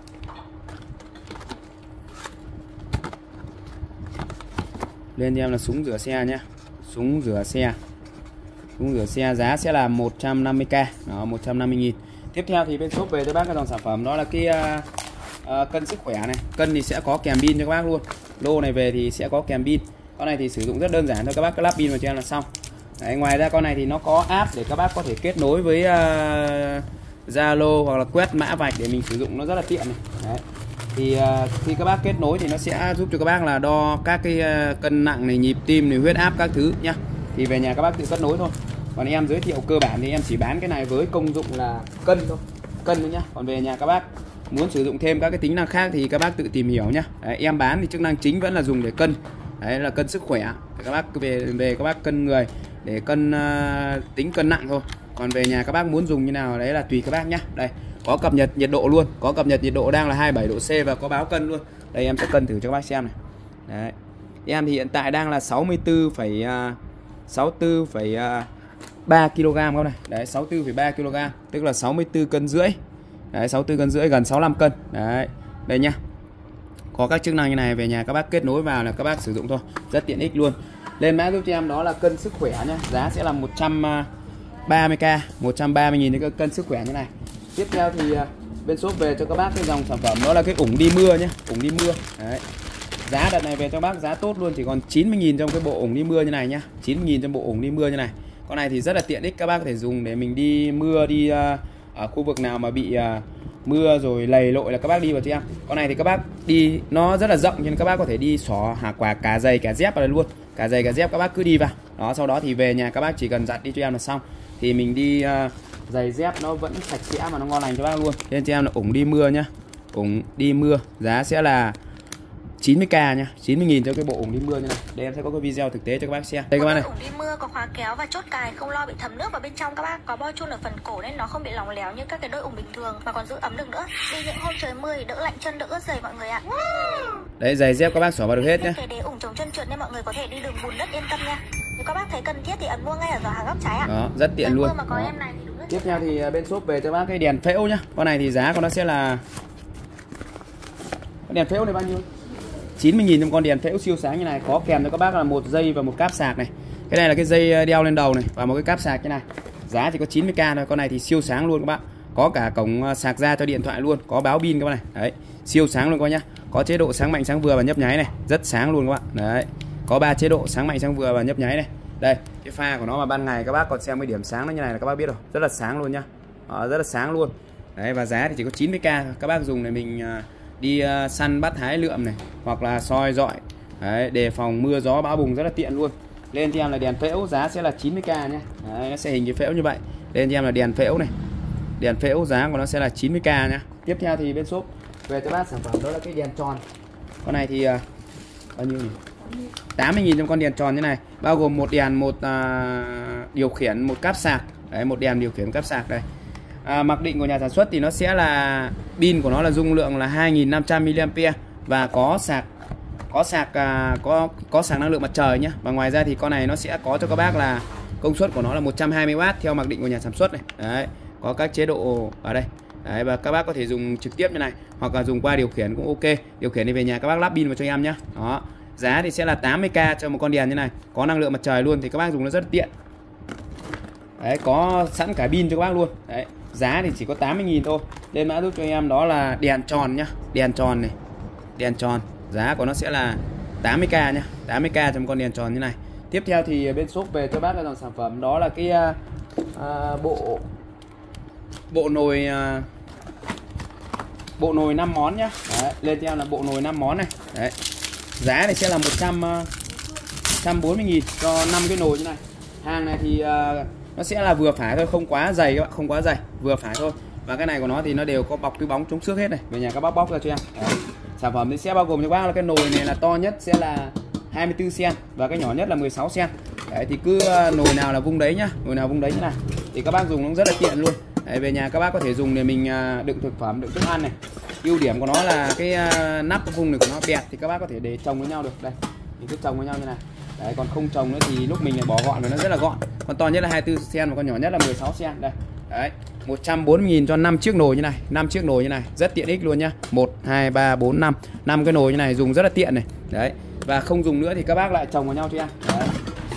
S1: Lên cho em là súng rửa xe nhá. Súng rửa xe. Súng rửa xe giá sẽ là 150k. Đó, 150.000. Tiếp theo thì bên shop về cho bác cái dòng sản phẩm đó là cái cân sức khỏe này. Cân thì sẽ có kèm pin cho các bác luôn. Lô này về thì sẽ có kèm pin. Con này thì sử dụng rất đơn giản thôi, các bác cứ lắp pin vào cho em là xong. Đấy, ngoài ra con này thì nó có app để các bác có thể kết nối với Zalo hoặc là quét mã vạch để mình sử dụng, nó rất là tiện này. Đấy. Thì khi các bác kết nối thì nó sẽ giúp cho các bác là đo các cái cân nặng này, nhịp tim này, huyết áp các thứ nhá. Thì về nhà các bác tự kết nối thôi. Còn em giới thiệu cơ bản thì em chỉ bán cái này với công dụng là cân thôi, cân thôi nhá. Còn về nhà các bác muốn sử dụng thêm các cái tính năng khác thì các bác tự tìm hiểu nhá. Đấy, em bán thì chức năng chính vẫn là dùng để cân. Đấy là cân sức khỏe. Để các bác về các bác cân người để cân tính cân nặng thôi. Còn về nhà các bác muốn dùng như nào đấy là tùy các bác nhá. Đây, có cập nhật nhiệt độ luôn, có cập nhật nhiệt độ đang là 27 độ C và có báo cân luôn. Đây em sẽ cân thử cho các bác xem này. Đấy. Em thì hiện tại đang là 64,3 kg các này. Đấy, 64,3 kg, tức là 64 cân rưỡi. Đấy, 64 cân rưỡi, gần 65 cân. Đấy. Đây nhá. Có các chức năng như này, về nhà các bác kết nối vào là các bác sử dụng thôi, rất tiện ích luôn. Lên mã giúp cho em đó là cân sức khỏe nhá. Giá sẽ là 130k, 130.000 cái cân sức khỏe như này. Tiếp theo thì bên shop về cho các bác cái dòng sản phẩm đó là cái ủng đi mưa nhé, ủng đi mưa. Đấy. Giá đợt này về cho bác giá tốt luôn, chỉ còn 90.000 trong cái bộ ủng đi mưa như này nhá. 90.000 trong bộ ủng đi mưa như này. Con này thì rất là tiện ích, các bác có thể dùng để mình đi mưa, đi ở khu vực nào mà bị mưa rồi lầy lội là các bác đi vào cho em. Con này thì các bác đi nó rất là rộng nên các bác có thể đi xỏ hả quả cả giày cả dép vào đây luôn. Cả giày cả dép các bác cứ đi vào. Đó, sau đó thì về nhà các bác chỉ cần giặt đi cho em là xong. Thì mình đi giày dép nó vẫn sạch sẽ mà nó ngon lành cho bác luôn. Nên cho em là ủng đi mưa nhá. Ủng đi mưa, giá sẽ là 90k nha, 90.000 cho cái bộ ủng đi mưa như này. Đây em sẽ có cái video thực tế cho các bác xem. Đây các bác này.
S4: Ủng đi mưa có khóa kéo và chốt cài, không lo bị thấm nước vào bên trong các bác. Có bo chun ở phần cổ nên nó không bị lỏng léo như các cái đôi ủng bình thường mà còn giữ ấm được nữa. Đi những hôm trời mưa đỡ lạnh chân, đỡ ướt giày mọi người ạ.
S1: Đấy, giày dép các bác xỏ vào được hết nhé.
S4: Cái đế ủng chống chân trượt nên mọi người có thể đi đường bùn đất yên tâm nha. Nếu các bác thấy cần thiết thì ấn mua ngay ở giỏ hàng góc trái ạ.
S1: Đó, rất tiện luôn.
S4: Mà có em này thì đúng.
S1: Tiếp theo thì bên shop về cho bác cái đèn phễu nhá. Con này thì giá của nó sẽ là, cái đèn phễu này bao nhiêu? 90.000 trong con đèn phễu siêu sáng như này. Có kèm cho các bác là một dây và một cáp sạc này. Cái này là cái dây đeo lên đầu này và một cái cáp sạc như này. Giá chỉ có 90k thôi. Con này thì siêu sáng luôn các bạn. Có cả cổng sạc ra cho điện thoại luôn, có báo pin các bạn này. Đấy, siêu sáng luôn các bác nhá. Có chế độ sáng mạnh, sáng vừa và nhấp nháy này, rất sáng luôn các bạn. Đấy. Có 3 chế độ sáng mạnh, sáng vừa và nhấp nháy này. Đây, cái pha của nó mà ban ngày các bác còn xem cái điểm sáng nó như này là các bác biết rồi, rất là sáng luôn nhá. Rất là sáng luôn. Đấy, và giá thì chỉ có 90k thôi. Các bác dùng để mình đi săn bắt hái lượm này, hoặc là soi dọi. Đấy, đề phòng mưa gió bão bùng rất là tiện luôn. Lên cho em là đèn phễu, giá sẽ là 90k nhé. Đấy, nó sẽ hình cái phễu như vậy. Lên cho em là đèn phễu này. Đèn phễu giá của nó sẽ là 90k nhá. Tiếp theo thì bên shop về cho bác sản phẩm đó là cái đèn tròn. Con này thì bao nhiêu nhỉ? 80.000 trong con đèn tròn như này, bao gồm một đèn, một điều khiển, một cáp sạc. Đấy, một đèn điều khiển cáp sạc đây. Mặc định của nhà sản xuất thì nó sẽ là pin của nó là dung lượng là 2500 mAh và có sạc năng lượng mặt trời nhé. Và ngoài ra thì con này nó sẽ có cho các bác là công suất của nó là 120W theo mặc định của nhà sản xuất này. Đấy, có các chế độ ở đây. Đấy, và các bác có thể dùng trực tiếp như này hoặc là dùng qua điều khiển cũng ok. Điều khiển thì về nhà các bác lắp pin vào cho em nhé. Đó, giá thì sẽ là 80k cho một con đèn như này, có năng lượng mặt trời luôn thì các bác dùng nó rất tiện. Đấy, có sẵn cả pin cho các bác luôn. Đấy, giá thì chỉ có 80.000 thôi. Lên mã giúp cho em đó là đèn tròn nhá, đèn tròn này, đèn tròn, giá của nó sẽ là 80k nhá, 80k trong con đèn tròn như này. Tiếp theo thì bên shop về cho bác là dòng sản phẩm đó là cái bộ nồi 5 món nhá. Đấy, lên cho em là bộ nồi 5 món này. Đấy, giá này sẽ là 140.000 cho 5 cái nồi như này. Hàng này thì nó sẽ là vừa phải thôi, không quá dày các bạn, không quá dày, vừa phải thôi. Và cái này của nó thì nó đều có bọc túi bóng chống xước hết này. Về nhà các bác bóc ra cho em. Đấy. Sản phẩm thì sẽ bao gồm cho bác là cái nồi này là to nhất sẽ là 24 cm và cái nhỏ nhất là 16 cm. Đấy, thì cứ nồi nào là vung đấy nhá, nồi nào vung đấy như này thì các bác dùng nó rất là tiện luôn. Đấy, về nhà các bác có thể dùng để mình đựng thực phẩm, đựng thức ăn này. Ưu điểm của nó là cái nắp cái vung này của nó bẹt thì các bác có thể để chồng với nhau được. Đây, mình cứ chồng với nhau như này. Đấy, còn không chồng nữa thì lúc mình lại bỏ gọn và nó rất là gọn. Con to nhất là 24 cm và con nhỏ nhất là 16 cm. Đây. Đấy, 140.000 cho 5 chiếc nồi như này, 5 chiếc nồi như này, rất tiện ích luôn nhá. 1 2 3 4 5, 5 cái nồi như này dùng rất là tiện này. Đấy. Và không dùng nữa thì các bác lại chồng vào nhau cho em. Đấy.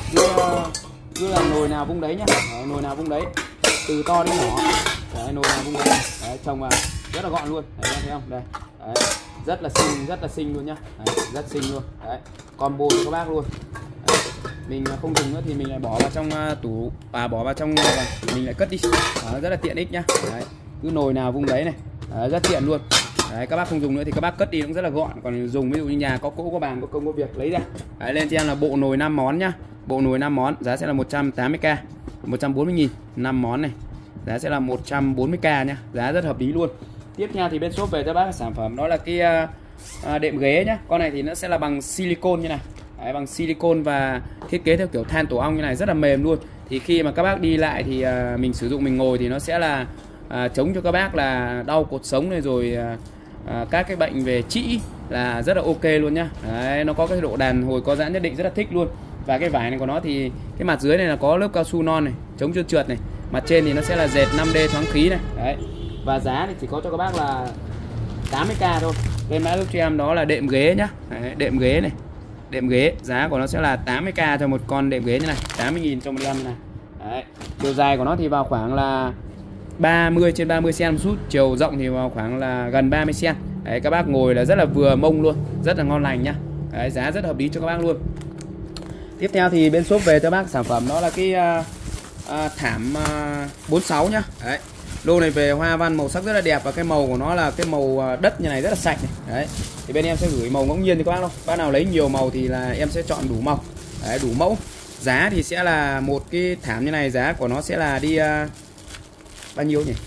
S1: Cứ là nồi nào vung đấy nhá. Đấy, nồi nào vung đấy, từ to đến nhỏ. Đấy, nồi nào vung đấy. Đấy, chồng vào rất là gọn luôn. Đấy, thấy không? Đây. Đấy. Rất là xinh luôn nhá. Đấy, rất xinh luôn. Đấy. Combo cho các bác luôn. Đấy. Mình không dùng nữa thì mình lại bỏ vào trong tủ bỏ vào trong mình lại cất đi. Đó, rất là tiện ích nhá. Đấy. Cứ nồi nào vung đấy này. Đấy, rất tiện luôn. Đấy, các bác không dùng nữa thì các bác cất đi cũng rất là gọn. Còn dùng ví dụ như nhà có cỗ có bàn có công có việc lấy ra. Đấy, lên cho em là bộ nồi 5 món nhá. Bộ nồi 5 món giá sẽ là 180k, 140.000, 5 món này. Giá sẽ là 140k nhá, giá rất hợp lý luôn. Tiếp theo thì bên shop về cho bác sản phẩm đó là cái đệm ghế nhá. Con này thì nó sẽ là bằng silicon như này. Đấy, bằng silicon và thiết kế theo kiểu than tổ ong như này, rất là mềm luôn. Thì khi mà các bác đi lại thì mình sử dụng, mình ngồi thì nó sẽ là chống cho các bác là đau cột sống này, rồi các cái bệnh về trĩ là rất là ok luôn nhá. Đấy, nó có cái độ đàn hồi có giãn nhất định, rất là thích luôn. Và cái vải này của nó thì cái mặt dưới này là có lớp cao su non này, chống trơn trượt này. Mặt trên thì nó sẽ là dệt 5D thoáng khí này. Đấy. Và giá thì chỉ có cho các bác là 80k thôi. Bên mã giúp cho em đó là đệm ghế nhá. Đấy, đệm ghế này. Đệm ghế, giá của nó sẽ là 80k cho một con đệm ghế như này, 80.000 cho một em như này. Đấy. Chiều dài của nó thì vào khoảng là 30x30 cm một chút, chiều rộng thì vào khoảng là gần 30 cm. Đấy, các bác ngồi là rất là vừa mông luôn, rất là ngon lành nhá. Đấy, giá rất hợp lý cho các bác luôn. Tiếp theo thì bên shop về cho bác sản phẩm đó là cái thảm 46 nhá. Đấy. Lô này về hoa văn màu sắc rất là đẹp và cái màu của nó là cái màu đất như này, rất là sạch này. Đấy. Thì bên em sẽ gửi màu ngẫu nhiên cho các bác thôi. Bác nào lấy nhiều màu thì là em sẽ chọn đủ màu. Đấy, đủ mẫu. Giá thì sẽ là một cái thảm như này, giá của nó sẽ là đi bao nhiêu nhỉ?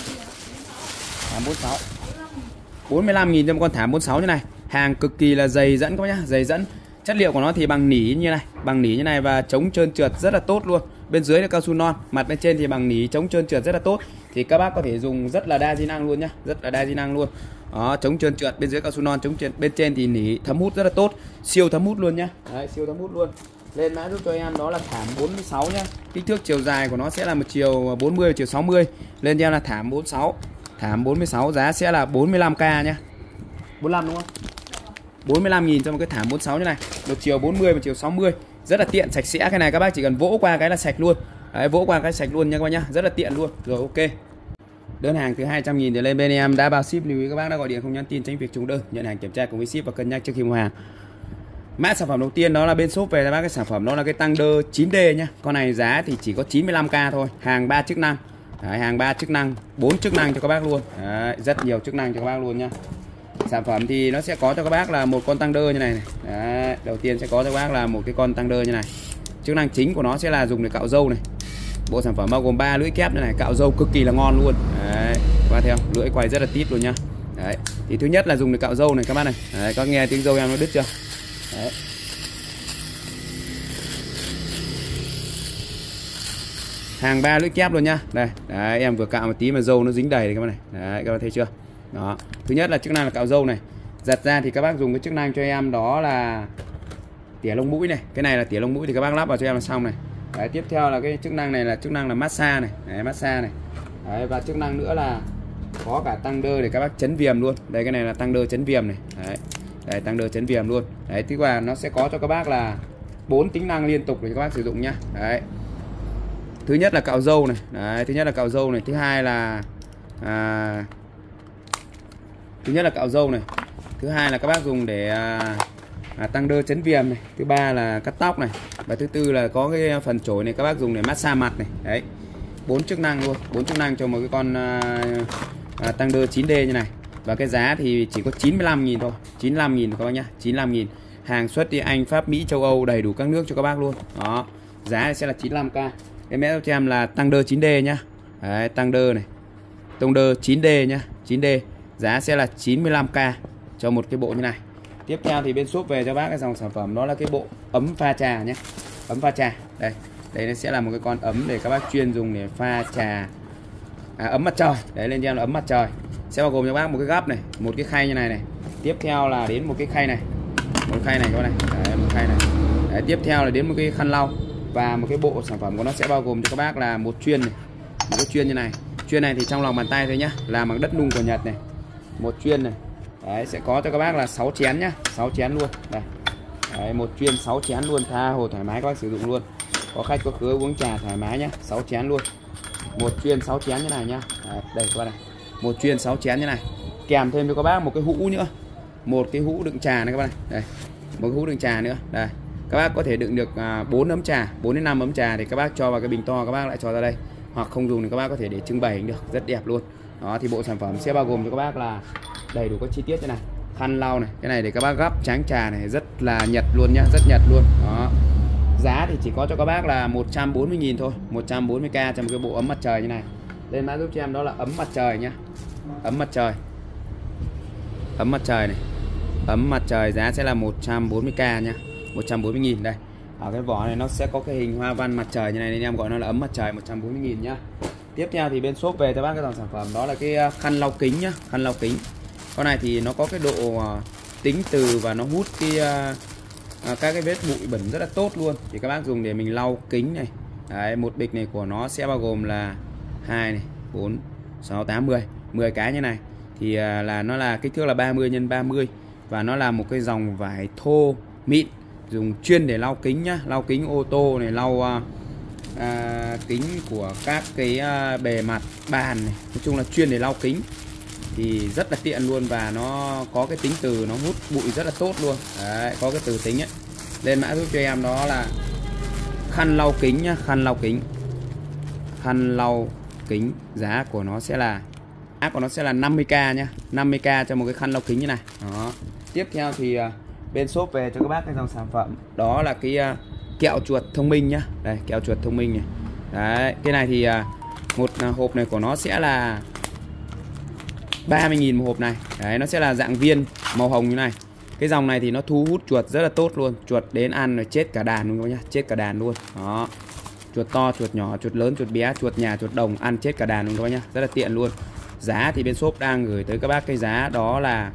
S1: Thảm 46. 45.000 cho một con thảm 46 như này. Hàng cực kỳ là dày dẫn các bác nhá, dày dẫn. Chất liệu của nó thì bằng nỉ như này, bằng nỉ như này và chống trơn trượt rất là tốt luôn. Bên dưới là cao su non, mặt bên trên thì bằng nỉ chống trơn trượt rất là tốt. Thì các bác có thể dùng rất là đa di năng luôn nhá, rất là đa di năng luôn. Đó, chống trơn trượt, bên dưới cao su non chống trượt, bên trên thì nỉ thấm hút rất là tốt, siêu thấm hút luôn nhá. Đấy, siêu thấm hút luôn. Lên mã giúp cho em đó là thảm 46 nhá. Kích thước chiều dài của nó sẽ là một chiều 40 chiều 60. Lên cho em là thảm 46. Thảm 46 giá sẽ là 45k nhá. 45 đúng không? 45.000 cho một cái thảm 46 như này. Một chiều 40, một chiều 60. Rất là tiện, sạch sẽ. Cái này các bác chỉ cần vỗ qua cái là sạch luôn. Đấy, vỗ qua cái sạch luôn nha các bác nhá. Rất là tiện luôn. Rồi ok. Đơn hàng từ 200.000 trở lên bên em đã bao ship. Lưu ý các bác đã gọi điện không nhắn tin tránh việc trùng đơn. Nhận hàng kiểm tra cùng với ship và cân nhắc trước khi mua hàng. Mã sản phẩm đầu tiên đó là bên shop về cho bác cái sản phẩm đó là cái Thunder 9D nhá. Con này giá thì chỉ có 95k thôi, hàng 3 chức năng. Đấy, hàng 3 chức năng, 4 chức năng cho các bác luôn. Đấy, rất nhiều chức năng cho các bác luôn nhá. Sản phẩm thì nó sẽ có cho các bác là một con Thunder như này này. Đấy, đầu tiên sẽ có cho các bác là một cái con Thunder như này. Chức năng chính của nó sẽ là dùng để cạo râu này. Bộ sản phẩm bao gồm 3 lưỡi kép như này, cạo râu cực kỳ là ngon luôn. Đấy, các bác theo, lưỡi quay rất là tít luôn nhá. Đấy, thì thứ nhất là dùng để cạo râu này các bác này. Đấy, các nghe tiếng râu em nó đứt chưa? Đấy. Hàng 3 lưỡi kép luôn nhá. Đây, đấy, em vừa cạo một tí mà râu nó dính đầy này các bác này. Đấy, các bác thấy chưa? Đó. Thứ nhất là chức năng là cạo râu này. Giật ra thì các bác dùng cái chức năng cho em đó là tỉa lông mũi này. Cái này là tỉa lông mũi thì các bác lắp vào cho em là xong này. Đấy, tiếp theo là cái chức năng này là chức năng là massage này. Đấy, massage này. Đấy, và chức năng nữa là có cả Thunder để các bác chấn viêm luôn. Đây, cái này là Thunder chấn viêm này. Đấy. Đây, Thunder chấn viêm luôn. Đấy, tức là nó sẽ có cho các bác là 4 tính năng liên tục để các bác sử dụng nhá. Đấy. Thứ nhất là cạo râu này. Đấy, thứ nhất là cạo râu này, thứ hai là thứ nhất là cạo râu này. Thứ hai là các bác dùng để Thunder chấn viêm này. Thứ ba là cắt tóc này. Và thứ tư là có cái phần chổi này các bác dùng để massage mặt này. Đấy. 4 chức năng luôn, 4 chức năng cho một cái con Thunder 9D như này. Và cái giá thì chỉ có 95.000 thôi, 95.000 các bác nhá, 95.000. Hàng xuất đi Anh, Pháp, Mỹ, châu Âu đầy đủ các nước cho các bác luôn. Đó. Giá sẽ là 95k. Em mã cho em là Thunder 9D nhá. Đấy, Thunder này. Thunder 9D nhá, 9D. Giá sẽ là 95k cho một cái bộ như này. Tiếp theo thì bên shop về cho bác cái dòng sản phẩm đó là cái bộ ấm pha trà nhé. Ấm pha trà. Đây. Đây nó sẽ là một cái con ấm để các bác chuyên dùng để pha trà. Ấm mặt trời. Đấy, lên cho em là ấm mặt trời. Sẽ bao gồm cho bác một cái gắp này, một cái khay như này này. Tiếp theo là đến một cái khay này. Một khay này các bác này. Đấy, một khay này. Đấy, tiếp theo là đến một cái khăn lau. Và một cái bộ sản phẩm của nó sẽ bao gồm cho các bác là một chuyên này. Một cái chuyên như này. Chuyên này thì trong lòng bàn tay thôi nhá, làm bằng đất nung của Nhật này. Một chuyên này. Đấy, sẽ có cho các bác là 6 chén nhá, 6 chén luôn. Đây. Đấy, một chuyên 6 chén luôn, tha hồ thoải mái các bác sử dụng luôn. Có khách có khứa uống trà thoải mái nhá, 6 chén luôn. Một chuyên 6 chén như này nhá. Đấy, đây các bác này. Một chuyên 6 chén như này. Kèm thêm cho các bác một cái hũ nữa. Một cái hũ đựng trà này các bác này. Đây. Một cái hũ đựng trà nữa. Đây. Các bác có thể đựng được 4 ấm trà, 4 đến 5 ấm trà thì các bác cho vào cái bình to, các bác lại cho ra đây. Hoặc không dùng thì các bác có thể để trưng bày được, rất đẹp luôn. Đó thì bộ sản phẩm sẽ bao gồm cho các bác là đầy đủ các chi tiết như này. Khăn lau này, cái này để các bác gắp tráng trà này, rất là Nhật luôn nhá, rất Nhật luôn. Đó. Giá thì chỉ có cho các bác là 140.000 thôi, 140k cho một cái bộ ấm mặt trời như này. Lên mã giúp cho em đó là ấm mặt trời nhá. Ấm mặt trời. Ấm mặt trời này. Ấm mặt trời giá sẽ là 140k nhá. 140.000 đây. Ở cái vỏ này nó sẽ có cái hình hoa văn mặt trời như này nên em gọi nó là ấm mặt trời, 140.000 nhá. Tiếp theo thì bên shop về cho bác cái dòng sản phẩm đó là cái khăn lau kính nhá, khăn lau kính. Con này thì nó có cái độ tính từ và nó hút các cái vết bụi bẩn rất là tốt luôn. Thì các bác dùng để mình lau kính này. Đấy, một bịch này của nó sẽ bao gồm là 2 này, 4, 6, 8, 10 cái như này. Thì là nó là kích thước là 30 x 30 và nó là một cái dòng vải thô mịn dùng chuyên để lau kính nhá, lau kính ô tô này, lau kính của các cái bề mặt bàn này, nói chung là chuyên để lau kính thì rất là tiện luôn và nó có cái tính từ nó hút bụi rất là tốt luôn. Đấy, có cái từ tính ấy. Lên mã giúp cho em đó là khăn lau kính nhá, khăn lau kính. Khăn lau kính giá của nó sẽ là áp của nó sẽ là 50k nhá, 50k cho một cái khăn lau kính như này. Đó. Tiếp theo thì bên shop về cho các bác cái dòng sản phẩm đó là cái kẹo chuột thông minh nhá. Đây, kẹo chuột thông minh này. Đấy, cái này thì một hộp này của nó sẽ là 30.000 một hộp này. Đấy, nó sẽ là dạng viên màu hồng như này. Cái dòng này thì nó thu hút chuột rất là tốt luôn. Chuột đến ăn rồi chết cả đàn luôn các nhá, chết cả đàn luôn. Đó. Chuột to, chuột nhỏ, chuột lớn, chuột bé, chuột nhà, chuột đồng ăn chết cả đàn luôn các bác nhá, rất là tiện luôn. Giá thì bên shop đang gửi tới các bác cái giá đó là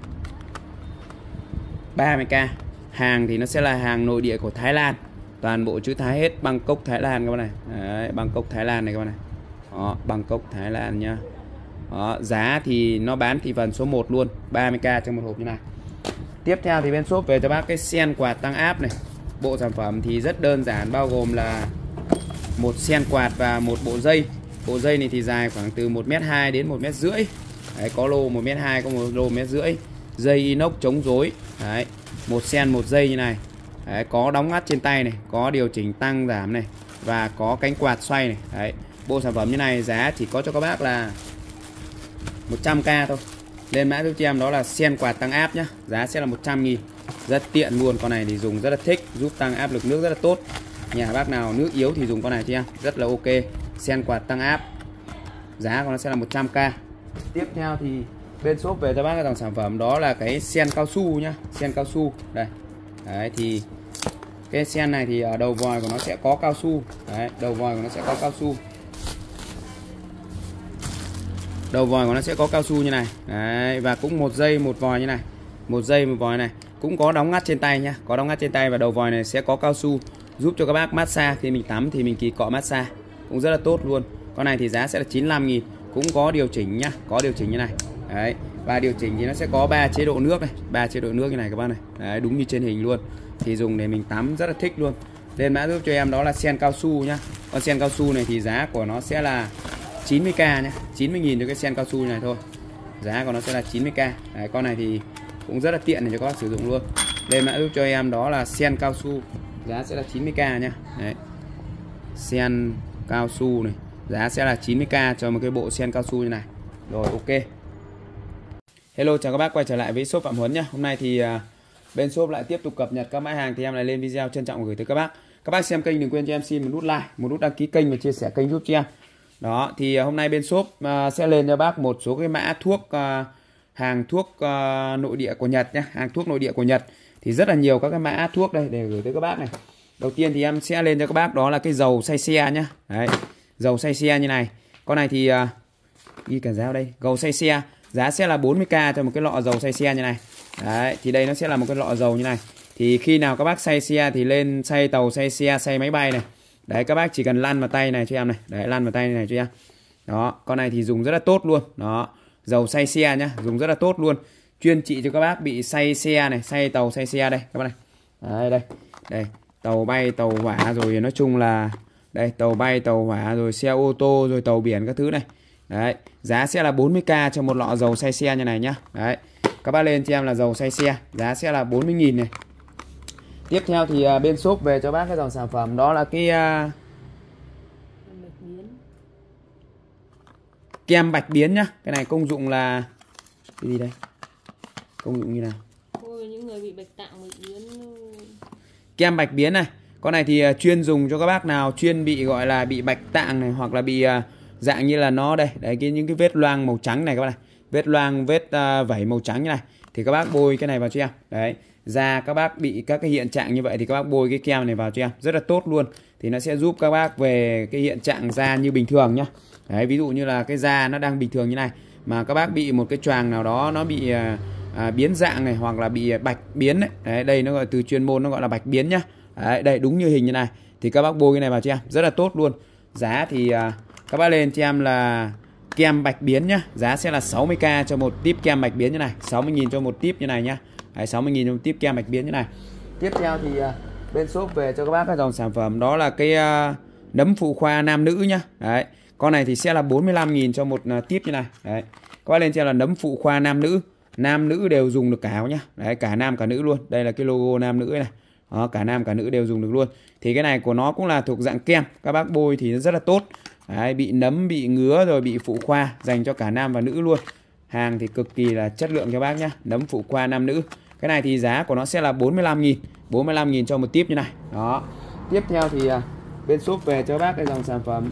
S1: 30k. Hàng thì nó sẽ là hàng nội địa của Thái Lan. Toàn bộ chữ Thái hết, Bangkok Thái Lan các bạn này. Đấy, Bangkok Thái Lan này các bạn này. Đó, Bangkok Thái Lan nhá. Đó, giá thì nó bán thị phần số 1 luôn, 30k cho một hộp như này. Tiếp theo thì bên shop về cho bác cái sen quạt tăng áp này. Bộ sản phẩm thì rất đơn giản, bao gồm là một sen quạt và một bộ dây. Bộ dây này thì dài khoảng từ 1m2 đến 1m50. Đấy, có lô 1m2, có một lô 1m50. Dây inox chống rối. Đấy, một sen một dây như này. Đấy, có đóng ngắt trên tay này, có điều chỉnh tăng giảm này và có cánh quạt xoay này. Đấy, bộ sản phẩm như này giá chỉ có cho các bác là 100k thôi. Lên mã giúp cho em đó là sen quạt tăng áp nhá, giá sẽ là 100.000. Rất tiện luôn, con này thì dùng rất là thích, giúp tăng áp lực nước rất là tốt. Nhà bác nào nước yếu thì dùng con này cho em, rất là ok. Sen quạt tăng áp, giá của nó sẽ là 100k. Tiếp theo thì bên shop về cho bác cái dòng sản phẩm đó là cái sen cao su nhá, sen cao su đây. Đấy, thì cái sen này thì ở đầu vòi của nó sẽ có cao su. Đấy, đầu vòi của nó sẽ có cao su. Đầu vòi của nó sẽ có cao su như này. Đấy, và cũng một dây một vòi như này. Một dây một vòi này, cũng có đóng ngắt trên tay nhá, có đóng ngắt trên tay và đầu vòi này sẽ có cao su giúp cho các bác massage, khi mình tắm thì mình kỳ cọ massage cũng rất là tốt luôn. Con này thì giá sẽ là 95.000, cũng có điều chỉnh nhá, có điều chỉnh như này. Đấy, và điều chỉnh thì nó sẽ có 3 chế độ nước này, 3 chế độ nước như này các bác này. Đấy, đúng như trên hình luôn. Thì dùng để mình tắm rất là thích luôn. Lên mã giúp cho em đó là sen cao su nhá. Con sen cao su này thì giá của nó sẽ là 90k nhé, 90.000 cho cái sen cao su này thôi. Giá của nó sẽ là 90k. Đấy, con này thì cũng rất là tiện để cho các bác sử dụng luôn. Lên mã giúp cho em đó là sen cao su, giá sẽ là 90k nhá. Đấy, sen cao su này, giá sẽ là 90k cho một cái bộ sen cao su như này. Rồi, ok. Hello, chào các bác quay trở lại với shop Phạm Huấn nhá. Hôm nay thì bên shop lại tiếp tục cập nhật các mã hàng thì em lại lên video trân trọng gửi tới các bác. Các bác xem kênh đừng quên cho em xin một nút like, một nút đăng ký kênh và chia sẻ kênh giúp cho em. Đó, thì hôm nay bên shop sẽ lên cho bác một số cái mã thuốc, hàng thuốc nội địa của Nhật nhé, hàng thuốc nội địa của Nhật. Thì rất là nhiều các cái mã thuốc đây để gửi tới các bác này. Đầu tiên thì em sẽ lên cho các bác đó là cái dầu xay xe nhá. Đấy, dầu xay xe như này. Con này thì ghi cả giá đây, dầu xay xe, giá sẽ là 40k cho một cái lọ dầu xay xe như này. Đấy, thì đây nó sẽ là một cái lọ dầu như này. Thì khi nào các bác xay xe thì lên xay tàu, xay xe, xay máy bay này. Đấy, các bác chỉ cần lăn vào tay này cho em này. Đấy, lăn vào tay này cho em. Đó, con này thì dùng rất là tốt luôn. Đó, dầu xay xe nhá, dùng rất là tốt luôn. Chuyên trị cho các bác bị xay xe này, xay tàu, xay xe đây các bác này. Đấy, đây. Đây, tàu bay, tàu hỏa rồi nói chung là đây, tàu bay, tàu hỏa rồi xe ô tô rồi tàu biển các thứ này. Đấy, giá sẽ là 40k cho một lọ dầu xay xe như này nhá. Đấy, các bác lên cho em là dầu xay xe, giá sẽ là 40.000 này. Tiếp theo thì bên shop về cho bác cái dòng sản phẩm đó là cái kem bạch biến nhá. Cái này công dụng là cái gì đây? Công dụng như nào?
S5: Ôi, những người bị bạch tạng bạch biến.
S1: Kem bạch biến này. Con này thì chuyên dùng cho các bác nào chuyên bị gọi là bị bạch tạng này, hoặc là bị dạng như là nó đây, đấy, những cái vết loang màu trắng này các bác này. Vết loang, vết vảy màu trắng như này thì các bác bôi cái này vào cho em. Đấy, da các bác bị các cái hiện trạng như vậy thì các bác bôi cái kem này vào cho em, rất là tốt luôn. Thì nó sẽ giúp các bác về cái hiện trạng da như bình thường nhá. Đấy, ví dụ như là cái da nó đang bình thường như này mà các bác bị một cái choàng nào đó nó bị biến dạng này, hoặc là bị bạch biến đấy. Đấy, đây nó gọi từ chuyên môn nó gọi là bạch biến nhá. Đấy, đây đúng như hình như này thì các bác bôi cái này vào cho em, rất là tốt luôn. Giá thì các bác lên cho em là kem bạch biến nhá, giá sẽ là 60k cho một tip kem bạch biến như này, 60.000 cho một tip như này nhá. Đấy, 60.000 cho một tip kem bạch biến như này. Tiếp theo thì bên shop về cho các bác cái dòng sản phẩm đó là cái nấm phụ khoa nam nữ nhá. Đấy, con này thì sẽ là 45.000 cho một tip như này. Đấy, các bác lên cho là nấm phụ khoa nam nữ, nam nữ đều dùng được cả nhá. Đấy, cả nam cả nữ luôn. Đây là cái logo nam nữ này. Đó, cả nam cả nữ đều dùng được luôn. Thì cái này của nó cũng là thuộc dạng kem, các bác bôi thì nó rất là tốt. Đấy, bị nấm, bị ngứa rồi bị phụ khoa, dành cho cả nam và nữ luôn. Hàng thì cực kỳ là chất lượng cho bác nhá. Nấm phụ khoa nam nữ. Cái này thì giá của nó sẽ là 45.000, 45.000 cho một tip như này. Đó. Tiếp theo thì bên shop về cho bác cái dòng sản phẩm.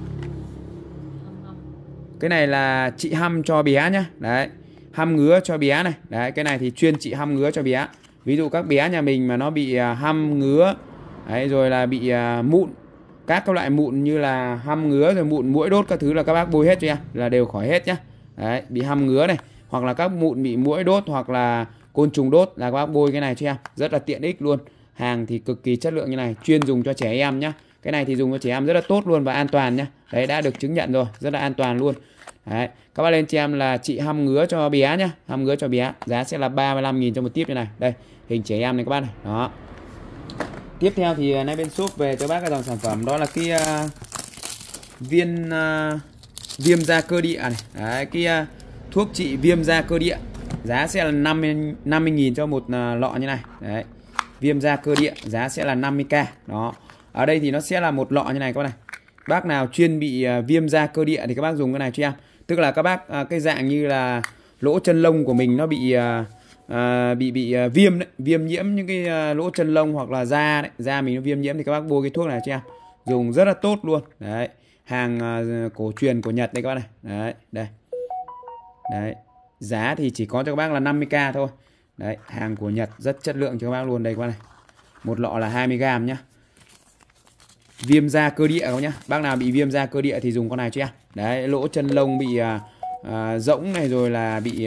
S1: Cái này là trị hăm cho bé nhá. Đấy, hăm ngứa cho bé này. Đấy, cái này thì chuyên trị hăm ngứa cho bé. Ví dụ các bé nhà mình mà nó bị hăm ngứa, đấy, rồi là bị mụn, các loại mụn như là hăm ngứa rồi mụn muỗi đốt các thứ là các bác bôi hết cho em là đều khỏi hết nhá. Đấy, bị hăm ngứa này, hoặc là các mụn bị muỗi đốt hoặc là côn trùng đốt là các bác bôi cái này cho em, rất là tiện ích luôn. Hàng thì cực kỳ chất lượng như này, chuyên dùng cho trẻ em nhá. Cái này thì dùng cho trẻ em rất là tốt luôn và an toàn nhá. Đấy, đã được chứng nhận rồi, rất là an toàn luôn. Đấy, các bác lên cho em là chị hăm ngứa cho bé nhá, hăm ngứa cho bé, giá sẽ là 35.000 cho một tiếp như này. Đây, hình trẻ em này các bác này. Đó. Tiếp theo thì nay bên shop về cho bác cái dòng sản phẩm đó là cái viên viêm da cơ địa này. Đấy, cái thuốc trị viêm da cơ địa. Giá sẽ là 50.000 cho một lọ như này. Đấy. Viêm da cơ địa, giá sẽ là 50k. Đó. Ở đây thì nó sẽ là một lọ như này các bác này. Bác nào chuyên bị viêm da cơ địa thì các bác dùng cái này cho em. Tức là các bác cái dạng như là lỗ chân lông của mình nó bị viêm đấy, viêm nhiễm những cái lỗ chân lông hoặc là da đấy, da mình nó viêm nhiễm thì các bác bôi cái thuốc này cho em. Dùng rất là tốt luôn. Đấy, hàng cổ truyền của Nhật đây các bác này. Đấy, đây. Đấy, giá thì chỉ có cho các bác là 50k thôi. Đấy, hàng của Nhật rất chất lượng cho các bác luôn đây các bác này. Một lọ là 20g nhá. Viêm da cơ địa các bác nhá. Bác nào bị viêm da cơ địa thì dùng con này cho em. Đấy, lỗ chân lông bị rỗng này rồi là bị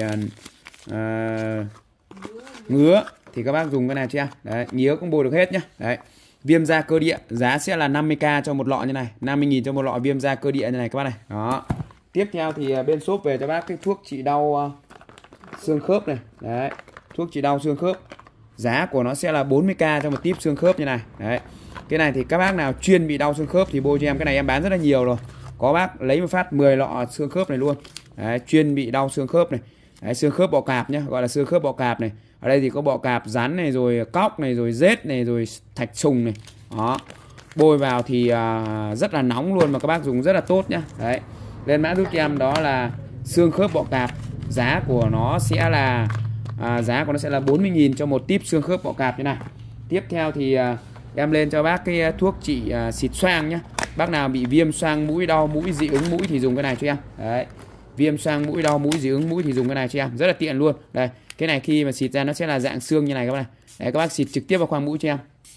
S1: ngứa thì các bác dùng cái này cho em. Đấy, ngứa cũng bôi được hết nhá. Đấy. Viêm da cơ địa, giá sẽ là 50k cho một lọ như này, 50.000 cho một lọ viêm da cơ địa như này các bác này. Đó. Tiếp theo thì bên shop về cho bác cái thuốc trị đau xương khớp này. Đấy, thuốc trị đau xương khớp. Giá của nó sẽ là 40k cho một tiếp xương khớp như này. Đấy. Cái này thì các bác nào chuyên bị đau xương khớp thì bôi cho em, cái này em bán rất là nhiều rồi. Có bác lấy một phát 10 lọ xương khớp này luôn. Đấy, chuyên bị đau xương khớp này. Đấy, xương khớp bọ cạp nhá, gọi là xương khớp bọ cạp này. Ở đây thì có bọ cạp, rắn này, rồi cóc này, rồi rết này, rồi thạch sùng này. Đó. Bôi vào thì rất là nóng luôn mà các bác dùng rất là tốt nhá. Đấy. Lên mã giúp cho em đó là xương khớp bọ cạp. Giá của nó sẽ là 40.000 cho một tiếp xương khớp bọ cạp như này. Tiếp theo thì em lên cho bác cái thuốc trị xịt xoang nhá. Bác nào bị viêm xoang mũi, đau mũi, dị ứng mũi thì dùng cái này cho em. Đấy. Viêm xoang mũi, đau mũi, dị ứng mũi thì dùng cái này cho em, rất là tiện luôn. Đây, cái này khi mà xịt ra nó sẽ là dạng xương như này các bác này. Đấy, các bác xịt trực tiếp vào khoang mũi cho em.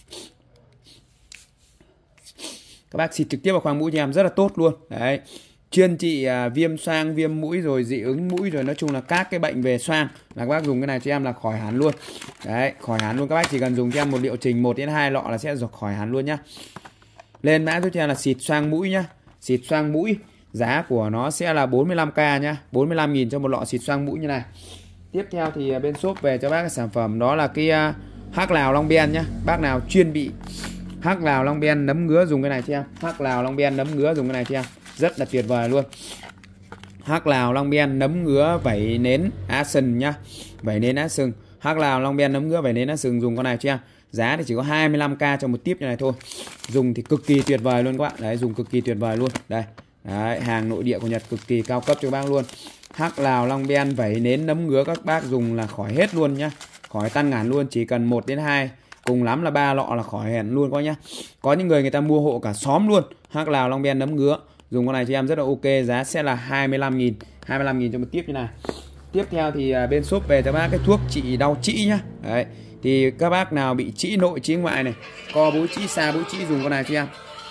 S1: Các bác xịt trực tiếp vào khoang mũi cho em, rất là tốt luôn. Đấy. Chuyên trị viêm xoang, viêm mũi rồi dị ứng mũi rồi nói chung là các cái bệnh về xoang là các bác dùng cái này cho em là khỏi hẳn luôn. Đấy, khỏi hẳn luôn, các bác chỉ cần dùng cho em một liệu trình 1 đến 2 lọ là sẽ khỏi hẳn luôn nhá. Lên mã giúp cho em là xịt xoang mũi nhá. Xịt xoang mũi, giá của nó sẽ là 45k nhá, 45.000 cho một lọ xịt xoang mũi như này. Tiếp theo thì bên shop về cho bác cái sản phẩm đó là cái hắc lào Long Ben nhá. Bác nào chuyên bị hắc lào Long Ben nấm ngứa dùng cái này cho em. Hắc lào Long Ben nấm ngứa dùng cái này cho em, rất là tuyệt vời luôn. Hắc lào Long Ben nấm ngứa vảy nến á sừng nhá. Vảy nến á sừng. Hắc lào Long Ben nấm ngứa vảy nến á sừng dùng con này cho em. Giá thì chỉ có 25k cho một tiếp như này thôi. Dùng thì cực kỳ tuyệt vời luôn các bạn. Đấy, dùng cực kỳ tuyệt vời luôn. Đây. Đấy, hàng nội địa của Nhật cực kỳ cao cấp cho các bác luôn. Hắc lào Long Ben vảy nến nấm ngứa các bác dùng là khỏi hết luôn nhá. Khỏi tan ngản luôn, chỉ cần 1 đến 2, cùng lắm là 3 lọ là khỏi hẳn luôn các nhá. Có những người ta mua hộ cả xóm luôn. Hắc lào Long Ben nấm ngứa. Dùng con này cho em rất là ok, giá sẽ là 25.000, 25.000 cho một tiếp như này. Tiếp theo thì bên shop về cho bác cái thuốc trị đau trĩ nhá. Đấy. Thì các bác nào bị trĩ nội trĩ ngoại này, co búi trĩ, xa búi trĩ dùng con này cho em.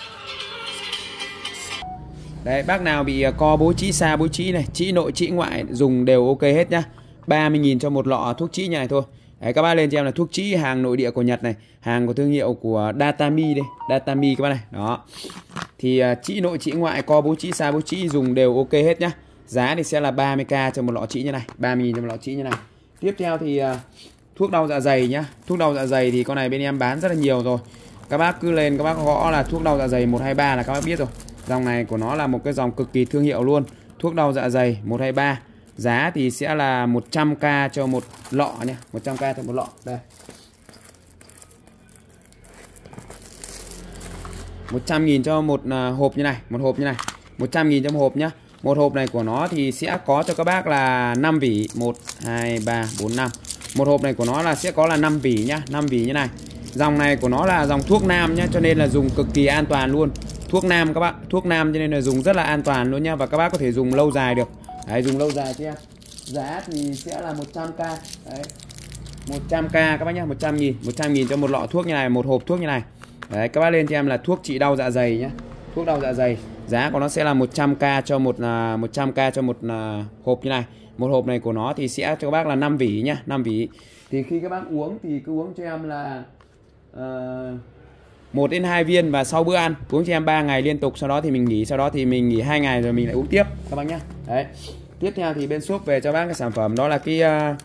S1: Đấy, bác nào bị co búi trĩ, xa búi trĩ này, trĩ nội trĩ ngoại dùng đều ok hết nhá. 30.000 cho một lọ thuốc trĩ như này thôi. Đấy, các bác lên cho em là thuốc trĩ hàng nội địa của Nhật này, hàng của thương hiệu của Datami đây, Datami các bác này. Đó. Thì trĩ nội trĩ ngoại, co búi trĩ, xa búi trĩ dùng đều ok hết nhá. Giá thì sẽ là 30k cho một lọ trĩ như này, 30.000 cho một lọ trĩ như này. Tiếp theo thì thuốc đau dạ dày nhá. Thuốc đau dạ dày thì con này bên em bán rất là nhiều rồi. Các bác cứ lên các bác gõ là thuốc đau dạ dày 123 là các bác biết rồi. Dòng này của nó là một cái dòng cực kỳ thương hiệu luôn. Thuốc đau dạ dày 123. Giá thì sẽ là 100k cho một lọ nhá, 100k cho một lọ. Đây. 100.000 cho một hộp như này, một hộp như này. 100.000 cho một hộp nhá. Một hộp này của nó thì sẽ có cho các bác là 5 vỉ, 1 2 3 4 5. Một hộp này của nó là sẽ có là 5 vỉ nhá, 5 vỉ như này. Dòng này của nó là dòng thuốc nam nhá, cho nên là dùng cực kỳ an toàn luôn. Thuốc nam các bạn, thuốc nam cho nên là dùng rất là an toàn luôn nhá, và các bác có thể dùng lâu dài được. Đấy, dùng lâu dài chứ em. Giá thì sẽ là 100k. Đấy. 100k các bác nhá, 100.000, 100.000 cho một lọ thuốc như này, một hộp thuốc như này. Đấy, các bác lên cho em là thuốc trị đau dạ dày nhá. Thuốc đau dạ dày, giá của nó sẽ là 100k cho một 100k cho một hộp như này. Một hộp này của nó thì sẽ cho các bác là 5 vỉ nhá, 5 vỉ. Thì khi các bác uống thì cứ uống cho em là 1 đến 2 viên và sau bữa ăn uống cho em 3 ngày liên tục, sau đó thì mình nghỉ, sau đó thì mình nghỉ 2 ngày rồi mình lại uống tiếp các bác nhá. Đấy. Tiếp theo thì bên shop về cho bác cái sản phẩm đó là cái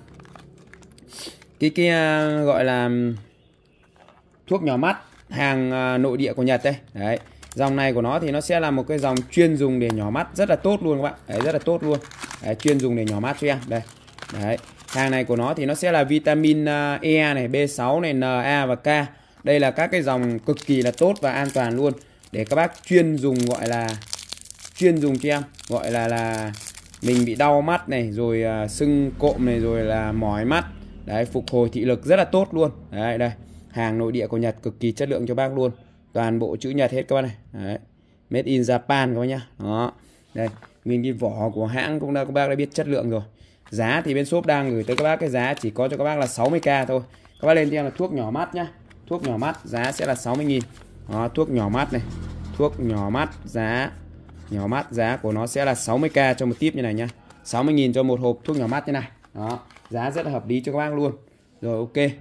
S1: gọi là thuốc nhỏ mắt hàng nội địa của Nhật đây. Đấy. Dòng này của nó thì nó sẽ là một cái dòng chuyên dùng để nhỏ mắt rất là tốt luôn các bạn. Đấy, rất là tốt luôn. Đấy, chuyên dùng để nhỏ mắt cho em. Đây. Đấy. Hàng này của nó thì nó sẽ là vitamin E này, B6 này, Na và K. Đây là các cái dòng cực kỳ là tốt và an toàn luôn để các bác chuyên dùng, gọi là chuyên dùng cho em, gọi là mình bị đau mắt này, rồi sưng cộm này, rồi là mỏi mắt. Đấy, phục hồi thị lực rất là tốt luôn. Đấy, đây. Hàng nội địa của Nhật cực kỳ chất lượng cho bác luôn. Toàn bộ chữ Nhật hết các bác này. Đấy. Made in Japan các bác nhá. Đó. Đây, nguyên cái vỏ của hãng cũng đã các bác đã biết chất lượng rồi. Giá thì bên shop đang gửi tới các bác cái giá chỉ có cho các bác là 60k thôi. Các bác lên cho em là thuốc nhỏ mắt nhá. Thuốc nhỏ mắt giá sẽ là 60.000. Đó, thuốc nhỏ mắt này. Thuốc nhỏ mắt giá của nó sẽ là 60k cho một tiếp như này nhá. 60.000 cho một hộp thuốc nhỏ mắt như này. Đó, giá rất là hợp lý cho các bác luôn. Rồi, ok.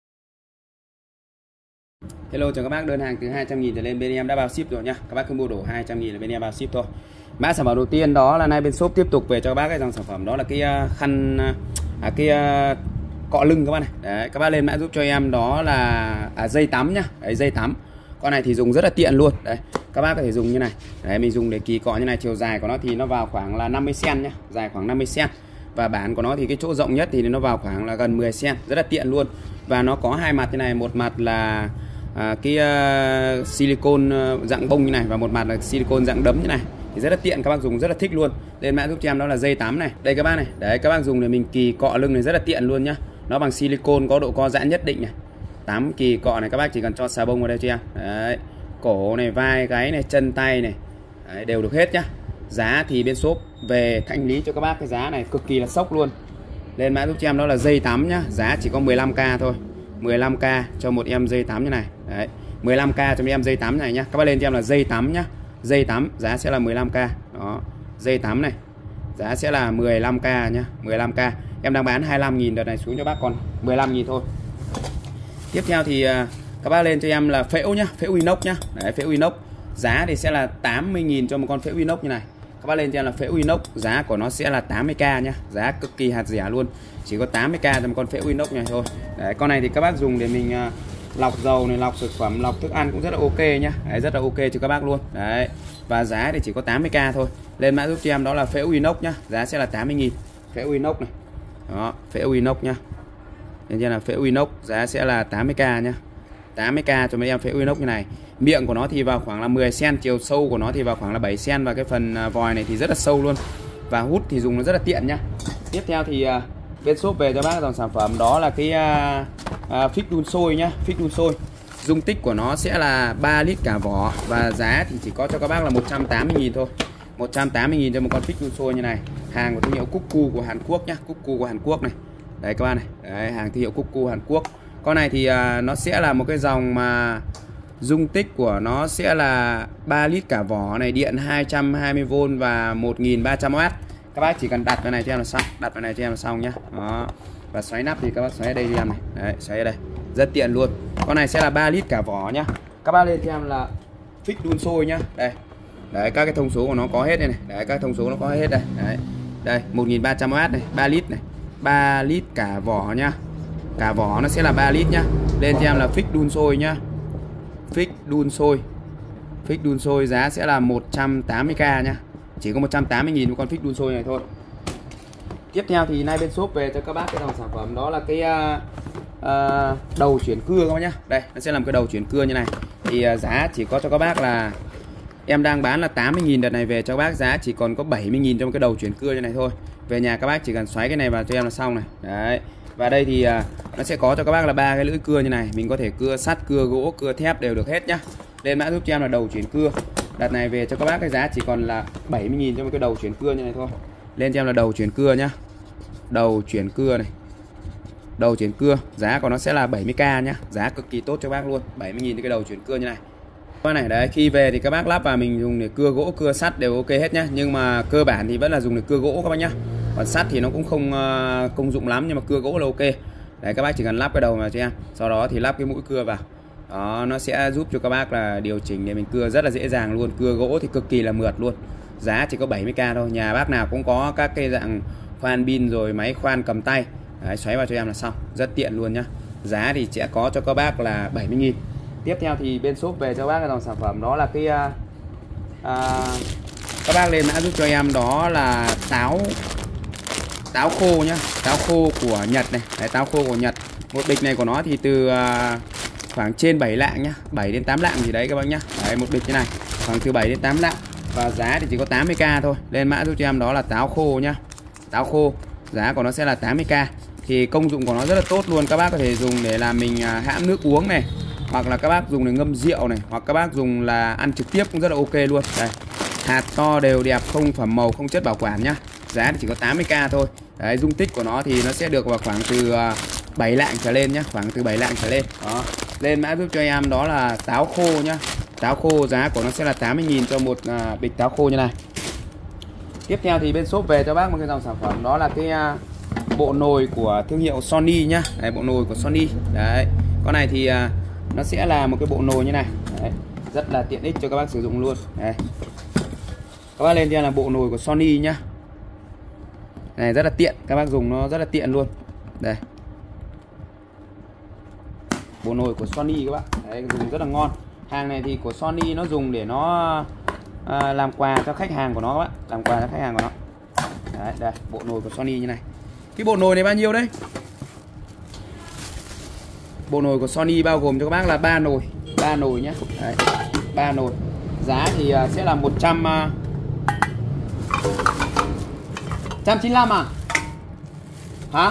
S1: Hello chào các bác, đơn hàng từ 200.000 trở lên bên em đã bao ship rồi nhá. Các bác cứ mua đủ 200.000 là bên em bao ship thôi. Mã sản phẩm đầu tiên đó là nay bên shop tiếp tục về cho các bác cái dòng sản phẩm đó là cái khăn cọ lưng các bác này. Đấy, các bác lên mã giúp cho em đó là dây tắm nhá. Đấy, dây tắm. Con này thì dùng rất là tiện luôn. Đấy, các bác có thể dùng như này. Đấy, mình dùng để kỳ cọ như này, chiều dài của nó thì nó vào khoảng là 50 cm nhá, dài khoảng 50 cm. Và bản của nó thì cái chỗ rộng nhất thì nó vào khoảng là gần 10 cm, rất là tiện luôn. Và nó có hai mặt như này, một mặt là silicone dạng bông như này và một mặt là silicone dạng đấm như này, thì rất là tiện, các bác dùng rất là thích luôn. Lên mã giúp cho em đó là dây tắm này. Đây các bác này, đấy các bác dùng để mình kỳ cọ lưng này rất là tiện luôn nhá. Nó bằng silicone có độ co giãn nhất định này. Tắm kỳ cọ này các bác chỉ cần cho xà bông vào đây cho em. Đấy, cổ này, vai gáy này, chân tay này, đấy, đều được hết nhá. Giá thì bên shop về thanh lý cho các bác cái giá này cực kỳ là sốc luôn. Lên mã giúp cho em đó là dây tắm nhá, giá chỉ có 15k thôi. 15k cho một em dây tắm như này. Đấy, 15k cho một em dây tắm này nhá. Các bác lên cho em là dây tắm nhá. Dây tắm giá sẽ là 15k. Đó, dây tắm này giá sẽ là 15k nhá, 15k. Em đang bán 25.000, đợt này xuống cho bác còn 15.000 thôi. Tiếp theo thì các bác lên cho em là phễu nhá, phễu inox nhá. Đấy, phễu inox giá thì sẽ là 80.000 cho một con phễu inox như này. Các bác lên cho em là phễu inox, giá của nó sẽ là 80k nhá, giá cực kỳ hạt rẻ luôn, chỉ có 80k cho một con phễu inox này thôi. Đấy, con này thì các bác dùng để mình lọc dầu này, lọc thực phẩm, lọc thức ăn cũng rất là ok nhá. Đấy, rất là ok cho các bác luôn. Đấy, và giá thì chỉ có 80k thôi. Lên mã giúp cho em đó là phễu inox nhá, giá sẽ là 80.000. Phễu inox này. Đó, phễu inox nhá. Nên là phễu inox giá sẽ là 80k nhá. 80k cho mấy em phễu inox như này. Miệng của nó thì vào khoảng là 10 cm, chiều sâu của nó thì vào khoảng là 7 cm và cái phần vòi này thì rất là sâu luôn. Và hút thì dùng nó rất là tiện nhá. Tiếp theo thì bên shop về cho bác dòng sản phẩm đó là cái phích đun sôi nhá, phích đun sôi. Dung tích của nó sẽ là 3 lít cả vỏ và giá thì chỉ có cho các bác là 180.000 thôi. 180.000 cho một con phích đun sôi như này. Hàng của thương hiệu Cuckoo của Hàn Quốc nhá, Cuckoo của Hàn Quốc này. Đấy các bác này, đấy, hàng thương hiệu Cuckoo Hàn Quốc. Con này thì nó sẽ là một cái dòng mà dung tích của nó sẽ là 3 lít cả vỏ này, điện 220V và 1300W. Các bác chỉ cần đặt vào này cho em là xong, đặt vào này cho em là xong nhá. Đó. Và xoáy nắp thì các bác xoáy ở đây cho em này. Đấy, xoáy ở đây. Rất tiện luôn. Con này sẽ là 3 lít cả vỏ nhá. Các bác lên cho em là phích đun sôi nhá. Đây. Đấy, các cái thông số của nó có hết đây này. Đấy, các thông số nó có hết đây. Đấy. Đây, 1300W này, 3 lít này. 3 lít cả vỏ nhá. Cả vỏ nó sẽ là 3 lít nhá. Lên cho em là phích đun sôi nhá. Phích đun sôi. Phích đun sôi giá sẽ là 180k nhá. Chỉ có 180.000 một con phích đun sôi này thôi. Tiếp theo thì nay bên shop về cho các bác cái dòng sản phẩm đó là cái đầu chuyển cưa các bác nhá. Đây, nó sẽ làm cái đầu chuyển cưa như này. Thì giá chỉ có cho các bác là em đang bán là 80.000, đợt này về cho các bác giá chỉ còn có 70.000 cho một cái đầu chuyển cưa như này thôi. Về nhà các bác chỉ cần xoáy cái này vào cho em là xong này. Đấy. Và đây thì nó sẽ có cho các bác là 3 cái lưỡi cưa như này. Mình có thể cưa sắt, cưa gỗ, cưa thép đều được hết nhá. Lên mã giúp cho em là đầu chuyển cưa. Đợt này về cho các bác cái giá chỉ còn là 70.000 cho một cái đầu chuyển cưa như này thôi. Lên cho em là đầu chuyển cưa nhá. Đầu chuyển cưa này. Đầu chuyển cưa, giá của nó sẽ là 70k nhá. Giá cực kỳ tốt cho bác luôn. 70.000 cho cái đầu chuyển cưa như này. Con này đấy, khi về thì các bác lắp vào mình dùng để cưa gỗ, cưa sắt đều ok hết nhá. Nhưng mà cơ bản thì vẫn là dùng để cưa gỗ các bác nhá. Còn sắt thì nó cũng không công dụng lắm, nhưng mà cưa gỗ là ok. Đấy, các bác chỉ cần lắp cái đầu vào cho em. Sau đó thì lắp cái mũi cưa vào. Đó, nó sẽ giúp cho các bác là điều chỉnh để mình cưa rất là dễ dàng luôn. Cưa gỗ thì cực kỳ là mượt luôn. Giá chỉ có 70k thôi. Nhà bác nào cũng có các cái dạng khoan pin rồi máy khoan cầm tay. Đấy, xoáy vào cho em là xong. Rất tiện luôn nhá. Giá thì sẽ có cho các bác là 70.000. Tiếp theo thì bên shop về cho bác cái dòng sản phẩm đó là cái các bác lên mã giúp cho em đó là táo khô nhá. Táo khô của Nhật này. Đấy, táo khô của Nhật. Một bịch này của nó thì từ khoảng trên 7 lạng nhá, 7 đến 8 lạng gì đấy các bác nhá. Đấy, một bịch như này khoảng từ 7 đến 8 lạng và giá thì chỉ có 80k thôi. Lên mã giúp cho em đó là táo khô nhá. Táo khô, giá của nó sẽ là 80k. Thì công dụng của nó rất là tốt luôn. Các bác có thể dùng để làm mình hãm nước uống này, hoặc là các bác dùng để ngâm rượu này, hoặc các bác dùng là ăn trực tiếp cũng rất là ok luôn. Đây, hạt to đều đẹp, không phẩm màu, không chất bảo quản nhá. Giá thì chỉ có 80k thôi. Đấy, dung tích của nó thì nó sẽ được vào khoảng từ 7 lạng trở lên nhá, khoảng từ 7 lạng trở lên. Đó. Lên mã giúp cho em đó là táo khô nhá. Táo khô giá của nó sẽ là 80.000 cho một bịch táo khô như này. Tiếp theo thì bên shop về cho bác một cái dòng sản phẩm đó là cái bộ nồi của thương hiệu Sony nhá. Đấy, bộ nồi của Sony. Đấy. Con này thì nó sẽ là một cái bộ nồi như này. Đấy. Rất là tiện ích cho các bác sử dụng luôn. Đấy. Các bác lên cho là bộ nồi của Sony nhá. Này rất là tiện, các bác dùng nó rất là tiện luôn. Đây. Bộ nồi của Sony các bác. Đấy, dùng rất là ngon. Hàng này thì của Sony nó dùng để nó làm quà cho khách hàng của nó các bác. Làm quà cho khách hàng của nó. Đấy, đây, bộ nồi của Sony như này. Cái bộ nồi này bao nhiêu đấy? Bộ nồi của Sony bao gồm cho các bác là 3 nồi. 3 nồi nhé. Đấy, 3 nồi. Giá thì sẽ là 195 à? Hả?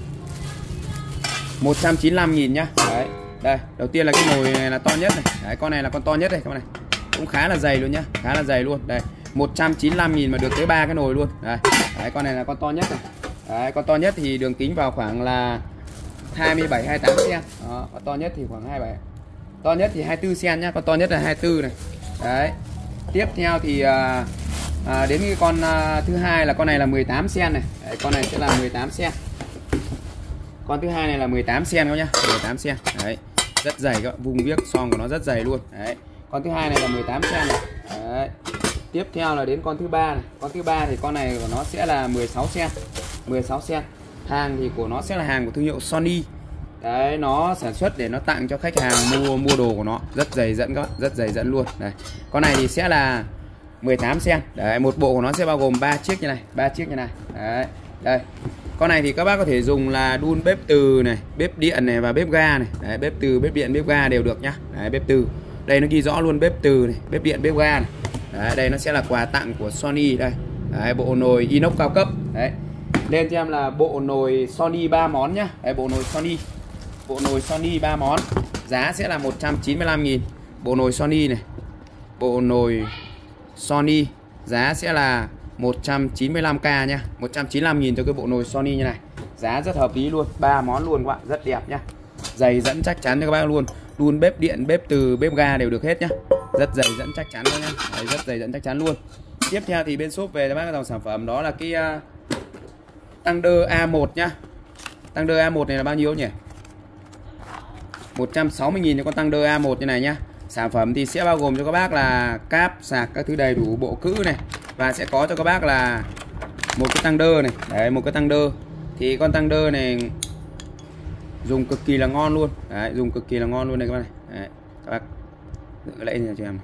S1: 195.000 nhá. Đấy. Đây, đầu tiên là cái nồi này là to nhất này. Đấy, con này là con to nhất đây các bạn này. Cũng khá là dày luôn nhá, khá là dày luôn. Đây, 195.000 mà được tới 3 cái nồi luôn. Đây. Đấy, con này là con to nhất này. Đấy, con to nhất thì đường kính vào khoảng là 27 28 cm. Đó, con to nhất thì khoảng 27. To nhất thì 24 cm nhá, con to nhất là 24 này. Đấy. Tiếp theo thì đến cái con thứ hai là con này là 18 cm này. Đấy, con này sẽ là 18 cm. Con thứ hai này là 18 cm các nhá, 18 cm. Đấy, rất dày các bạn, vùng viếc son của nó rất dày luôn. Đấy. Con thứ hai này là 18 cm này. Đấy. Tiếp theo là đến con thứ ba này. Con thứ ba thì con này của nó sẽ là 16 cm. 16 cm. Hàng thì của nó sẽ là hàng của thương hiệu Sony. Đấy, nó sản xuất để nó tặng cho khách hàng mua đồ của nó. Rất dày dẫn các bạn, rất dày dẫn luôn. Đây. Con này thì sẽ là 18 cm. Đấy, một bộ của nó sẽ bao gồm 3 chiếc như này, 3 chiếc như này. Đấy. Đây. Con này thì các bác có thể dùng là đun bếp từ này, bếp điện này và bếp ga này. Đấy, bếp từ, bếp điện, bếp ga đều được nhá. Đấy, bếp từ. Đây nó ghi rõ luôn bếp từ này, bếp điện, bếp ga này. Đấy, đây nó sẽ là quà tặng của Sony đây. Đấy, bộ nồi inox cao cấp. Đấy. Lên cho em là bộ nồi Sony 3 món nhá. Đây, bộ nồi Sony. Bộ nồi Sony 3 món. Giá sẽ là 195.000. Bộ nồi Sony này. Bộ nồi Sony giá sẽ là 195k nha. 195.000 cho cái bộ nồi Sony như này. Giá rất hợp lý luôn, 3 món luôn các bạn, rất đẹp nhá. Dày dẫn chắc chắn cho các bác luôn. Đun bếp điện, bếp từ, bếp ga đều được hết nhá. Rất dày dẫn chắc chắn luôn nhá. Đấy, rất dày dẫn chắc chắn luôn. Tiếp theo thì bên shop về cho bác cái dòng sản phẩm đó là cái Thunder A1 nhá. Thunder A1 này là bao nhiêu nhỉ? 160.000 cho con Thunder A1 như này nhá. Sản phẩm thì sẽ bao gồm cho các bác là cáp, sạc các thứ đầy đủ, bộ cữ này. Và sẽ có cho các bác là một cái Thunder này. Đấy, một cái Thunder. Thì con Thunder này dùng cực kỳ là ngon luôn. Đấy, dùng cực kỳ là ngon luôn này các bác này. Đấy, các bác giữ lại cho em này.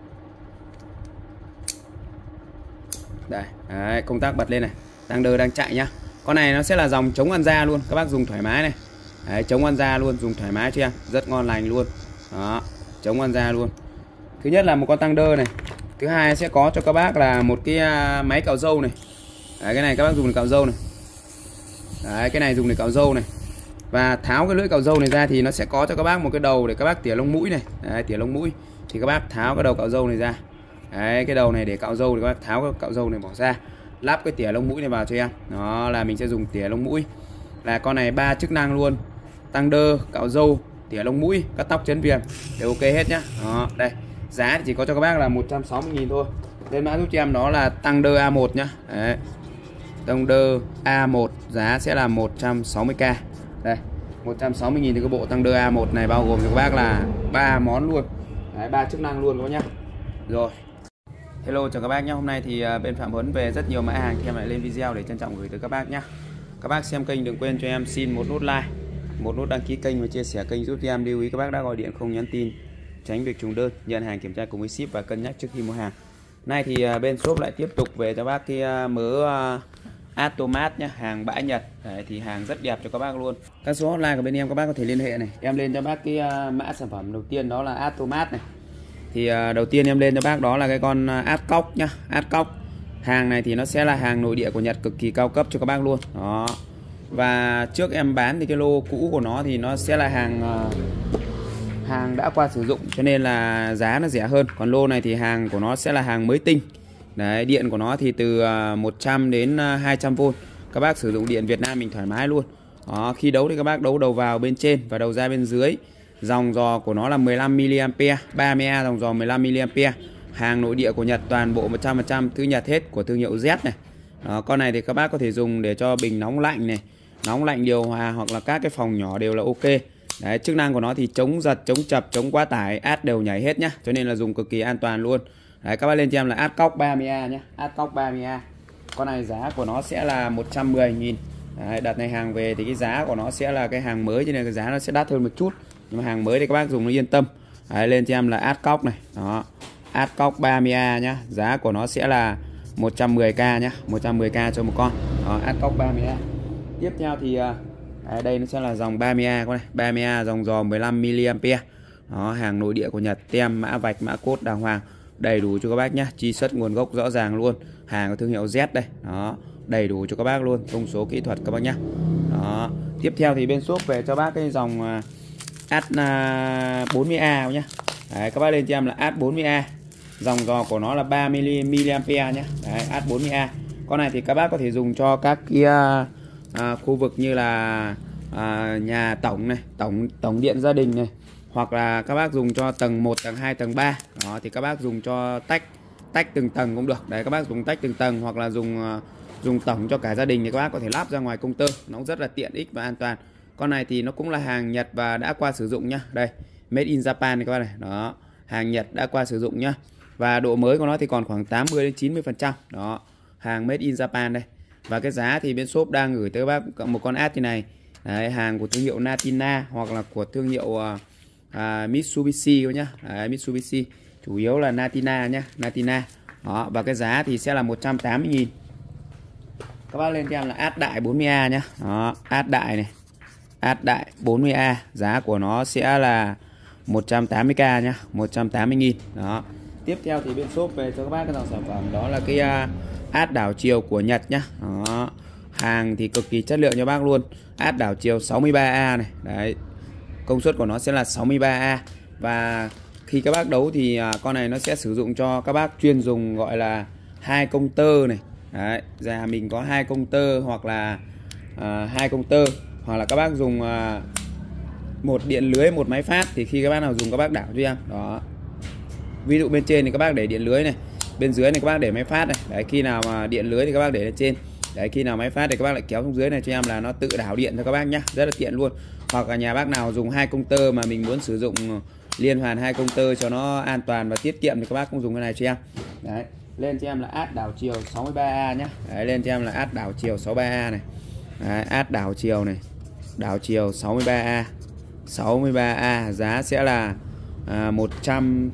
S1: Đây, đấy, công tắc bật lên này. Thunder đang chạy nhá. Con này nó sẽ là dòng chống ăn da luôn. Các bác dùng thoải mái này. Đấy, chống ăn da luôn, dùng thoải mái cho em. Rất ngon lành luôn. Đó, chống ăn da luôn. Thứ nhất là một con Thunder này. Thứ hai sẽ có cho các bác là một cái máy cạo râu này. Đấy, cái này các bác dùng để cạo râu này. Đấy, cái này dùng để cạo râu này. Và tháo cái lưỡi cạo râu này ra thì nó sẽ có cho các bác một cái đầu để các bác tỉa lông mũi này. Đấy, tỉa lông mũi. Thì các bác tháo cái đầu cạo râu này ra. Đấy, cái đầu này để cạo râu thì các bác tháo cái cạo râu này bỏ ra. Lắp cái tỉa lông mũi này vào cho em. Đó là mình sẽ dùng tỉa lông mũi. Là con này 3 chức năng luôn. Thunder, cạo râu, tỉa lông mũi, cắt tóc chấn viền đều ok hết nhá. Đó, đây. Giá thì chỉ có cho các bác là 160.000 thôi. Lên mã giúp cho em đó là Thunder A1 nhá. Đấy. Thunder A1 giá sẽ là 160k. Đây, 160.000 thì cái bộ tăng đơ A1 này bao gồm cho các bác là 3 món luôn. Đấy, 3 chức năng luôn các bác nhá. Rồi. Hello chào các bác nhé. Hôm nay thì bên Phạm Huấn về rất nhiều mã hàng thì em lại lên video để trân trọng gửi tới các bác nhé. Các bác xem kênh đừng quên cho em xin một nút like, một nút đăng ký kênh và chia sẻ kênh giúp cho em. Lưu ý các bác đã gọi điện không nhắn tin, tránh việc trùng đơn, nhận hàng kiểm tra cùng với ship và cân nhắc trước khi mua hàng. Nay thì bên shop lại tiếp tục về cho bác cái mớ Automat nhé, hàng bãi Nhật. Đấy, thì hàng rất đẹp cho các bác luôn. Các số hotline của bên em các bác có thể liên hệ này. Em lên cho bác cái mã sản phẩm đầu tiên đó là Automat này. Thì đầu tiên em lên cho bác đó là cái con Adcock nhá, Adcock. Hàng này thì nó sẽ là hàng nội địa của Nhật, cực kỳ cao cấp cho các bác luôn. Đó. Và trước em bán thì cái lô cũ của nó thì nó sẽ là hàng đã qua sử dụng, cho nên là giá nó rẻ hơn. Còn lô này thì hàng của nó sẽ là hàng mới tinh. Đấy, điện của nó thì từ 100 đến 200V. Các bác sử dụng điện Việt Nam mình thoải mái luôn. Đó, khi đấu thì các bác đấu đầu vào bên trên và đầu ra bên dưới. Dòng giò của nó là 15mA, 30A dòng giò 15mA. Hàng nội địa của Nhật, toàn bộ 100% thứ Nhật hết, của thương hiệu Z này. Đó, con này thì các bác có thể dùng để cho bình nóng lạnh này, nóng lạnh điều hòa hoặc là các cái phòng nhỏ đều là ok. Đấy, chức năng của nó thì chống giật, chống chập, chống quá tải, át đều nhảy hết nhá, cho nên là dùng cực kỳ an toàn luôn. Đấy, các bác lên cho em là Adcock 30A nhé, Adcock 30A. Con này giá của nó sẽ là 110.000. Đấy, đợt này hàng về thì cái giá của nó sẽ là cái hàng mới, cho nên cái giá nó sẽ đắt hơn một chút. Nhưng mà hàng mới thì các bác dùng nó yên tâm. Đấy, lên cho em là Adcock này. Đó, Adcock 30A nhá, giá của nó sẽ là 110k nhá, 110k cho một con. Đó, Adcock 30A. Tiếp theo thì đây nó sẽ là dòng 30A con này, 30A dòng giò 15mA. Đó, hàng nội địa của Nhật, tem mã vạch, mã cốt đàng hoàng, đầy đủ cho các bác nhá, truy xuất nguồn gốc rõ ràng luôn. Hàng của thương hiệu Z đây. Đó, đầy đủ cho các bác luôn, thông số kỹ thuật các bác nhá. Đó, tiếp theo thì bên shop về cho bác cái dòng AD40A nhá. Đấy, các bác lên cho em là AD40A. Dòng giò của nó là 30mA nhé. Đấy, AD40A. Con này thì các bác có thể dùng cho các cái khu vực như là nhà tổng này, tổng điện gia đình này, hoặc là các bác dùng cho tầng 1, tầng 2, tầng 3. Đó, thì các bác dùng cho tách từng tầng cũng được. Đấy, các bác dùng tách từng tầng hoặc là dùng tổng cho cả gia đình thì các bác có thể lắp ra ngoài công tơ, nó cũng rất là tiện ích và an toàn. Con này thì nó cũng là hàng Nhật và đã qua sử dụng nhá. Đây, made in Japan này các bác này. Đó, hàng Nhật đã qua sử dụng nhá. Và độ mới của nó thì còn khoảng 80 đến 90%. Đó, hàng made in Japan đây. Và cái giá thì bên shop đang gửi tới các bác một con ad như này. Đấy, hàng của thương hiệu Natina hoặc là của thương hiệu Mitsubishi các nhá. Đấy, Mitsubishi, chủ yếu là Natina nhá, Natina. Đó, và cái giá thì sẽ là 180.000. Các bác lên cho em là ad đại 40A nhá. Đó, ad đại này, ad đại 40A, giá của nó sẽ là 180k nhá, 180.000. Đó. Tiếp theo thì bên shop về cho các bác cái dòng sản phẩm đó là cái át đảo chiều của Nhật nhá. Đó. Hàng thì cực kỳ chất lượng cho bác luôn. Át đảo chiều 63A này. Đấy. Công suất của nó sẽ là 63A. Và khi các bác đấu thì con này nó sẽ sử dụng cho các bác chuyên dùng gọi là 2 công tơ này. Đấy, nhà mình có 2 công tơ hoặc là 2 công tơ, hoặc là các bác dùng một điện lưới, một máy phát, thì khi các bác nào dùng các bác đảo cho em. Đó. Ví dụ bên trên thì các bác để điện lưới này, bên dưới này các bác để máy phát này. Đấy, khi nào mà điện lưới thì các bác để lên trên. Đấy, khi nào máy phát thì các bác lại kéo xuống dưới này cho em là nó tự đảo điện cho các bác nhá, rất là tiện luôn. Hoặc là nhà bác nào dùng 2 công tơ mà mình muốn sử dụng liên hoàn 2 công tơ cho nó an toàn và tiết kiệm thì các bác cũng dùng cái này cho em. Đấy, lên cho em là át đảo chiều 63A nhá. Đấy, lên cho em là át đảo chiều 63A này. Đấy, át đảo chiều này, đảo chiều 63A. 63A giá sẽ là 100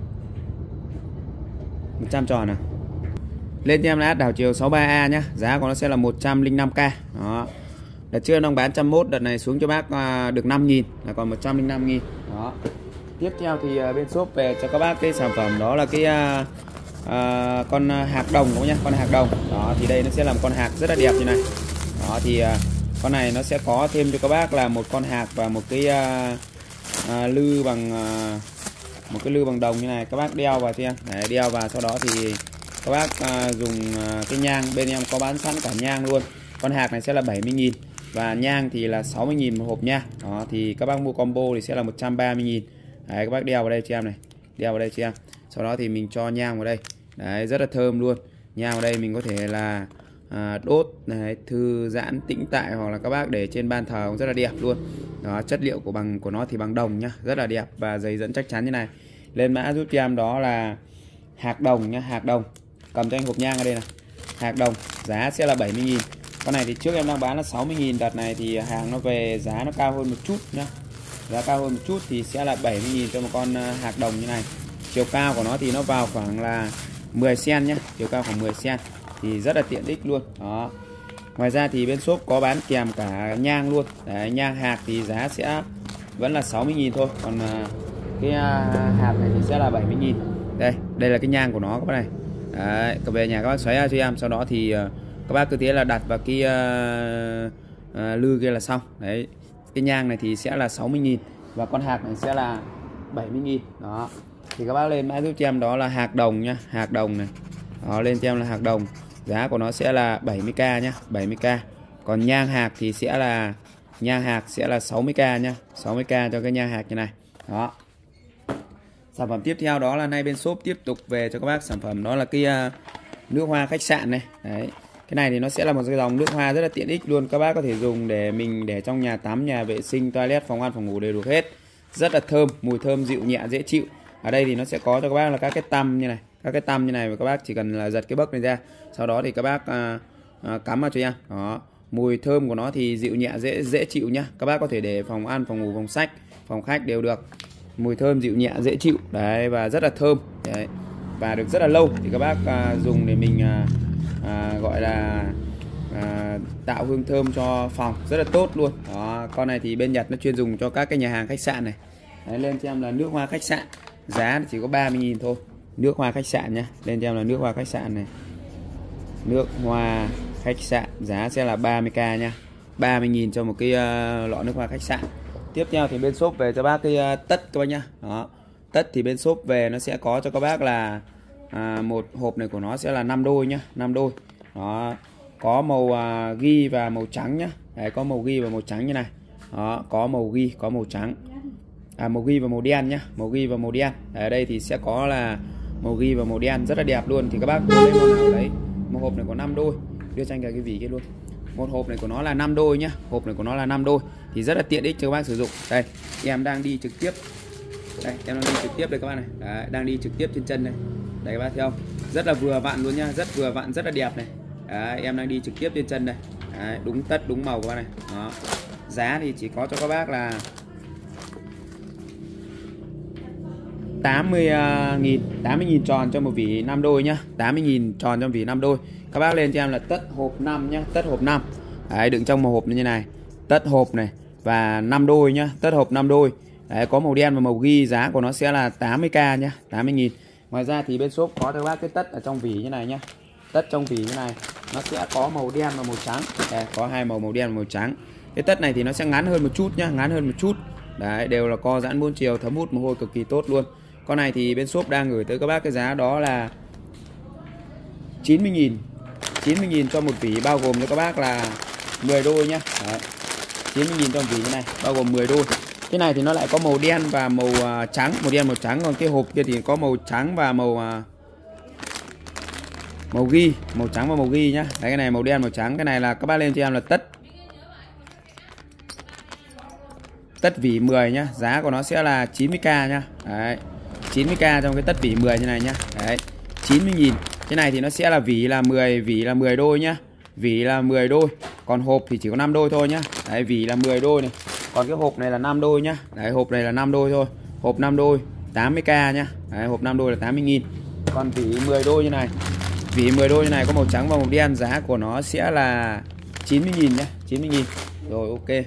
S1: tròn nào. Lên cho em là đảo chiều 63A nhá, giá của nó sẽ là 105k. Đó. Đợt trước nó bán 101, đợt này xuống cho bác được 5.000 là còn 105.000. Đó. Tiếp theo thì bên shop về cho các bác cái sản phẩm đó là cái con hạc đồng các bác nhá, con hạc đồng. Đó, thì đây nó sẽ là một con hạc rất là đẹp như này. Đó, thì con này nó sẽ có thêm cho các bác là một con hạc và một cái lư bằng một cái lư bằng đồng như này, các bác đeo vào cho em. Đấy, đeo vào sau đó thì các bác dùng cái nhang, bên em có bán sẵn cả nhang luôn. Con hạc này sẽ là 70.000 và nhang thì là 60.000 một hộp nha. Đó, thì các bác mua combo thì sẽ là 130.000. Đấy, các bác đeo vào đây cho em này, đeo vào đây cho em. Sau đó thì mình cho nhang vào đây. Đấy, rất là thơm luôn. Nhang vào đây mình có thể là đốt này, thư giãn tĩnh tại, hoặc là các bác để trên ban thờ cũng rất là đẹp luôn. Đó, chất liệu của nó thì bằng đồng nhá, rất là đẹp và dây dẫn chắc chắn như này. Lên mã giúp cho em đó là hạc đồng nhá, hạc đồng. Cầm cho anh hộp nhang ở đây này. Hạc đồng, giá sẽ là 70.000. Con này thì trước em đang bán là 60.000, đợt này thì hàng nó về giá nó cao hơn một chút nhá. Giá cao hơn một chút thì sẽ là 70.000 cho một con hạc đồng như này. Chiều cao của nó thì nó vào khoảng là 10 cm nhá, chiều cao khoảng 10 cm thì rất là tiện ích luôn. Đó. Ngoài ra thì bên shop có bán kèm cả nhang luôn. Đấy, nhang hạc thì giá sẽ vẫn là 60.000 thôi, còn cái hạc này thì sẽ là 70.000. Đây là cái nhang của nó các bác này. Đấy, về nhà các bác xoáy ra cho em, sau đó thì các bác cứ thế là đặt vào cái lư kia là xong. Đấy, cái nhang này thì sẽ là 60.000 và con hạc này sẽ là 70.000. Đó, thì các bác lên mã giúp cho em đó là hạc đồng nhá, hạc đồng này. Đó, lên cho em là hạc đồng, giá của nó sẽ là 70k nhá, 70k. Còn nhang hạc thì sẽ là 60k nhá, 60k cho cái nhang hạc như này. Đó. Sản phẩm tiếp theo đó là nay bên shop tiếp tục về cho các bác sản phẩm đó là cái nước hoa khách sạn này. Đấy. Cái này thì nó sẽ là một cái dòng nước hoa rất là tiện ích luôn. Các bác có thể dùng để mình để trong nhà tắm, nhà vệ sinh, toilet, phòng ăn, phòng ngủ đều được hết. Rất là thơm, mùi thơm dịu nhẹ dễ chịu. Ở đây thì nó sẽ có cho các bác là các cái tăm như này. Các cái tăm như này và các bác chỉ cần là giật cái bấc này ra. Sau đó thì các bác cắm vào cho em. Đó. Mùi thơm của nó thì dịu nhẹ dễ chịu nhá. Các bác có thể để phòng ăn, phòng ngủ, phòng sách, phòng khách đều được. Mùi thơm dịu nhẹ dễ chịu. Đấy, và rất là thơm. Đấy. Và được rất là lâu thì các bác dùng để mình gọi là tạo hương thơm cho phòng rất là tốt luôn. Đó, con này thì bên Nhật nó chuyên dùng cho các cái nhà hàng khách sạn này. Đấy, lên cho em là nước hoa khách sạn, giá chỉ có 30.000 thôi. Nước hoa khách sạn nhá, lên cho em là nước hoa khách sạn này. Nước hoa khách sạn giá sẽ là 30k nha, 30.000 cho một cái lọ nước hoa khách sạn. Tiếp theo thì bên shop về cho bác cái tất các bác nhá. Đó, tất thì bên shop về nó sẽ có cho các bác là một hộp này của nó sẽ là 5 đôi nhá, 5 đôi. Đó, có màu ghi và màu trắng nhá. Đấy, có màu ghi và màu trắng như này. Đó, có màu ghi, có màu trắng. Màu ghi và màu đen nhá, màu ghi và màu đen. Ở đây thì sẽ có là màu ghi và màu đen rất là đẹp luôn. Thì các bác lấy màu nào đấy. Một hộp này có 5 đôi. Đưa cho anh cái vỉ kia luôn. Một hộp này của nó là 5 đôi nhá. Hộp này của nó là 5 đôi thì rất là tiện ích cho các bác sử dụng. Đây, em đang đi trực tiếp. Đây, em đang đi trực tiếp đây các bác này. Đấy, đang đi trực tiếp trên chân đây. Đây các bác thấy không? Rất là vừa vặn luôn nhá, rất vừa vặn, rất là đẹp này. Đấy, em đang đi trực tiếp trên chân đây. Đấy, đúng tất, đúng màu các bác này. Đó. Giá thì chỉ có cho các bác là 80.000 tròn cho một vỉ 5 đôi nhá. 80.000 tròn cho vỉ 5 đôi. Các bác lên cho em là tất hộp 5 nhá, tất hộp 5. Đấy, đựng trong một hộp như này. Tất hộp này và 5 đôi nhá, tất hộp 5 đôi. Đấy, có màu đen và màu ghi, giá của nó sẽ là 80k nhá, 80.000. Ngoài ra thì bên shop có cho các bác cái tất ở trong vỉ như này nhá. Tất trong vỉ như này nó sẽ có màu đen và màu trắng. Đây, có hai màu đen và màu trắng. Cái tất này thì nó sẽ ngắn hơn một chút nhá, ngắn hơn một chút. Đấy, đều là co giãn 4 chiều, thấm hút mồ hôi cực kỳ tốt luôn. Con này thì bên shop đang gửi tới các bác cái giá đó là 90.000. 90.000 cho một vỉ, bao gồm cho các bác là 10 đôi nhá. Đấy. 90.000 cho một vỉ như này, bao gồm 10 đôi. Cái này thì nó lại có màu đen và màu trắng, màu đen màu trắng, còn cái hộp kia thì có màu trắng và màu ghi, màu trắng và màu ghi nhá. Đấy, cái này màu đen màu trắng, cái này là các bác lên cho em là tất vỉ 10 nhá, giá của nó sẽ là 90k nhá. Đấy. 90k trong cái tất vỉ 10 như này nhá. Đấy. 90.000. Cái này thì nó sẽ là vỉ là 10 đôi nhá. Vỉ là 10 đôi, còn hộp thì chỉ có 5 đôi thôi nhá. Đấy, vỉ là 10 đôi này. Còn cái hộp này là 5 đôi nhá. Đấy, hộp này là 5 đôi thôi. Hộp 5 đôi 80k nhá. Đấy, hộp 5 đôi là 80.000. Còn vỉ 10 đôi như này. Vỉ 10 đôi như này có màu trắng và màu đen, giá của nó sẽ là 90.000 nhá, 90.000. Rồi, ok.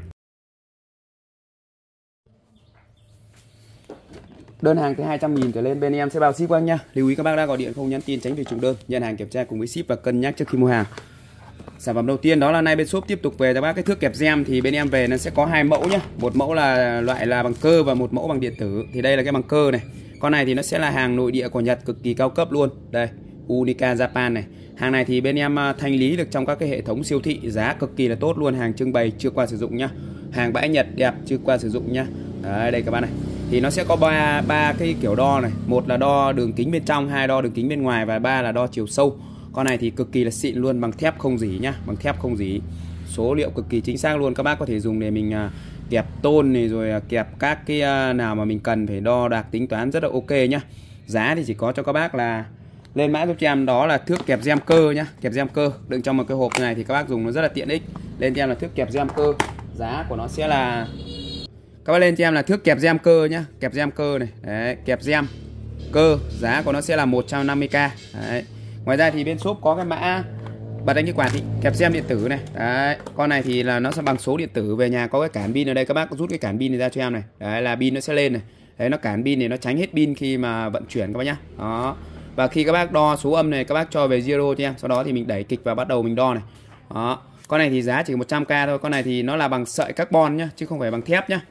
S1: Đơn hàng từ 200.000 trở lên bên em sẽ bao ship các nhá. Lưu ý các bác đã gọi điện không nhắn tin tránh việc trùng đơn. Nhận hàng kiểm tra cùng với ship và cân nhắc trước khi mua hàng. Sản phẩm đầu tiên đó là nay bên shop tiếp tục về cho bác cái thước kẹp gem, thì bên em về nó sẽ có hai mẫu nhá. Một mẫu là loại là bằng cơ và một mẫu bằng điện tử. Thì đây là cái bằng cơ này. Con này thì nó sẽ là hàng nội địa của Nhật, cực kỳ cao cấp luôn. Đây, Unica Japan này. Hàng này thì bên em thanh lý được trong các cái hệ thống siêu thị, giá cực kỳ là tốt luôn, hàng trưng bày chưa qua sử dụng nhá. Hàng bãi Nhật đẹp chưa qua sử dụng nhá. Đấy, đây các bạn này. Thì nó sẽ có ba cái kiểu đo này, một là đo đường kính bên trong, hai đo đường kính bên ngoài và ba là đo chiều sâu. Con này thì cực kỳ là xịn luôn, bằng thép không rỉ nhá, bằng thép không rỉ. Số liệu cực kỳ chính xác luôn. Các bác có thể dùng để mình kẹp tôn này, rồi kẹp các cái nào mà mình cần phải đo đạc tính toán rất là ok nhá. Giá thì chỉ có cho các bác là lên mã giúp cho em đó là thước kẹp gem cơ nhá, kẹp gem cơ đựng trong một cái hộp này thì các bác dùng nó rất là tiện ích. Lên cho em là thước kẹp gem cơ, giá của nó sẽ là, các bác lên cho em là thước kẹp gem cơ nhá, kẹp gem cơ này, đấy, kẹp gem cơ, giá của nó sẽ là 150k. Đấy. Ngoài ra thì bên shop có cái mã bật đánh cái quạt thì kẹp gem điện tử này. Đấy, con này thì là nó sẽ bằng số điện tử, về nhà có cái cản pin ở đây, các bác rút cái cản pin này ra cho em này. Đấy là pin nó sẽ lên này. Đấy, nó cản pin thì nó tránh hết pin khi mà vận chuyển các bác nhá. Đó. Và khi các bác đo số âm này, các bác cho về zero cho em, sau đó thì mình đẩy kịch và bắt đầu mình đo này. Đó. Con này thì giá chỉ 100k thôi. Con này thì nó là bằng sợi carbon nhá, chứ không phải bằng thép nhá.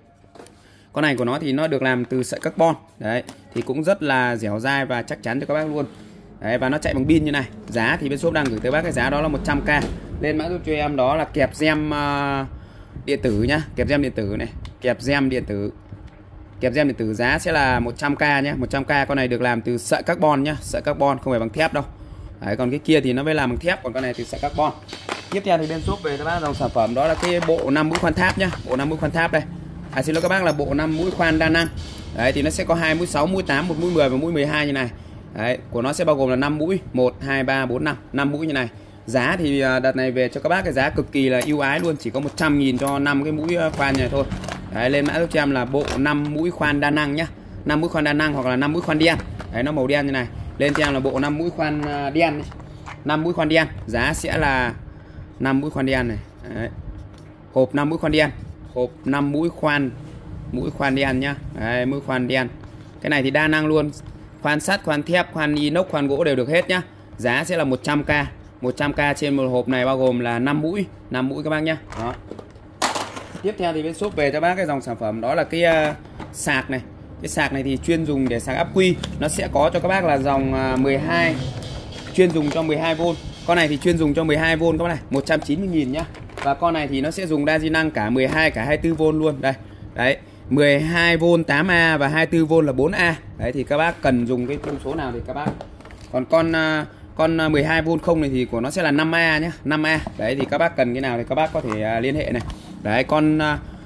S1: Con này của nó thì nó được làm từ sợi carbon. Đấy, thì cũng rất là dẻo dai và chắc chắn cho các bác luôn. Đấy, và nó chạy bằng pin như này. Giá thì bên shop đang gửi tới bác cái giá đó là 100k. Lên mã giúp cho em đó là kẹp gem điện tử nhá, kẹp gem điện tử này, kẹp gem điện tử. Kẹp gem điện tử giá sẽ là 100k nhé, 100k. Con này được làm từ sợi carbon nhá, sợi carbon không phải bằng thép đâu. Đấy, còn cái kia thì nó mới làm bằng thép, còn con này từ sợi carbon. Tiếp theo thì bên shop về các bác dòng sản phẩm đó là cái bộ 5 mũi khoan tháp nhá, bộ 5 mũi khoan tháp đây. Xin lỗi các bác là bộ 5 mũi khoan đa năng. Đấy thì nó sẽ có 2 mũi 6, mũi 8, 1 mũi 10 và mũi 12 như này. Đấy, của nó sẽ bao gồm là 5 mũi, 1 2 3 4 5, 5 mũi như này. Giá thì đợt này về cho các bác cái giá cực kỳ là ưu ái luôn, chỉ có 100.000 cho 5 cái mũi khoan này thôi. Đấy, lên mã giúp cho em là bộ 5 mũi khoan đa năng nhá. 5 mũi khoan đa năng hoặc là 5 mũi khoan đen. Đấy, nó màu đen như này. Lên cho em là bộ 5 mũi khoan đen. 5 mũi khoan đen, giá sẽ là 5 mũi khoan đen này. Đấy. Hộp 5 mũi khoan đen, hộp 5 mũi khoan đen nhá. Đấy, mũi khoan đen. Cái này thì đa năng luôn. Khoan sắt, khoan thép, khoan inox, khoan gỗ đều được hết nhá. Giá sẽ là 100k. 100k trên một hộp này bao gồm là 5 mũi các bác nhá. Đó. Tiếp theo thì bên shop về cho bác cái dòng sản phẩm đó là cái sạc này. Cái sạc này thì chuyên dùng để sạc ắc quy. Nó sẽ có cho các bác là dòng 12, chuyên dùng cho 12V. Con này thì chuyên dùng cho 12V các bác này, 190.000 nhá. Và con này thì nó sẽ dùng đa di năng cả 12 cả 24V luôn. Đây. Đấy, 12V 8A và 24V là 4A. Đấy thì các bác cần dùng cái thông số nào thì các bác. Còn con 12V không này thì của nó sẽ là 5A nhé, 5A. Đấy thì các bác cần cái nào thì các bác có thể liên hệ này. Đấy, con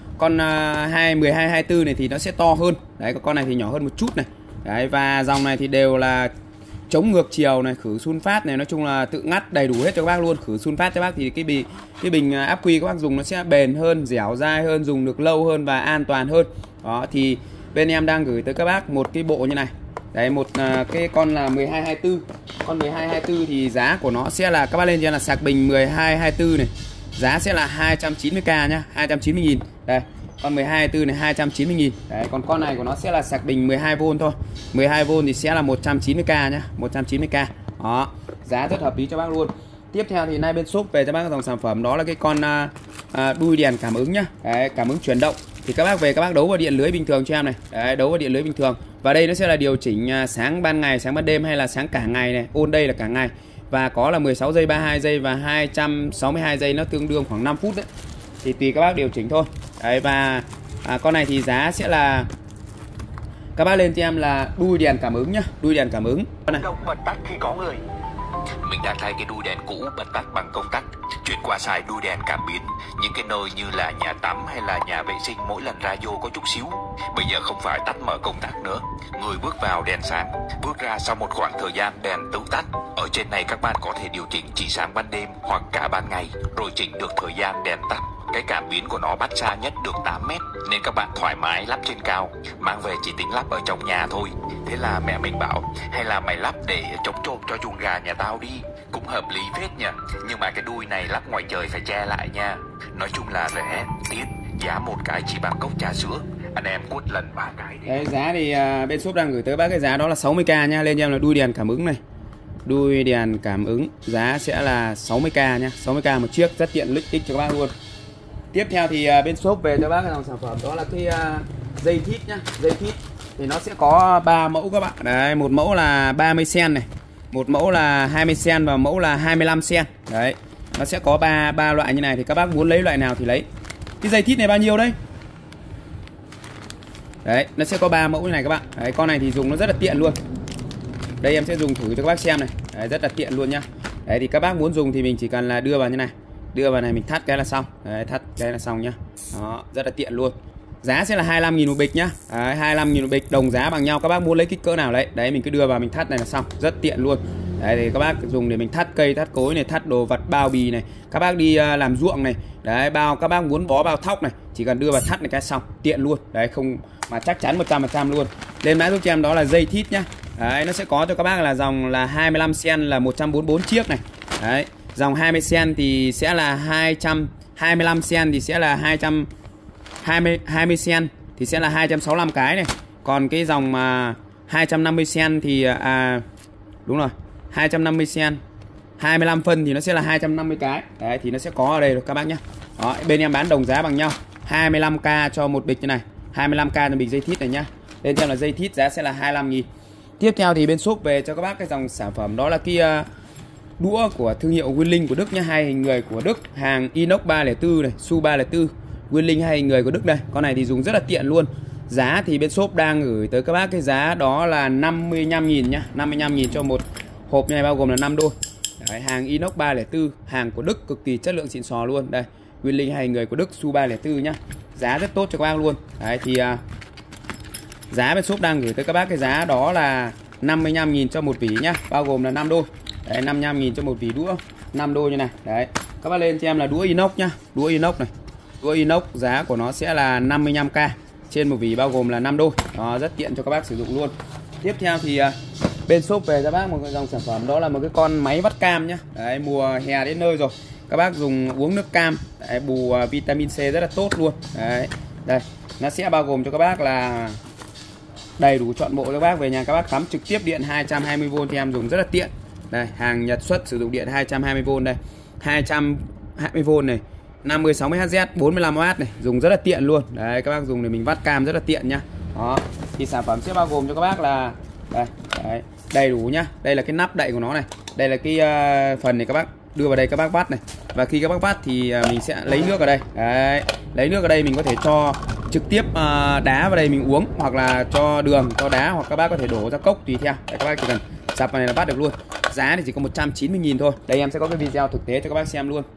S1: 12 24 này thì nó sẽ to hơn. Đấy, con này thì nhỏ hơn một chút này. Đấy, và dòng này thì đều là chống ngược chiều này, khử sun phát này, nói chung là tự ngắt đầy đủ hết cho các bác luôn. Khử sun phát cho bác thì cái bình áp quy các bác dùng nó sẽ bền hơn, dẻo dai hơn, dùng được lâu hơn và an toàn hơn. Đó thì bên em đang gửi tới các bác một cái bộ như này. Đấy, một cái con là 1224. Con 1224 thì giá của nó sẽ là, các bác lên cho là sạc bình 1224 này, giá sẽ là 290k nhá, 290.000. Đây, con 1224 này 290.000. Đấy, còn con này của nó sẽ là sạc bình 12V thôi. 12V thì sẽ là 190k nhá, 190k. Đó, giá rất hợp lý cho bác luôn. Tiếp theo thì nay bên shop về cho bác dòng sản phẩm đó là cái con đuôi đèn cảm ứng nhá. Đấy, cảm ứng chuyển động. Thì các bác về các bác đấu vào điện lưới bình thường cho em này. Đấy, đấu vào điện lưới bình thường. Và đây nó sẽ là điều chỉnh sáng ban ngày, sáng ban đêm hay là sáng cả ngày này. On đây là cả ngày. Và có là 16 giây, 32 giây và 262 giây, nó tương đương khoảng 5 phút đấy. Thì tùy các bác điều chỉnh thôi. Đấy, và con này thì giá sẽ là, các bác lên cho em là đuôi đèn cảm ứng nhá, đuôi đèn cảm ứng.
S6: Động bật tắt khi có người. Mình đã thay cái đuôi đèn cũ bật tắt bằng công tắc, chuyển qua xài đuôi đèn cảm biến. Những cái nơi như là nhà tắm hay là nhà vệ sinh mỗi lần ra vô có chút xíu. Bây giờ không phải tắt mở công tắc nữa. Người bước vào đèn sáng, bước ra sau một khoảng thời gian đèn tự tắt. Ở trên này các bạn có thể điều chỉnh chỉ sáng ban đêm hoặc cả ban ngày, rồi chỉnh được thời gian đèn tắt. Cái cảm biến của nó bắt xa nhất được 8 mét, nên các bạn thoải mái lắp trên cao. Mang về chỉ tính lắp ở trong nhà thôi. Thế là mẹ mình bảo, hay là mày lắp để chống trộm cho chuồng gà nhà tao đi. Cũng hợp lý phết nhỉ. Nhưng mà cái đuôi này lắp ngoài trời phải che lại nha. Nói chung là rẻ, tiết, giá một cái chỉ bằng cốc trà sữa. Anh em quất lần 3 cái đi.
S1: Đấy, giá thì bên shop đang gửi tới bác cái giá đó là 60k nha. Lên cho em là đuôi đèn cảm ứng này. Đuôi đèn cảm ứng giá sẽ là 60k nha, 60k một chiếc, rất tiện, lích tích cho các bác luôn. Tiếp theo thì bên shop về cho bác cái dòng sản phẩm đó là cái dây thít nhá. Dây thít thì nó sẽ có 3 mẫu các bạn. Đấy, một mẫu là 30 cm này, một mẫu là 20 cm và mẫu là 25 cm. Đấy, nó sẽ có 3 loại như này, thì các bác muốn lấy loại nào thì lấy. Cái dây thít này bao nhiêu đây? Đấy, nó sẽ có 3 mẫu như này các bạn. Đấy, con này thì dùng nó rất là tiện luôn. Đây em sẽ dùng thử cho các bác xem này. Đấy, rất là tiện luôn nhá. Đấy thì các bác muốn dùng thì mình chỉ cần là đưa vào như này, đưa vào này mình thắt cái là xong. Đấy, thắt cái là xong nhá. Đó, rất là tiện luôn. Giá sẽ là 25.000 một bịch nhá. Đấy, 25.000 một bịch, đồng giá bằng nhau. Các bác muốn lấy kích cỡ nào đấy. Đấy mình cứ đưa vào mình thắt này là xong, rất tiện luôn. Đấy thì các bác dùng để mình thắt cây, thắt cối này, thắt đồ vật bao bì này. Các bác đi làm ruộng này. Đấy, bao các bác muốn bó bao thóc này, chỉ cần đưa vào thắt này cái xong, tiện luôn. Đấy không mà chắc chắn 100% luôn. Lên mã giúp cho em đó là dây thít nhá. Đấy, nó sẽ có cho các bác là dòng là 25 cm là 144 chiếc này. Đấy, dòng 20 cm thì sẽ là 200, 25 cm thì sẽ là 220 cm thì sẽ là 265 cái này. Còn cái dòng mà 250 cm thì đúng rồi, 250 cm 25 phân thì nó sẽ là 250 cái. Đấy thì nó sẽ có ở đây rồi các bác nhé. Đó, bên em bán đồng giá bằng nhau, 25k cho một bịch như này, 25k cho bịch dây thít này nhá. Bên em là dây thít giá sẽ là 25.000. Tiếp theo thì bên shop về cho các bác cái dòng sản phẩm đó là cái đũa của thương hiệu Winling của Đức nhá, hai hình người của Đức, hàng inox 304 này, Su 304, Winling hai hình người của Đức đây. Con này thì dùng rất là tiện luôn. Giá thì bên shop đang gửi tới các bác cái giá đó là 55.000 nhá, 55.000 cho một hộp này, bao gồm là 5 đôi. Đấy, hàng inox 304, hàng của Đức, cực kỳ chất lượng xịn sò luôn. Đây, Winling hai người của Đức, Su 304 nhá. Giá rất tốt cho các bác luôn. Đấy thì giá bên shop đang gửi tới các bác cái giá đó là 55.000 cho một vỉ nhá, bao gồm là 5 đôi. Đấy, 55.000 cho một vỉ đũa 5 đôi như này. Đấy, các bác lên cho em là đũa inox nhá, đũa inox này. Đũa inox giá của nó sẽ là 55k trên một vỉ, bao gồm là 5 đôi. Đó, rất tiện cho các bác sử dụng luôn. Tiếp theo thì bên shop về cho bác một cái dòng sản phẩm đó là một cái con máy vắt cam nhá. Đấy, mùa hè đến nơi rồi, các bác dùng uống nước cam. Đấy, bù vitamin C rất là tốt luôn. Đấy, đây nó sẽ bao gồm cho các bác là đầy đủ trọn bộ cho các bác về nhà các bác cắm trực tiếp điện 220V thì em dùng rất là tiện. Đây, hàng Nhật xuất sử dụng điện 220V đây, 220V này, 50 60Hz, 45W này, dùng rất là tiện luôn. Đấy, các bác dùng để mình vắt cam rất là tiện nhá. Đó, thì sản phẩm sẽ bao gồm cho các bác là đây, đấy, đầy đủ nhá. Đây là cái nắp đậy của nó này, đây là cái phần này các bác đưa vào đây các bác vắt này, và khi các bác vắt thì mình sẽ lấy nước ở đây. Đấy, lấy nước ở đây mình có thể cho trực tiếp đá vào đây mình uống, hoặc là cho đường, cho đá, hoặc các bác có thể đổ ra cốc tùy theo. Đấy, các bác chỉ cần sập vào này là vắt được luôn. Giá thì chỉ có 190.000 thôi. Đây em sẽ có cái video thực tế cho các bác xem luôn.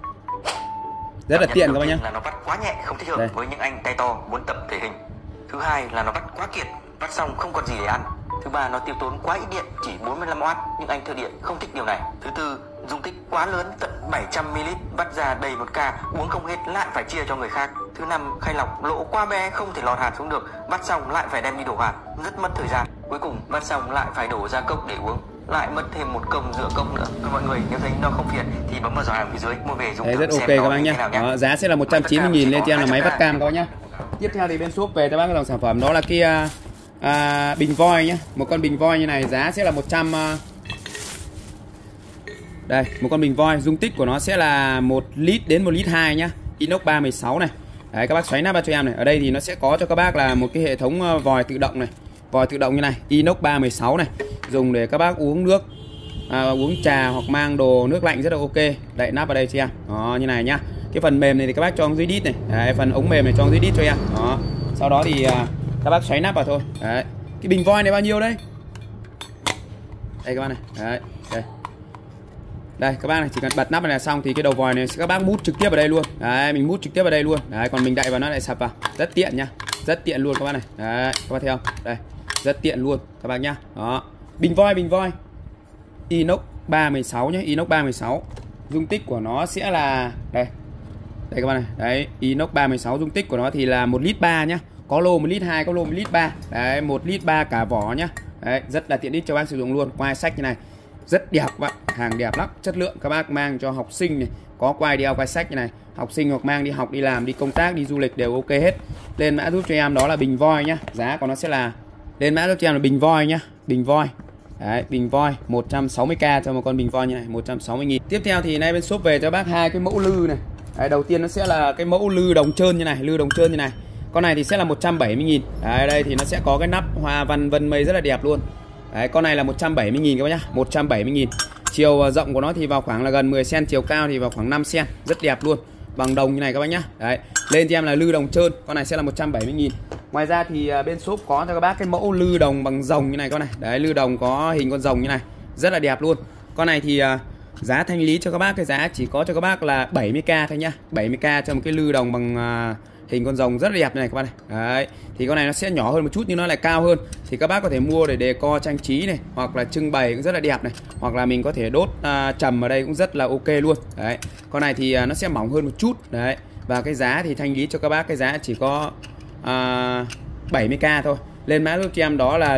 S1: Rất là tiện các bác nhé.
S7: Là nó vắt quá nhẹ, không thích hợp với những anh tay to muốn tập thể hình. Thứ hai là nó vắt quá kiệt, vắt xong không còn gì để ăn. Thứ ba nó tiêu tốn quá ít điện, chỉ 45W, nhưng anh thợ điện không thích điều này. Thứ tư, dung tích quá lớn, tận 700ml, vắt ra đầy 1k, uống không hết lại phải chia cho người khác. Thứ năm, khay lọc lỗ quá bé, không thể lọt hạt xuống được, vắt xong lại phải đem đi đổ hạt, rất mất thời gian. Cuối cùng vắt xong lại phải đổ ra cốc để uống, lại mất thêm một công rửa cốc nữa. Mọi người nếu thấy nó không phiền thì bấm vào giỏ hàng phía dưới mua về dùng.
S1: Đấy, rất ok các bác nhé. Đó, giá sẽ là 190.000 lên cho em là máy vắt cam các bác nhé. Tiếp theo thì bên shop về cho bác cái dòng sản phẩm đó là cái bình voi nhé. Một con bình voi như này giá sẽ là 100. Đây, một con bình voi, dung tích của nó sẽ là 1 lít đến 1 lít 2 nhá, inox 316 này. Đấy, các bác xoáy nắp vào cho em này. Ở đây thì nó sẽ có cho các bác là một cái hệ thống vòi tự động này, vòi tự động như này, inox 316 này, dùng để các bác uống nước, uống trà hoặc mang đồ nước lạnh rất là ok. Đậy nắp vào đây cho em. Đó, như này nhá. Cái phần mềm này thì các bác cho dưới đít này. Đấy, phần ống mềm này cho dưới đít cho em. Đó. Sau đó thì các bác xoáy nắp vào thôi. Đấy. Cái bình voi này bao nhiêu đây? Đây các bác này. Đấy, đây. Đây các bác này, chỉ cần bật nắp này là xong thì cái đầu vòi này các bác mút trực tiếp vào đây luôn. Đấy, mình mút trực tiếp vào đây luôn. Đấy, còn mình đậy vào nó lại sập vào. Rất tiện nhá. Rất tiện luôn các bác này. Đấy, các bác thấy không? Đây, rất tiện luôn các bác nhá. Đó. Bình voi inox 316 nhá, inox 316. Dung tích của nó sẽ là đây. Đây các bác này. Đấy, inox 316, dung tích của nó thì là 1 lít 3 nhá. Có lô 1 lít 2, có lô 1 lít 3. Đấy, 1 lít 3 cả vỏ nhá. Đấy, rất là tiện ích cho bác sử dụng luôn. Quai sách như này. Rất đẹp các bạn, hàng đẹp lắm, chất lượng. Các bác mang cho học sinh này, có quai đeo quai sách như này, học sinh hoặc mang đi học, đi làm, đi công tác, đi du lịch đều ok hết. Lên mã giúp cho em đó là bình voi nhá. Giá của nó sẽ là, lên mã giúp cho em là bình voi nhá, bình voi. Đấy, bình voi 160k cho một con bình voi như này, 160.000. Tiếp theo thì nay bên shop về cho bác hai cái mẫu lư này. Đấy, đầu tiên nó sẽ là cái mẫu lư đồng trơn như này, lư đồng trơn như này. Con này thì sẽ là 170.000. Đấy, đây thì nó sẽ có cái nắp hoa văn vân mây rất là đẹp luôn. Đấy, con này là 170.000 các bác nhá, 170.000. Chiều rộng của nó thì vào khoảng là gần 10 cm, chiều cao thì vào khoảng 5 cm, rất đẹp luôn. Bằng đồng như này các bác nhá. Đấy, lên cho em là lư đồng trơn, con này sẽ là 170.000. Ngoài ra thì bên shop có cho các bác cái mẫu lư đồng bằng rồng như này con này. Đấy, lư đồng có hình con rồng như này, rất là đẹp luôn. Con này thì giá thanh lý cho các bác, cái giá chỉ có cho các bác là 70k thôi nhá. 70k cho một cái lư đồng bằng hình con rồng rất là đẹp này các bác này. Đấy. Thì con này nó sẽ nhỏ hơn một chút nhưng nó lại cao hơn. Thì các bác có thể mua để decor trang trí này, hoặc là trưng bày cũng rất là đẹp này, hoặc là mình có thể đốt trầm ở đây cũng rất là ok luôn. Đấy. Con này thì nó sẽ mỏng hơn một chút. Đấy. Và cái giá thì thanh lý cho các bác cái giá chỉ có 70k thôi. Lên mã giúp cho em đó là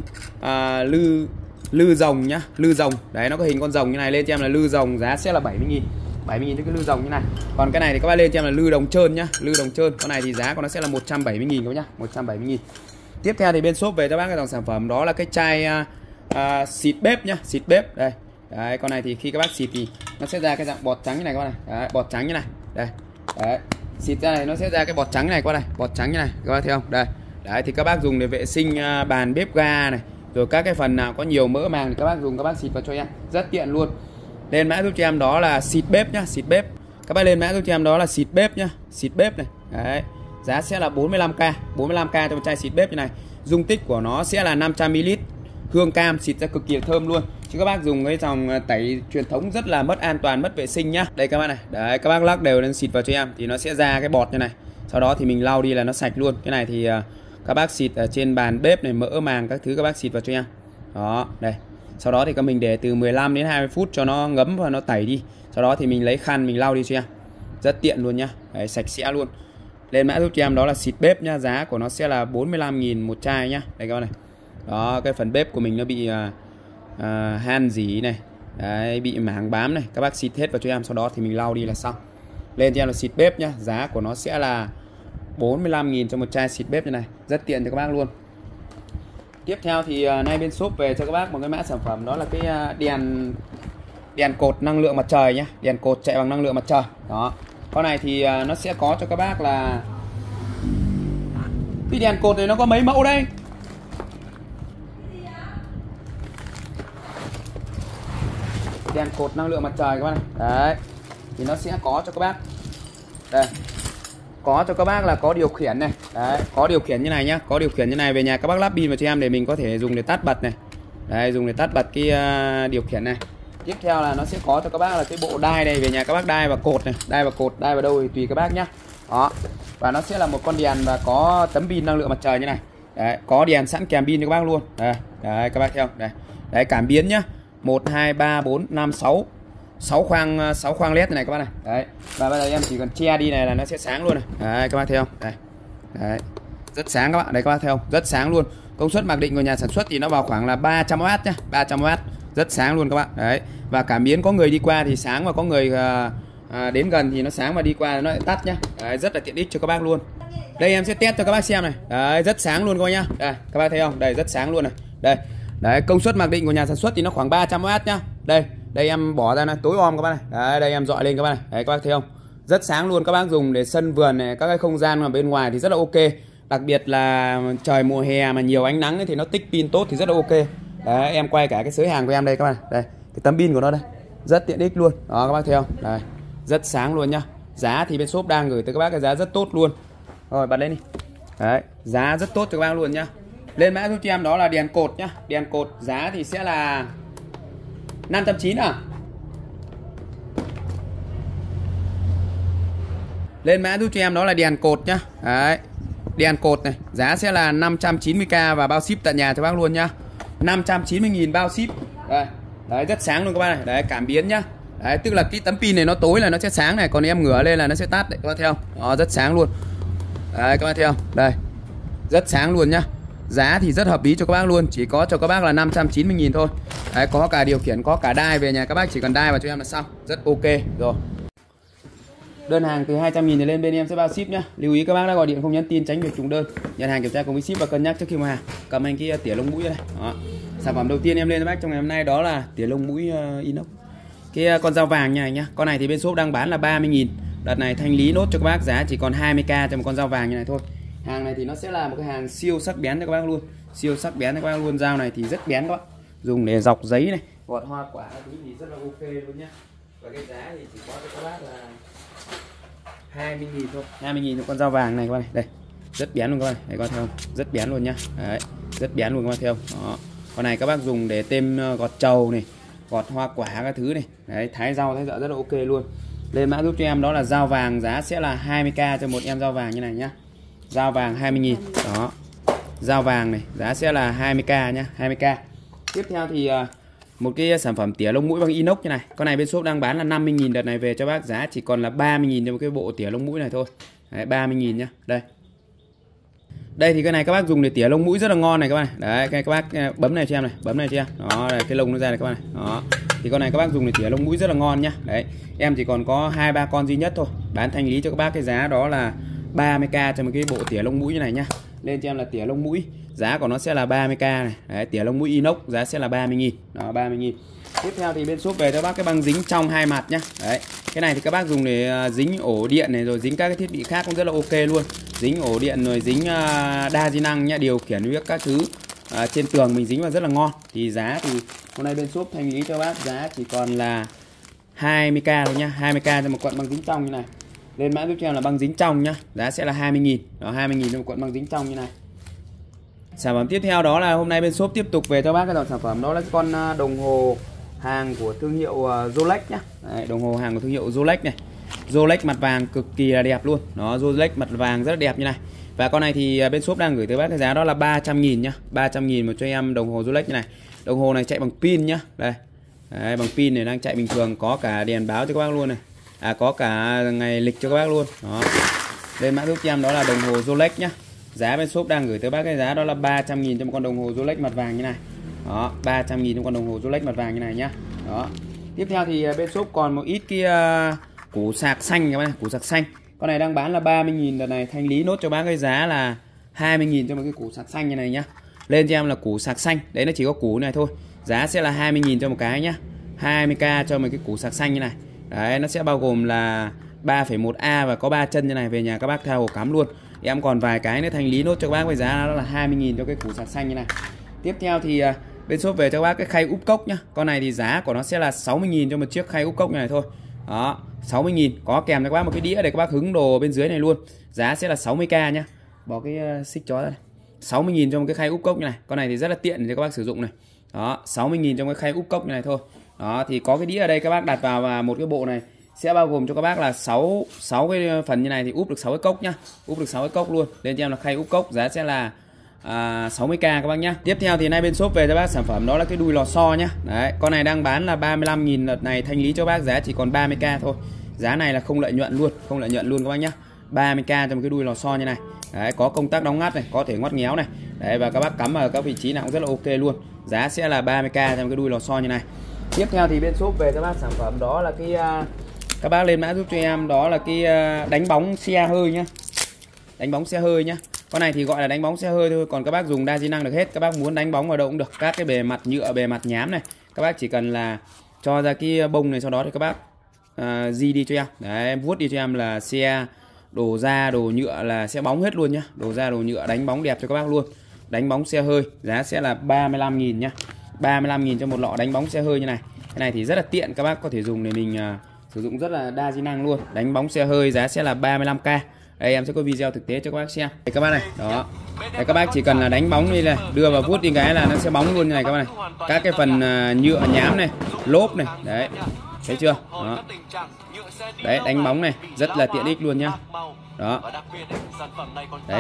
S1: lư rồng nhá, lư rồng. Đấy, nó có hình con rồng như này, lên cho em là lư rồng, giá sẽ là 70.000. 70.000 cái lư rồng như này. Còn cái này thì các bác lên cho em là lư đồng trơn nhá, lư đồng trơn. Con này thì giá của nó sẽ là 170.000 các bác nhá, 170.000. Tiếp theo thì bên shop về cho bác cái dòng sản phẩm đó là cái chai xịt bếp nhá, xịt bếp đây. Đấy, con này thì khi các bác xịt thì nó sẽ ra cái dạng bọt trắng như này các bác này. Đấy, bọt trắng như này. Đây. Đấy. Xịt ra này nó sẽ ra cái bọt trắng này các bác này, bọt trắng như này, các bác thấy không? Đây. Đấy thì các bác dùng để vệ sinh bàn bếp ga này, rồi các cái phần nào có nhiều mỡ màng thì các bác dùng, các bác xịt vào cho em rất tiện luôn. Lên mã giúp cho em đó là xịt bếp nhá, xịt bếp. Các bác lên mã giúp cho em đó là xịt bếp nhá, xịt bếp này. Đấy. Giá sẽ là 45k, 45k cho một chai xịt bếp như này. Dung tích của nó sẽ là 500ml. Hương cam, xịt ra cực kỳ thơm luôn. Chứ các bác dùng cái dòng tẩy truyền thống rất là mất an toàn, mất vệ sinh nhá. Đây các bác này. Đấy, các bác lắc đều lên xịt vào cho em thì nó sẽ ra cái bọt như này. Sau đó thì mình lau đi là nó sạch luôn. Cái này thì các bác xịt ở trên bàn bếp này, mỡ màng các thứ các bác xịt vào cho em. Đó, đây. Sau đó thì các mình để từ 15 đến 20 phút cho nó ngấm và nó tẩy đi. Sau đó thì mình lấy khăn mình lau đi cho em. Rất tiện luôn nhá. Đấy, sạch sẽ luôn. Lên mã giúp cho em đó là xịt bếp nhá, giá của nó sẽ là 45.000 một chai nhá. Đây các bác này. Đó, cái phần bếp của mình nó bị han dỉ này. Đấy, bị mảng bám này, các bác xịt hết vào cho em, sau đó thì mình lau đi là xong. Lên cho em là xịt bếp nhá, giá của nó sẽ là 45.000 cho một chai xịt bếp như này, rất tiện cho các bác luôn. Tiếp theo thì nay bên shop về cho các bác một cái mã sản phẩm đó là cái đèn cột năng lượng mặt trời nhá, đèn cột chạy bằng năng lượng mặt trời. Đó. Con này thì nó sẽ có cho các bác là cái đèn cột này nó có mấy mẫu đây? Đèn cột năng lượng mặt trời các bác này. Đấy. Thì nó sẽ có cho các bác. Đây. Có cho các bác là có điều khiển này. Đấy, có điều khiển như này nhá, có điều khiển như này, về nhà các bác lắp pin vào cho em để mình có thể dùng để tắt bật này. Đấy, dùng để tắt bật cái điều khiển này. Tiếp theo là nó sẽ có cho các bác là cái bộ đai này, về nhà các bác đai vào cột này, đai vào cột, đai vào đâu thì tùy các bác nhá. Đó. Và nó sẽ là một con đèn và có tấm pin năng lượng mặt trời như này. Đấy, có đèn sẵn kèm pin cho các bác luôn. Đây, đấy các bác thấy không? Đây. Đấy, cảm biến nhá. 1 2 3 4 5 6 6 khoang led này các bác này. Đấy. Và bây giờ em chỉ cần che đi này là nó sẽ sáng luôn này. Đấy các bác thấy không? Đây. Đấy. Rất sáng các bạn. Đấy các bác thấy không? Rất sáng luôn. Công suất mặc định của nhà sản xuất thì nó vào khoảng là 300W nhá, 300W. Rất sáng luôn các bạn. Đấy. Và cảm biến có người đi qua thì sáng, và có người đến gần thì nó sáng, và đi qua nó lại tắt nhá. Đấy, rất là tiện ích cho các bác luôn. Đây em sẽ test cho các bác xem này. Đấy, rất sáng luôn coi nhá. Đây, các bác thấy không? Đây, rất sáng luôn này. Đây. Đấy, công suất mặc định của nhà sản xuất thì nó khoảng 300W nhá. Đây em bỏ ra này, tối om các bác này. Đấy, đây em dọi lên các bác này. Đấy, các bác thấy không? Rất sáng luôn, các bác dùng để sân vườn này, các cái không gian ở bên ngoài thì rất là ok. Đặc biệt là trời mùa hè mà nhiều ánh nắng ấy, thì nó tích pin tốt thì rất là ok. Đấy, em quay cả cái sới hàng của em đây các bạn. Đây, cái tấm pin của nó đây. Rất tiện ích luôn. Đó các bác thấy không? Đây, rất sáng luôn nhá. Giá thì bên shop đang gửi tới các bác cái giá rất tốt luôn. Rồi bật lên đi. Đấy, giá rất tốt cho các bác luôn nhá. Lên mã giúp cho em đó là đèn cột nhá. Đèn cột giá thì sẽ là 590 à? Lên mã giúp cho em đó là đèn cột nhá. Đấy. Đèn cột này, giá sẽ là 590k và bao ship tận nhà cho bác luôn nhá. 590.000 bao ship. Đây. Đấy, rất sáng luôn các bác này. Đấy, cảm biến nhá. Đấy, tức là cái tấm pin này nó tối là nó sẽ sáng này, còn em ngửa lên là nó sẽ tắt đấy, các bác thấy không? Đó, rất sáng luôn. Đấy, các bác thấy không? Đây. Rất sáng luôn nhá. Giá thì rất hợp lý cho các bác luôn, chỉ có cho các bác là 590.000 thôi. Đấy, có cả điều khiển, có cả đai, về nhà các bác chỉ cần đai vào cho em là xong. Rất ok rồi. Đơn hàng từ 200.000 thì lên bên em sẽ bao ship nhá. Lưu ý các bác đã gọi điện không nhắn tin tránh việc trùng đơn. Nhận hàng kiểm tra cùng với ship và cân nhắc trước khi mua hàng. Cầm anh kia tỉa lông mũi đây. Đó. Sản phẩm đầu tiên em lên cho bác trong ngày hôm nay đó là tỉa lông mũi inox. Cái con dao vàng này nhá. Con này thì bên shop đang bán là 30.000. Đợt này thanh lý nốt cho các bác, giá chỉ còn 20k cho một con dao vàng như này thôi. Hàng này thì nó sẽ là một cái hàng siêu sắc bén cho các bác luôn. Siêu sắc bén cho các bác luôn. Dao này thì rất bén các bác. Dùng để dọc giấy này, gọt hoa quả thì rất là ok luôn nhá. Và cái giá thì chỉ có cho các bác là 20.000 thôi. 20.000 cho con dao vàng này các bác này. Đây. Rất bén luôn các bác này. Đây các bác thấy không? Rất bén luôn nhá. Đấy. Rất bén luôn các bác thấy không? Đó. Con này các bác dùng để tem gọt trầu này, gọt hoa quả các thứ này. Đấy, thái rau thái dợ rất là ok luôn. Lên mã giúp cho em đó là dao vàng, giá sẽ là 20k cho một em dao vàng như này nhá. Dao vàng 20.000. Đó. Dao vàng này, giá sẽ là 20k nhá, 20k. Tiếp theo thì một cái sản phẩm tỉa lông mũi bằng inox như này. Con này bên shop đang bán là 50.000, đợt này về cho bác giá chỉ còn là 30.000 cho một cái bộ tỉa lông mũi này thôi. Đấy, 30.000 nhá. Đây. Đây thì cái này các bác dùng để tỉa lông mũi rất là ngon này các bạn này. Đấy, các bác bấm này cho em này, bấm này cho em. Đó, đây, cái lông nó ra này các bạn này. Đó. Thì con này các bác dùng để tỉa lông mũi rất là ngon nhá. Đấy, em chỉ còn có 2-3 con duy nhất thôi. Bán thanh lý cho các bác cái giá đó là 30k cho một cái bộ tỉa lông mũi như này nhá. Lên cho em là tỉa lông mũi, giá của nó sẽ là 30k này. Đấy, tỉa lông mũi inox giá sẽ là 30.000. Đó, 30.000. Tiếp theo thì bên shop về cho bác cái băng dính trong 2 mặt nhá. Đấy, cái này thì các bác dùng để dính ổ điện này, rồi dính các cái thiết bị khác cũng rất là ok luôn. Dính ổ điện rồi dính đa di năng nhá, điều khiển với các thứ trên tường mình dính vào rất là ngon. Thì giá thì hôm nay bên shop thanh lý cho bác giá chỉ còn là 20k thôi nhá, 20k cho một cuộn băng dính trong như này. Lên mã giúp cho em là băng dính trong nhá, giá sẽ là 20.000. Đó, 20.000 cho một cuộn băng dính trong như này. Sản phẩm tiếp theo đó là hôm nay bên shop tiếp tục về cho bác cái dòng sản phẩm đó là con đồng hồ hàng của thương hiệu Rolex nhá. Đấy, đồng hồ hàng của thương hiệu Rolex này. Rolex mặt vàng cực kỳ là đẹp luôn. Nó Rolex mặt vàng rất là đẹp như này. Và con này thì bên shop đang gửi tới bác cái giá đó là 300.000 nhá. 300.000 một cho em đồng hồ Rolex như này. Đồng hồ này chạy bằng pin nhá. Đây. Đấy, bằng pin này đang chạy bình thường, có cả đèn báo cho các bác luôn này. Có cả ngày lịch cho các bác luôn. Đó. Lên mã giúp cho em đó là đồng hồ Rolex nhá. Giá bên shop đang gửi tới bác cái giá đó là 300.000 cho một con đồng hồ Rolex mặt vàng như này. Đó, 300.000 cho con đồng hồ Rolex mặt vàng như này nhá. Đó. Tiếp theo thì bên shop còn một ít cái củ sạc xanh các bạn này, củ sạc xanh. Con này đang bán là 30.000, đợt này thanh lý nốt cho bác cái giá là 20.000 cho một cái củ sạc xanh như này nhá. Lên cho em là củ sạc xanh, đấy nó chỉ có củ này thôi. Giá sẽ là 20.000 cho một cái nhá. 20k cho một cái củ sạc xanh như này. Đấy, nó sẽ bao gồm là 3,1A và có 3 chân như này, về nhà các bác theo ổ cắm luôn. Em còn vài cái nữa thanh lý nốt cho các bác với giá đó là 20.000 cho cái củ sạc xanh như này. Tiếp theo thì bên shop về cho các bác cái khay úp cốc nhá. Con này thì giá của nó sẽ là 60.000 cho một chiếc khay úp cốc như này thôi. Đó, 60.000, có kèm cho các bác một cái đĩa để các bác hứng đồ bên dưới này luôn. Giá sẽ là 60k nhá. Bỏ cái xích chó ra này. 60.000 cho một cái khay úp cốc như này. Con này thì rất là tiện cho các bác sử dụng này. Đó, 60.000 cho cái khay úp cốc như này thôi. Đó, thì có cái đĩa ở đây các bác đặt vào, và một cái bộ này sẽ bao gồm cho các bác là 6 cái phần như này thì úp được 6 cái cốc nhá. Úp được 6 cái cốc luôn. Lên cho em là khay úp cốc, giá sẽ là 60k các bác nhá. Tiếp theo thì nay bên shop về cho bác sản phẩm đó là cái đùi lò xo nhá. Đấy, con này đang bán là 35.000, đợt này thanh lý cho bác giá chỉ còn 30k thôi. Giá này là không lợi nhuận luôn, không lợi nhuận luôn các bác nhá. 30k cho một cái đùi lò xo như này. Đấy, có công tắc đóng ngắt này, có thể ngoắt nghéo này. Đấy, và các bác cắm ở các vị trí nào cũng rất là ok luôn. Giá sẽ là 30k cho một cái đùi lò xo như này. Tiếp theo thì bên shop về cho bác sản phẩm đó là cái các bác lên mã giúp cho em đó là cái đánh bóng xe hơi nhá. Đánh bóng xe hơi nhá. Con này thì gọi là đánh bóng xe hơi thôi, còn các bác dùng đa di năng được hết. Các bác muốn đánh bóng vào đâu cũng được. Các cái bề mặt nhựa, bề mặt nhám này, các bác chỉ cần là cho ra cái bông này, sau đó thì các bác di đi cho em. Đấy, em vuốt đi cho em là xe đồ da, đồ nhựa là sẽ bóng hết luôn nhá. Đồ da, đồ nhựa đánh bóng đẹp cho các bác luôn. Đánh bóng xe hơi, giá sẽ là 35.000 nhá. 35.000 cho một lọ đánh bóng xe hơi như này. Cái này thì rất là tiện, các bác có thể dùng để mình sử dụng rất là đa di năng luôn. Đánh bóng xe hơi giá sẽ là 35k. Đây em sẽ có video thực tế cho các bác xem. Đây các bác này, đó. Đây các bác chỉ cần là đánh bóng đi này, đưa vào vuốt đi cái là nó sẽ bóng luôn như này các bác này. Các cái phần nhựa nhám này, lốp này, đấy. Thấy chưa? Đó. Đấy, đánh bóng này, rất là tiện ích luôn nhá. Đó. Đấy.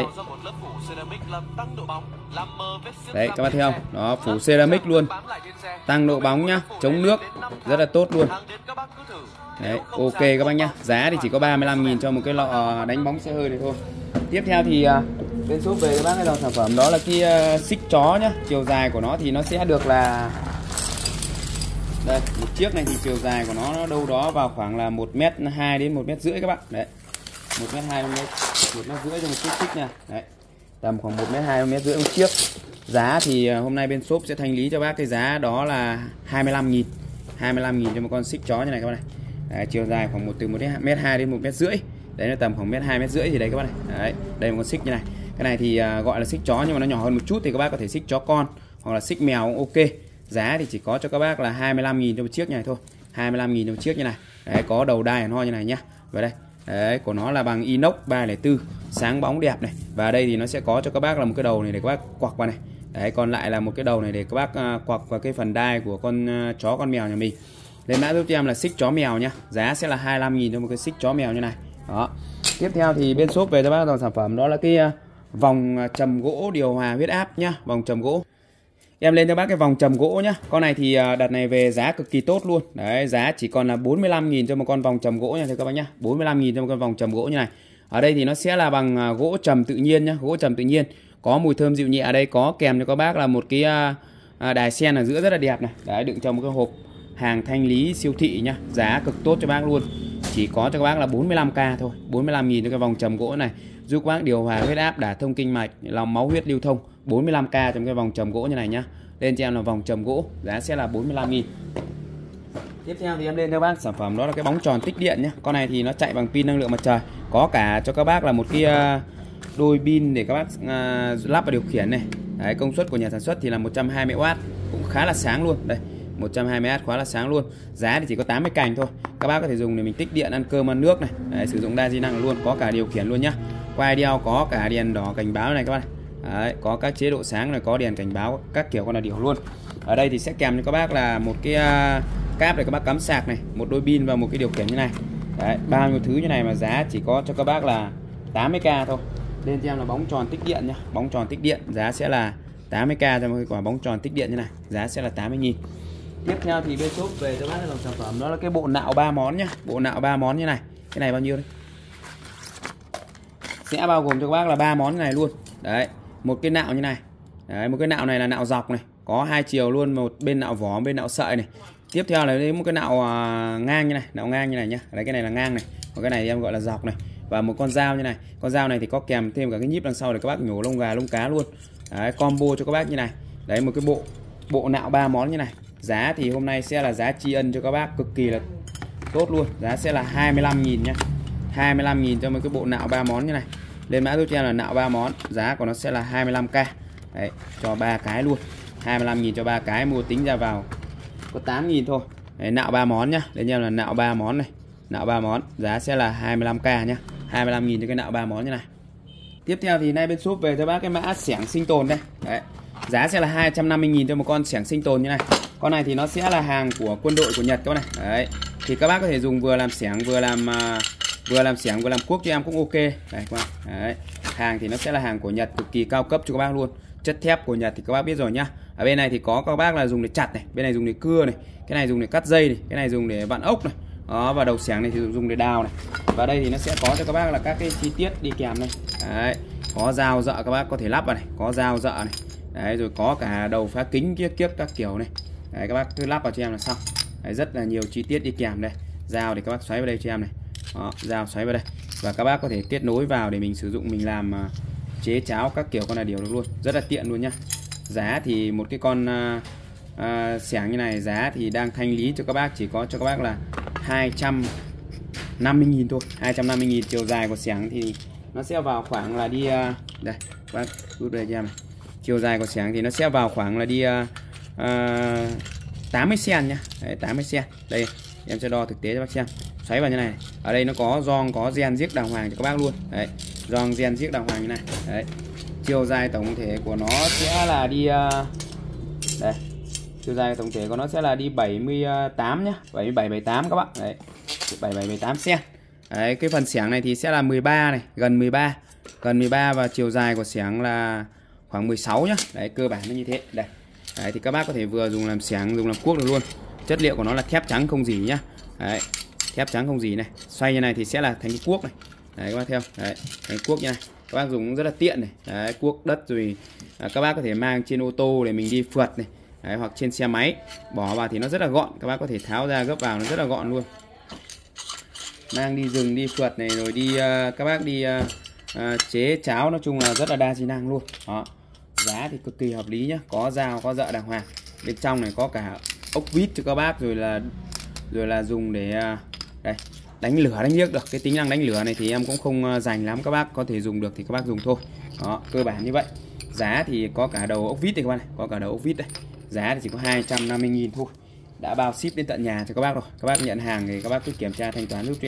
S1: Đấy các bác thấy không? Đó, phủ ceramic luôn. Tăng độ bóng nhá, chống nước, rất là tốt luôn. Đấy, ok các bác nhá. Giá thì chỉ có 35.000 cho một cái lọ đánh bóng xe hơi này thôi. Tiếp theo thì bên shop về các bác cái dòng sản phẩm đó là cái xích chó nhá. Chiều dài của nó thì nó sẽ được là đây, một chiếc này thì chiều dài của nó đâu đó vào khoảng là 1m2 đến 1m rưỡi các bạn. Đấy. 1m2 đến 1m rưỡi cho một chiếc xích nha. Đấy. Tầm khoảng 1m2 1m rưỡi một chiếc. Giá thì hôm nay bên shop sẽ thanh lý cho bác cái giá đó là 25.000. 25.000 cho một con xích chó như này các bạn này. Đấy, chiều dài khoảng từ 1m2 đến 1m rưỡi. Đấy, nó tầm khoảng 1m2 1m rưỡi thì đấy các bạn này. Đấy, đây là một con xích như này. Cái này thì gọi là xích chó nhưng mà nó nhỏ hơn một chút thì các bác có thể xích chó con hoặc là xích mèo cũng ok. Giá thì chỉ có cho các bác là 25.000 cho một chiếc như này thôi. 25.000 cho một chiếc như này. Đấy, có đầu đai hẳn ho như này nhá. Và đây, Đấy, của nó là bằng inox 304, sáng bóng đẹp này. Và đây thì nó sẽ có cho các bác là một cái đầu này để các bác quặc vào này. Đấy, còn lại là một cái đầu này để các bác quặc vào cái phần đai của con chó con mèo nhà mình. Lên mã giúp cho em là xích chó mèo nhá. Giá sẽ là 25.000 cho một cái xích chó mèo như này. Đó. Tiếp theo thì bên shop về cho bác dòng sản phẩm đó là cái vòng trầm gỗ điều hòa huyết áp nhá, vòng trầm gỗ. Em lên cho bác cái vòng trầm gỗ nhá. Con này thì đợt này về giá cực kỳ tốt luôn. Đấy, giá chỉ còn là 45.000 cho một con vòng trầm gỗ nha thưa các bác nhá. 45.000 cho một con vòng trầm gỗ như này. Ở đây thì nó sẽ là bằng gỗ trầm tự nhiên nhá, gỗ trầm tự nhiên. Có mùi thơm dịu nhẹ. Ở đây có kèm cho các bác là một cái đài sen ở giữa rất là đẹp này. Đấy, đựng trong một cái hộp hàng thanh lý siêu thị nhá. Giá cực tốt cho bác luôn. Chỉ có cho các bác là 45k thôi. 45.000 cho cái vòng trầm gỗ này. Giúp các bác điều hòa huyết áp, đả thông kinh mạch, lòng máu huyết lưu thông. 45k trong cái vòng trầm gỗ như này nhá. Lên cho em là vòng trầm gỗ, giá sẽ là 45.000. Tiếp theo thì em lên cho bác sản phẩm đó là cái bóng tròn tích điện nhé. Con này thì nó chạy bằng pin năng lượng mặt trời. Có cả cho các bác là một cái đôi pin để các bác lắp vào điều khiển này. Đấy, công suất của nhà sản xuất thì là 120W, cũng khá là sáng luôn. Đây, 120W khá là sáng luôn. Giá thì chỉ có 80 cành thôi. Các bác có thể dùng để mình tích điện, ăn cơm, ăn nước này. Đấy, sử dụng đa di năng luôn, có cả điều khiển luôn nhá. Quay đeo có cả đèn đỏ cảnh báo này các bác. Đấy, có các chế độ sáng này, có đèn cảnh báo các kiểu con là điều luôn. Ở đây thì sẽ kèm cho các bác là một cái cáp để các bác cắm sạc này, một đôi pin và một cái điều khiển như này. Đấy, bao nhiêu thứ như này mà giá chỉ có cho các bác là 80k thôi. Lên cho em là bóng tròn tích điện nhá, bóng tròn tích điện, giá sẽ là 80k cho một cái quả bóng tròn tích điện như này, giá sẽ là 80.000. Tiếp theo thì bên shop về cho bác cái dòng sản phẩm đó là cái bộ nạo 3 món nhá, bộ nạo 3 món như này. Cái này bao nhiêu đấy? Sẽ bao gồm cho các bác là 3 món như này luôn. Đấy, một cái nạo như này. Đấy, một cái nạo này là nạo dọc này, có hai chiều luôn, một bên nạo vỏ, bên nạo sợi này. Tiếp theo là một cái nạo ngang như này, nạo ngang như này nhá. Đấy, cái này là ngang này, còn cái này thì em gọi là dọc này. Và một con dao như này. Con dao này thì có kèm thêm cả cái nhíp đằng sau để các bác nhổ lông gà, lông cá luôn. Đấy, combo cho các bác như này. Đấy, một cái bộ nạo 3 món như này. Giá thì hôm nay sẽ là giá tri ân cho các bác cực kỳ là tốt luôn. Giá sẽ là 25.000 nhá. 25.000 cho một cái bộ nạo 3 món như này. Lên mã giúp cho em là nạo 3 món, giá của nó sẽ là 25k. Đấy, cho 3 cái luôn. 25.000 cho 3 cái, mua tính ra vào có 8.000 thôi. Đấy, nạo 3 món nhá. Lên em là nạo 3 món này. Nạo 3 món, giá sẽ là 25k nhá. 25.000 cho cái nạo 3 món như này. Tiếp theo thì nay bên shop về cho bác cái mã xẻng sinh tồn đây. Đấy, giá sẽ là 250.000 cho một con xẻng sinh tồn như này. Con này thì nó sẽ là hàng của quân đội của Nhật các bác này. Đấy, thì các bác có thể dùng vừa làm xẻng vừa làm xẻng vừa làm cuốc cho em cũng ok. Đấy, các bác. Đấy, hàng thì nó sẽ là hàng của Nhật, cực kỳ cao cấp cho các bác luôn. Chất thép của Nhật thì các bác biết rồi nhá. Ở bên này thì có các bác là dùng để chặt này, bên này dùng để cưa này, cái này dùng để cắt dây này, cái này dùng để vặn ốc này. Đó, và đầu xẻng này thì dùng để đào này. Và đây thì nó sẽ có cho các bác là các cái chi tiết đi kèm này. Đấy, có dao dợ các bác có thể lắp vào này, có dao dợ này. Đấy, rồi có cả đầu phá kính kiếc các kiểu này. Đấy, các bác cứ lắp vào cho em là xong. Đấy, rất là nhiều chi tiết đi kèm đây. Dao thì các bác xoáy vào đây cho em này. Đó, dao xoáy vào đây. Và các bác có thể kết nối vào để mình sử dụng, mình làm chế cháo các kiểu con là điều được luôn. Rất là tiện luôn nhá. Giá thì một cái con xẻng như này giá thì đang thanh lý cho các bác chỉ có cho các bác là 250.000 thôi. 250.000. Chiều dài của xẻng thì nó sẽ vào khoảng là đi đây, các bác rút đây cho em này. Chiều dài của xẻng thì nó sẽ vào khoảng là đi 80 cm nhá. Đấy, 80 cm. Đây em sẽ đo thực tế cho bác xem. Xoáy vào như này. Ở đây nó có gioăng, có gen giếc đàng hoàng cho các bác luôn. Đấy, gioăng gen giếc đàng hoàng như này. Đấy. Chiều dài tổng thể của nó sẽ là đi đây. Chiều dài tổng thể của nó sẽ là đi 78 nhá, 77 78 các bạn. Đấy. 77 78 cm. Đấy, cái phần xẻng này thì sẽ là 13 này, gần 13. Gần 13 và chiều dài của xẻng là khoảng 16 nhá. Đấy, cơ bản nó như thế. Đây. Đấy, thì các bác có thể vừa dùng làm xẻng, dùng làm cuốc được luôn. Chất liệu của nó là thép trắng không gì nhá. Đấy, thép trắng không gì này. Xoay như này thì sẽ là thành cái cuốc này. Đấy, các bác theo. Đấy, thành cuốc như này. Các bác dùng rất là tiện này. Đấy, cuốc đất rồi các bác có thể mang trên ô tô để mình đi phượt này. Đấy, hoặc trên xe máy bỏ vào thì nó rất là gọn. Các bác có thể tháo ra gấp vào nó rất là gọn luôn. Mang đi rừng, đi phượt này, rồi đi các bác đi chế cháo, nói chung là rất là đa di năng luôn. Đó. Giá thì cực kỳ hợp lý nhá. Có dao, có dợ đàng hoàng. Bên trong này có cả ốc vít cho các bác, rồi là dùng để đây, đánh lửa đánh liếc được. Cái tính năng đánh lửa này thì em cũng không dành lắm, các bác có thể dùng được thì các bác dùng thôi. Đó, cơ bản như vậy. Giá thì có cả đầu ốc vít đây các bác này, có cả đầu ốc vít đây. Giá thì chỉ có 250.000 thôi. Đã bao ship đến tận nhà cho các bác rồi. Các bác nhận hàng thì các bác cứ kiểm tra thanh toán giúp cho em.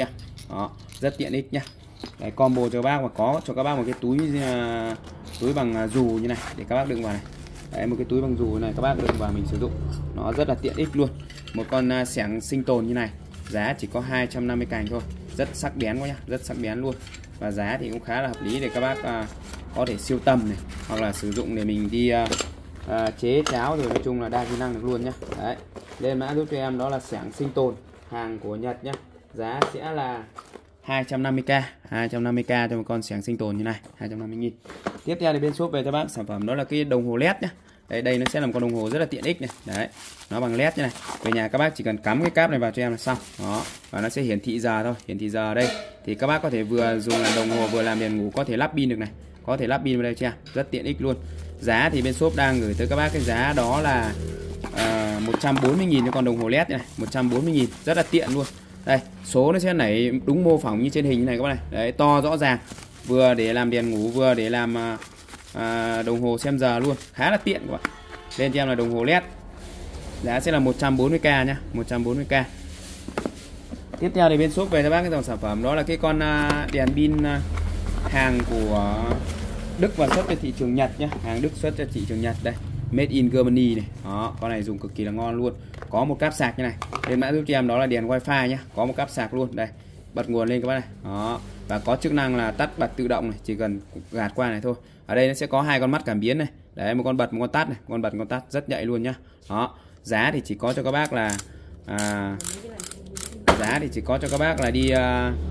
S1: Đó, rất tiện ích nhá. Đấy, combo cho các bác, và có cho các bác một cái túi bằng dù như này để các bác đựng vào này. Đấy, một cái túi bằng dù này các bác đựng vào mình sử dụng, nó rất là tiện ích luôn. Một con xẻng sinh tồn như này, giá chỉ có 250 cành thôi, rất sắc bén quá nhá, rất sắc bén luôn. Và giá thì cũng khá là hợp lý để các bác có thể siêu tầm này, hoặc là sử dụng để mình đi chế cháo, rồi nói chung là đa chức năng được luôn nhá. Đấy, lên mã giúp cho em đó là xẻng sinh tồn, hàng của Nhật nhá. Giá sẽ là 250k, 250k cho một con xẻng sinh tồn như này, 250.000. Tiếp theo thì bên shop về cho bác sản phẩm đó là cái đồng hồ led nhá. Đây nó sẽ là một con đồng hồ rất là tiện ích này. Đấy, nó bằng led như này. Về nhà các bác chỉ cần cắm cái cáp này vào cho em là xong. Đó, và nó sẽ hiển thị giờ thôi, hiển thị giờ ở đây. Thì các bác có thể vừa dùng làm đồng hồ vừa làm đèn ngủ, có thể lắp pin được này. Có thể lắp pin vào đây chưa? Rất tiện ích luôn. Giá thì bên shop đang gửi tới các bác cái giá đó là 140.000 cho con đồng hồ led này, 140.000, rất là tiện luôn. Đây, số nó sẽ nảy đúng mô phỏng như trên hình này các bác này. Đấy, to rõ ràng, vừa để làm đèn ngủ vừa để làm đồng hồ xem giờ luôn, khá là tiện các bạn. Lên cho em là đồng hồ led, giá sẽ là 140k nhá, 140k. Tiếp theo thì bên shop về cho bác cái dòng sản phẩm đó là cái con đèn pin hàng của Đức và xuất cho thị trường Nhật nhá, hàng Đức xuất cho thị trường Nhật. Đây, made in Germany này. Đó, con này dùng cực kỳ là ngon luôn. Có một cáp sạc như này. Lên mã giúp cho em đó là đèn wifi nhá, có một cáp sạc luôn. Đây, bật nguồn lên các bác này. Đó, và có chức năng là tắt bật tự động này, chỉ cần gạt qua này thôi. Ở đây nó sẽ có hai con mắt cảm biến này. Đấy, một con bật một con tắt này, con bật một con tắt rất nhạy luôn nhá. Đó, giá thì chỉ có cho các bác là giá thì chỉ có cho các bác là đi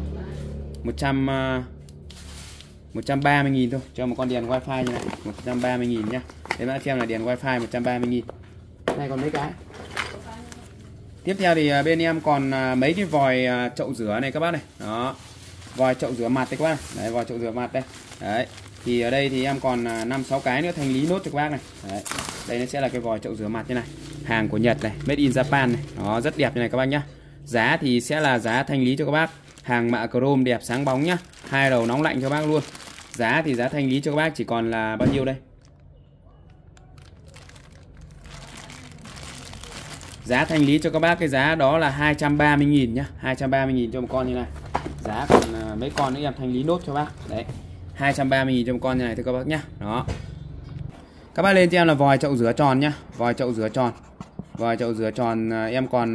S1: 130.000 thôi cho một con đèn wifi như này, 130.000 nhá. Đây mã cho em là đèn wifi 130.000. Này còn mấy cái. Tiếp theo thì bên em còn mấy cái vòi chậu rửa này các bác này. Đó, vòi chậu rửa mặt đấy các bác này. Đấy, vòi chậu rửa mặt đây. Đấy, thì ở đây thì em còn 5-6 cái nữa thanh lý nốt cho các bác này. Đấy, đây nó sẽ là cái vòi chậu rửa mặt như này, hàng của Nhật này, made in Japan này. Đó, rất đẹp như này các bác nhá. Giá thì sẽ là giá thanh lý cho các bác, hàng mạ chrome đẹp sáng bóng nhá, hai đầu nóng lạnh cho bác luôn. Giá thì giá thanh lý cho các bác chỉ còn là bao nhiêu đây? Giá thanh lý cho các bác cái giá đó là 230.000 nhá, 230.000 cho một con như này. Giá còn mấy con nữa em thanh lý nốt cho bác. Đấy, 230.000 cho một con như này thưa các bác nhá. Đó, các bác lên cho em là vòi chậu rửa tròn nhá, vòi chậu rửa tròn. Vòi chậu rửa tròn em còn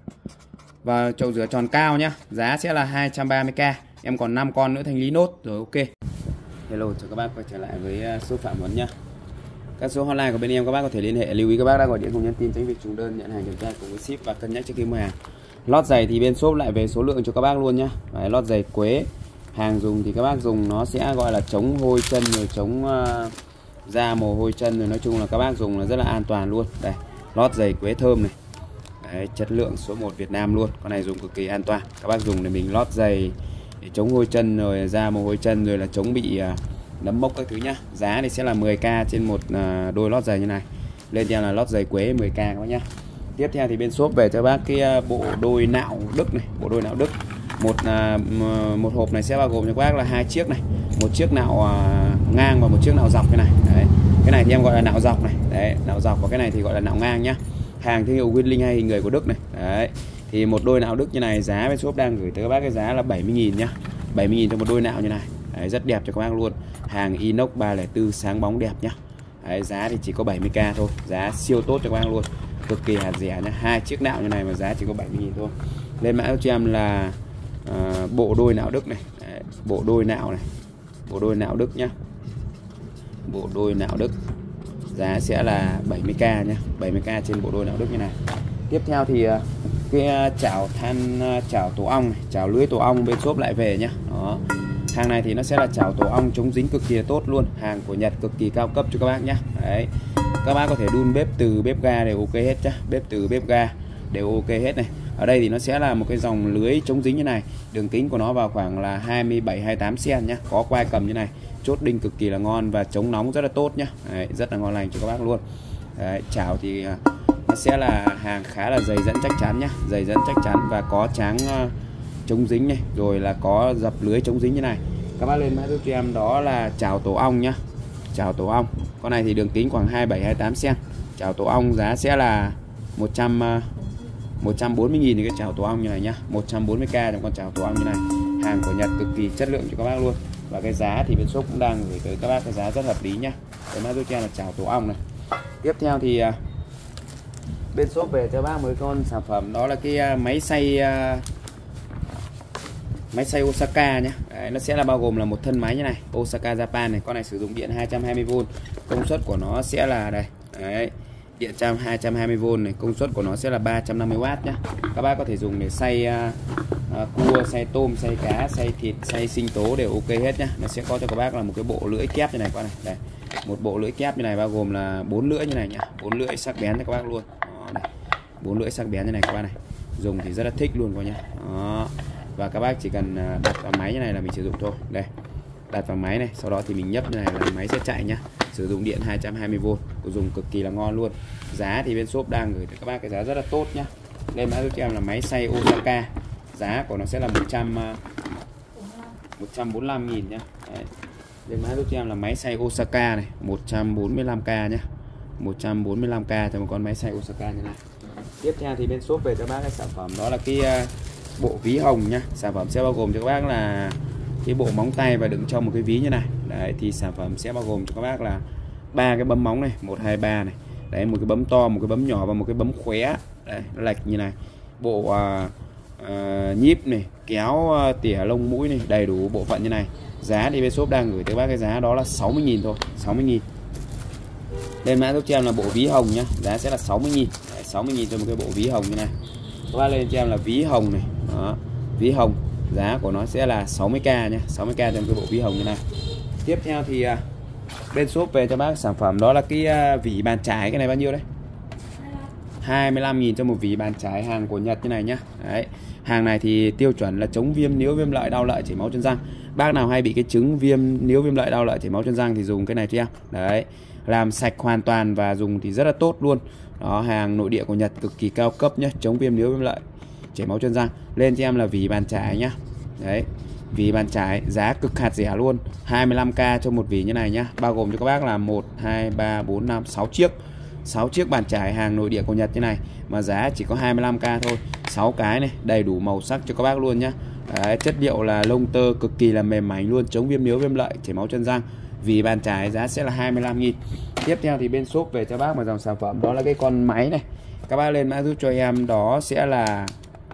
S1: và chậu rửa tròn cao nhá, giá sẽ là 230k. Em còn 5 con nữa thanh lý nốt rồi, ok. Hello, chào các bác quay trở lại với shop Phạm Huấn nhá. Các số hotline của bên em các bác có thể liên hệ. Lưu ý các bác đã gọi điện cùng nhắn tin tránh việc trùng đơn, nhận hàng kiểm tra cùng với ship và cân nhắc trước khi mua hàng. Lót giày thì bên shop lại về số lượng cho các bác luôn nhá. Đấy, lót giày Quế, hàng dùng thì các bác dùng nó sẽ gọi là chống hôi chân rồi chống da mồ hôi chân, rồi nói chung là các bác dùng là rất là an toàn luôn. Đây, lót giày Quế thơm này. Đấy, chất lượng số 1 Việt Nam luôn. Con này dùng cực kỳ an toàn. Các bác dùng để mình lót giày để chống hôi chân rồi da mồ hôi chân, rồi là chống bị nấm mốc các thứ nhá. Giá thì sẽ là 10k trên một đôi lót giày như này. Lên cho là lót giày Quế 10k các bác nhá. Tiếp theo thì bên shop về cho bác cái bộ đôi nạo Đức này, bộ đôi nạo Đức. Một hộp này sẽ bao gồm cho các bác là 2 chiếc này, một chiếc nạo ngang và một chiếc nạo dọc cái này. Đấy, cái này thì em gọi là nạo dọc này. Đấy, nạo dọc, và cái này thì gọi là nạo ngang nhá. Hàng thương hiệu Winling hay hình người của Đức này. Đấy, thì một đôi nạo Đức như này giá bên shop đang gửi tới các bác cái giá là 70.000 nhá, 70.000 cho một đôi nạo như này. Đấy, rất đẹp cho các bác luôn, hàng inox 304 sáng bóng đẹp nhá. Đấy, giá thì chỉ có 70k thôi, giá siêu tốt cho các bác luôn, cực kỳ hạt rẻ nhá. 2 chiếc nạo như này mà giá chỉ có 70.000 thôi. Lên mã cho em là bộ đôi nạo Đức này. Đấy, bộ đôi nạo này, bộ đôi nạo Đức nhá, bộ đôi nạo Đức giá sẽ là 70k nhá, 70k trên bộ đôi nạo Đức như này. Tiếp theo thì cái chảo chảo tổ ong này, chảo lưới tổ ong bên shop lại về nhá. Đó, hàng này thì nó sẽ là chảo tổ ong chống dính cực kỳ tốt luôn, hàng của Nhật cực kỳ cao cấp cho các bác nhá. Đấy, các bác có thể đun bếp từ bếp ga đều ok hết nhá, bếp từ bếp ga đều ok hết này. Ở đây thì nó sẽ là một cái dòng lưới chống dính như này, đường kính của nó vào khoảng là 27-28 cm nhá, có quai cầm như này, chốt đinh cực kỳ là ngon và chống nóng rất là tốt nhá. Đấy, rất là ngon lành cho các bác luôn. Đấy, chảo thì nó sẽ là hàng khá là dày dẫn chắc chắn nhá, dày dẫn chắc chắn và có tráng chống dính này, rồi là có dập lưới chống dính như này. Các bác lên mã giúp cho em đó là chảo tổ ong nhá, chảo tổ ong. Con này thì đường kính khoảng 27-28 cm. Chảo tổ ong giá sẽ là 140.000 thì cái chảo tổ ong như này nhá, 140k trong con chảo tổ ong như này. hàng của Nhật cực kỳ chất lượng cho các bác luôn. Và cái giá thì bên shop cũng đang gửi tới các bác cái giá rất hợp lý nhá. Cái mã giúp cho em là chảo tổ ong này. Tiếp theo thì bên shop về cho bác một con sản phẩm đó là cái máy xay Osaka nhé. Đấy, nó sẽ là bao gồm là một thân máy như này, Osaka Japan này. Con này sử dụng điện 220V, công suất của nó sẽ là đây. Đấy, điện 220V này, công suất của nó sẽ là 350W nhé. Các bác có thể dùng để xay cua, xay tôm, xay cá, xay thịt, xay sinh tố đều ok hết nhá. Nó sẽ có cho các bác là một cái bộ lưỡi kép như này qua này. Đây, một bộ lưỡi kép như này bao gồm là 4 lưỡi như này nhá, 4 lưỡi sắc bén cho các bác luôn. Đó, đây. 4 lưỡi sắc bén như này các bác này. Dùng thì rất là thích luôn coi nhá. Đó. Và các bác chỉ cần đặt vào máy như này là mình sử dụng thôi. Đây, đặt vào máy này, sau đó thì mình nhấp như này là máy sẽ chạy nhá. Sử dụng điện 220V, dùng cực kỳ là ngon luôn. Giá thì bên shop đang gửi tới các bác cái giá rất là tốt nhá. Đây mã giúp cho em là máy xay Osaka. Giá của nó sẽ là 145.000 nhá. Đấy. Đây mã giúp cho em là máy xay Osaka này, 145k nhá. 145k cho một con máy xay Osaka như này. Tiếp theo thì bên shop về cho bác cái sản phẩm đó là cái bộ ví hồng nhá. Sản phẩm sẽ bao gồm cho các bác là cái bộ móng tay và đựng trong một cái ví như này. Đấy, thì sản phẩm sẽ bao gồm cho các bác là 3 cái bấm móng này, 1 2 3 này. Đấy, một cái bấm to, một cái bấm nhỏ và một cái bấm khóe. Đây, nó lệch như này. Bộ nhíp này, kéo tỉa lông mũi này, đầy đủ bộ phận như này. Giá thì bên shop đang gửi tới bác cái giá đó là 60.000 thôi, 60.000. Lên mã giúp cho em là bộ ví hồng nhá, giá sẽ là 60.000. 60.000 cho một cái bộ ví hồng như này. Các bác lên cho em là ví hồng này. Đó, ví hồng, giá của nó sẽ là 60k nhá, 60k cho một cái bộ ví hồng như này. Tiếp theo thì bên shop về cho bác sản phẩm đó là cái vỉ bàn chải. Cái này bao nhiêu đấy? 25.000 cho một vỉ bàn chải, hàng của Nhật như này nhá. Đấy, hàng này thì tiêu chuẩn là chống viêm níu, viêm lợi, đau lợi, chảy máu chân răng. Bác nào hay bị cái chứng viêm níu, viêm lợi, đau lợi, chảy máu chân răng thì dùng cái này cho em. Đấy, làm sạch hoàn toàn và dùng thì rất là tốt luôn. Đó, hàng nội địa của Nhật cực kỳ cao cấp nhá, chống viêm níu, viêm lợi, chảy máu chân răng. Lên cho em là vỉ bàn chải nhá. Đấy, vỉ bàn chải giá cực hạt rẻ luôn, 25k cho một vỉ như này nhá. Bao gồm cho các bác là 1 2 3 4 5 6 chiếc. 6 chiếc bàn chải hàng nội địa của Nhật như này mà giá chỉ có 25k thôi. 6 cái này, đầy đủ màu sắc cho các bác luôn nhá. Đấy, chất liệu là lông tơ cực kỳ là mềm mảnh luôn, chống viêm níu, viêm lợi, chảy máu chân răng. Vì bàn chải giá sẽ là 25.000. Tiếp theo thì bên shop về cho bác một dòng sản phẩm đó là cái con máy này. Các bác lên mã giúp cho em đó sẽ là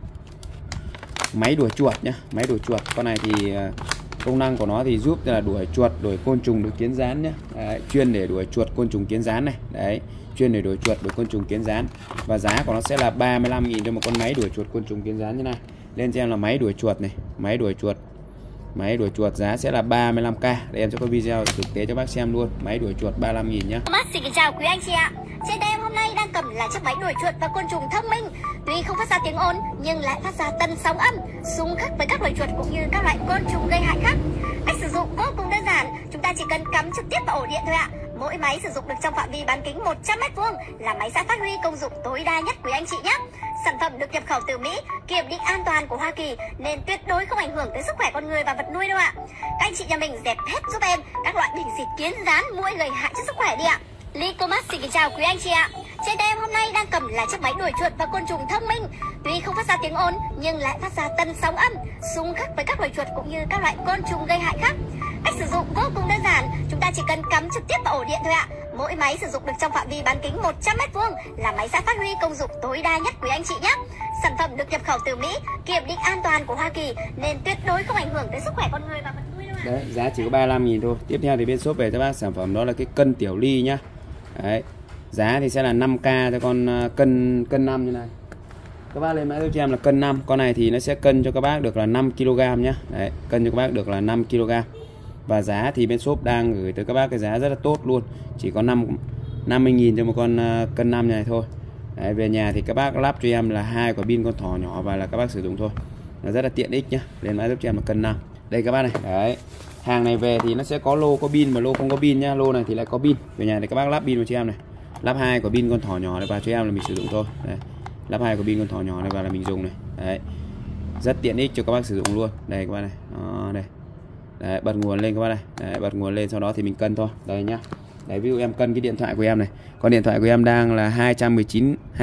S1: máy đuổi chuột nhá, máy đuổi chuột. Con này thì công năng của nó thì giúp là đuổi chuột, đuổi côn trùng, đuổi kiến gián nhá. Đấy, chuyên để đuổi chuột, côn trùng, kiến gián này. Đấy, chuyên để đuổi chuột, đuổi côn trùng, kiến gián. Và giá của nó sẽ là 35.000 cho một con máy đuổi chuột, côn trùng, kiến gián như này. Lên cho em là máy đuổi chuột này, máy đuổi chuột. Máy đuổi chuột giá sẽ là 35k. Để em cho có video thực tế cho bác xem luôn. Máy đuổi chuột 35.000 nhá.
S2: Xin kính chào quý anh chị ạ. Trên tay em hôm nay đang cầm là chiếc máy đuổi chuột và côn trùng thông minh. Tuy không phát ra tiếng ồn nhưng lại phát ra tần sóng âm, xung khắc với các loài chuột cũng như các loại côn trùng gây hại khác. Cách sử dụng vô cùng đơn giản, chúng ta chỉ cần cắm trực tiếp vào ổ điện thôi ạ. Mỗi máy sử dụng được trong phạm vi bán kính 100m2 là máy sẽ phát huy công dụng tối đa nhất quý anh chị nhé. Sản phẩm được nhập khẩu từ Mỹ, kiểm định an toàn của Hoa Kỳ nên tuyệt đối không ảnh hưởng tới sức khỏe con người và vật nuôi đâu ạ. Các anh chị nhà mình dẹp hết giúp em các loại bình xịt kiến gián, muỗi gây hại cho sức khỏe đi ạ. Licomas xin kính chào quý anh chị ạ. Trên tay em hôm nay đang cầm là chiếc máy đuổi chuột và côn trùng thông minh. Tuy không phát ra tiếng ồn nhưng lại phát ra tần sóng âm, xung khắc với các loài chuột cũng như các loại côn trùng gây hại khác. Cách sử dụng vô cùng đơn giản, chúng ta chỉ cần cắm trực tiếp vào ổ điện thôi ạ. Mỗi máy sử dụng được trong phạm vi bán kính 100m2 là máy sẽ phát huy công dụng tối đa nhất quý anh chị nhé. Sản phẩm được nhập khẩu từ Mỹ, kiểm định an toàn của Hoa Kỳ nên tuyệt đối không ảnh hưởng tới sức khỏe con người và vật nuôi đâu ạ.
S1: Đấy, giá chỉ có 35.000 thôi. Tiếp theo thì bên shop về cho bác sản phẩm đó là cái cân tiểu ly nhá. Đấy, giá thì sẽ là 5k cho con cân 5 như này. Các bác lên mã giúp cho em là cân 5. Con này thì nó sẽ cân cho các bác được là 5kg nhá. Đấy, cân cho các bác được là 5kg. Và giá thì bên shop đang gửi tới các bác cái giá rất là tốt luôn. Chỉ có 50.000 cho một con cân 5 này thôi. Đấy, về nhà thì các bác lắp cho em là 2 quả pin con thỏ nhỏ và là các bác sử dụng thôi. Nó rất là tiện ích nhá. Lên mã giúp cho em là cân 5. Đây các bác này. Đấy. Hàng này về thì nó sẽ có lô có pin và lô không có pin nhá. Lô này thì lại có pin. Về nhà thì các bác lắp pin vào cho em này. Lắp 2 quả pin con thỏ nhỏ này vào cho em là mình sử dụng thôi. Đấy. Lắp 2 quả pin con thỏ nhỏ này vào là mình dùng này. Đấy. Rất tiện ích cho các bác sử dụng luôn. Đây các bác này. Đó, đây. Đấy, bật nguồn lên các bác này. Đấy, bật nguồn lên sau đó thì mình cân thôi. Đây nhá. Đấy, ví dụ em cân cái điện thoại của em này. Con điện thoại của em đang là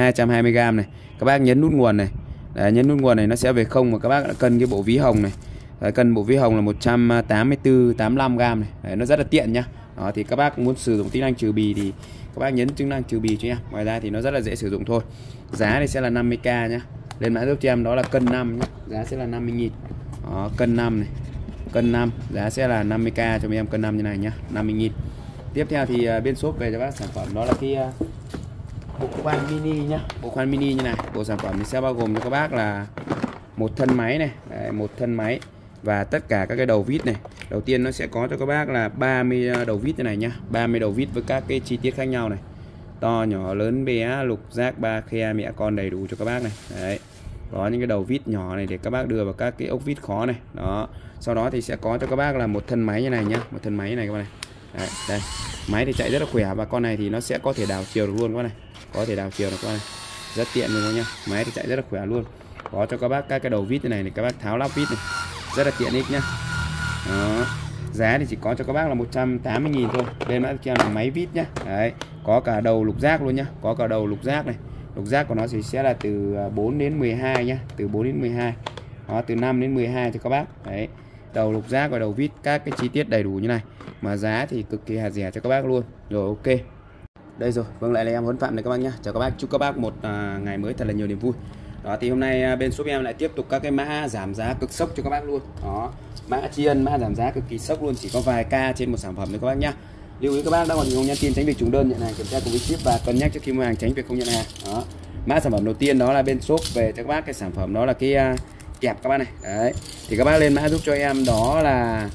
S1: 220g này. Các bác nhấn nút nguồn này. Đấy, nhấn nút nguồn này nó sẽ về không, mà các bác đã cân cái bộ ví hồng này. Đấy, cân bộ vía hồng là 184-85 gram này. Đấy, nó rất là tiện nhá. Đó, thì các bác muốn sử dụng tính năng trừ bì thì các bác nhấn chức năng trừ bì cho em. Ngoài ra thì nó rất là dễ sử dụng thôi. Giá này sẽ là 50k nhá. Lên mã giúp cho em đó là cân 5 nhá. Giá sẽ là 50.000. Đó, cân 5 này. Cân 5, giá sẽ là 50k cho mấy em cân 5 như này nhá, 50.000. Tiếp theo thì bên shop về cho bác sản phẩm đó là cái bộ khoan mini nhá. Bộ khoan mini như này. Bộ sản phẩm thì sẽ bao gồm cho các bác là một thân máy này. Đấy, một thân máy và tất cả các cái đầu vít này. Đầu tiên nó sẽ có cho các bác là 30 đầu vít như này nhá, 30 đầu vít với các cái chi tiết khác nhau này, to nhỏ lớn bé, lục giác, ba khe, mẹ con đầy đủ cho các bác này. Đấy, có những cái đầu vít nhỏ này để các bác đưa vào các cái ốc vít khó này. Đó, sau đó thì sẽ có cho các bác là một thân máy như này nhá, một thân máy như này các bác này. Đấy, đây, máy thì chạy rất là khỏe và con này thì nó sẽ có thể đảo chiều được luôn các bác này, có thể đảo chiều được các bác này, rất tiện luôn nhá. Máy thì chạy rất là khỏe luôn. Có cho các bác các cái đầu vít như này để các bác tháo lắp vít này, rất là tiện ích nhá. Đó, giá thì chỉ có cho các bác là 180.000 thôi. Bên mã cho là máy vít nhá. Đấy, có cả đầu lục giác luôn nhá, có cả đầu lục giác này. Lục giác của nó thì sẽ là từ 4 đến 12 nhá, từ 4 đến 12. Đó, từ 5 đến 12 cho các bác. Đấy, đầu lục giác và đầu vít các cái chi tiết đầy đủ như này. Mà giá thì cực kỳ hạt rẻ cho các bác luôn. Rồi, ok. Đây rồi, vâng, lại là em Huấn Phạm này các bác nhá. Chào các bác, chúc các bác một ngày mới thật là nhiều niềm vui. Đó, thì hôm nay bên shop em lại tiếp tục các cái mã giảm giá cực sốc cho các bác luôn. Đó, mã tri ân, mã giảm giá cực kỳ sốc luôn, chỉ có vài k trên một sản phẩm thôi các bác nhá. Lưu ý các bác đã còn không nhắn tin tránh việc trùng đơn nhận hàng, kiểm tra cùng với ship và cân nhắc trước khi mua hàng tránh việc không nhận hàng. Đó, mã sản phẩm đầu tiên đó là bên shop về cho các bác cái sản phẩm đó là cái kẹp các bác này. Đấy, thì các bác lên mã giúp cho em đó là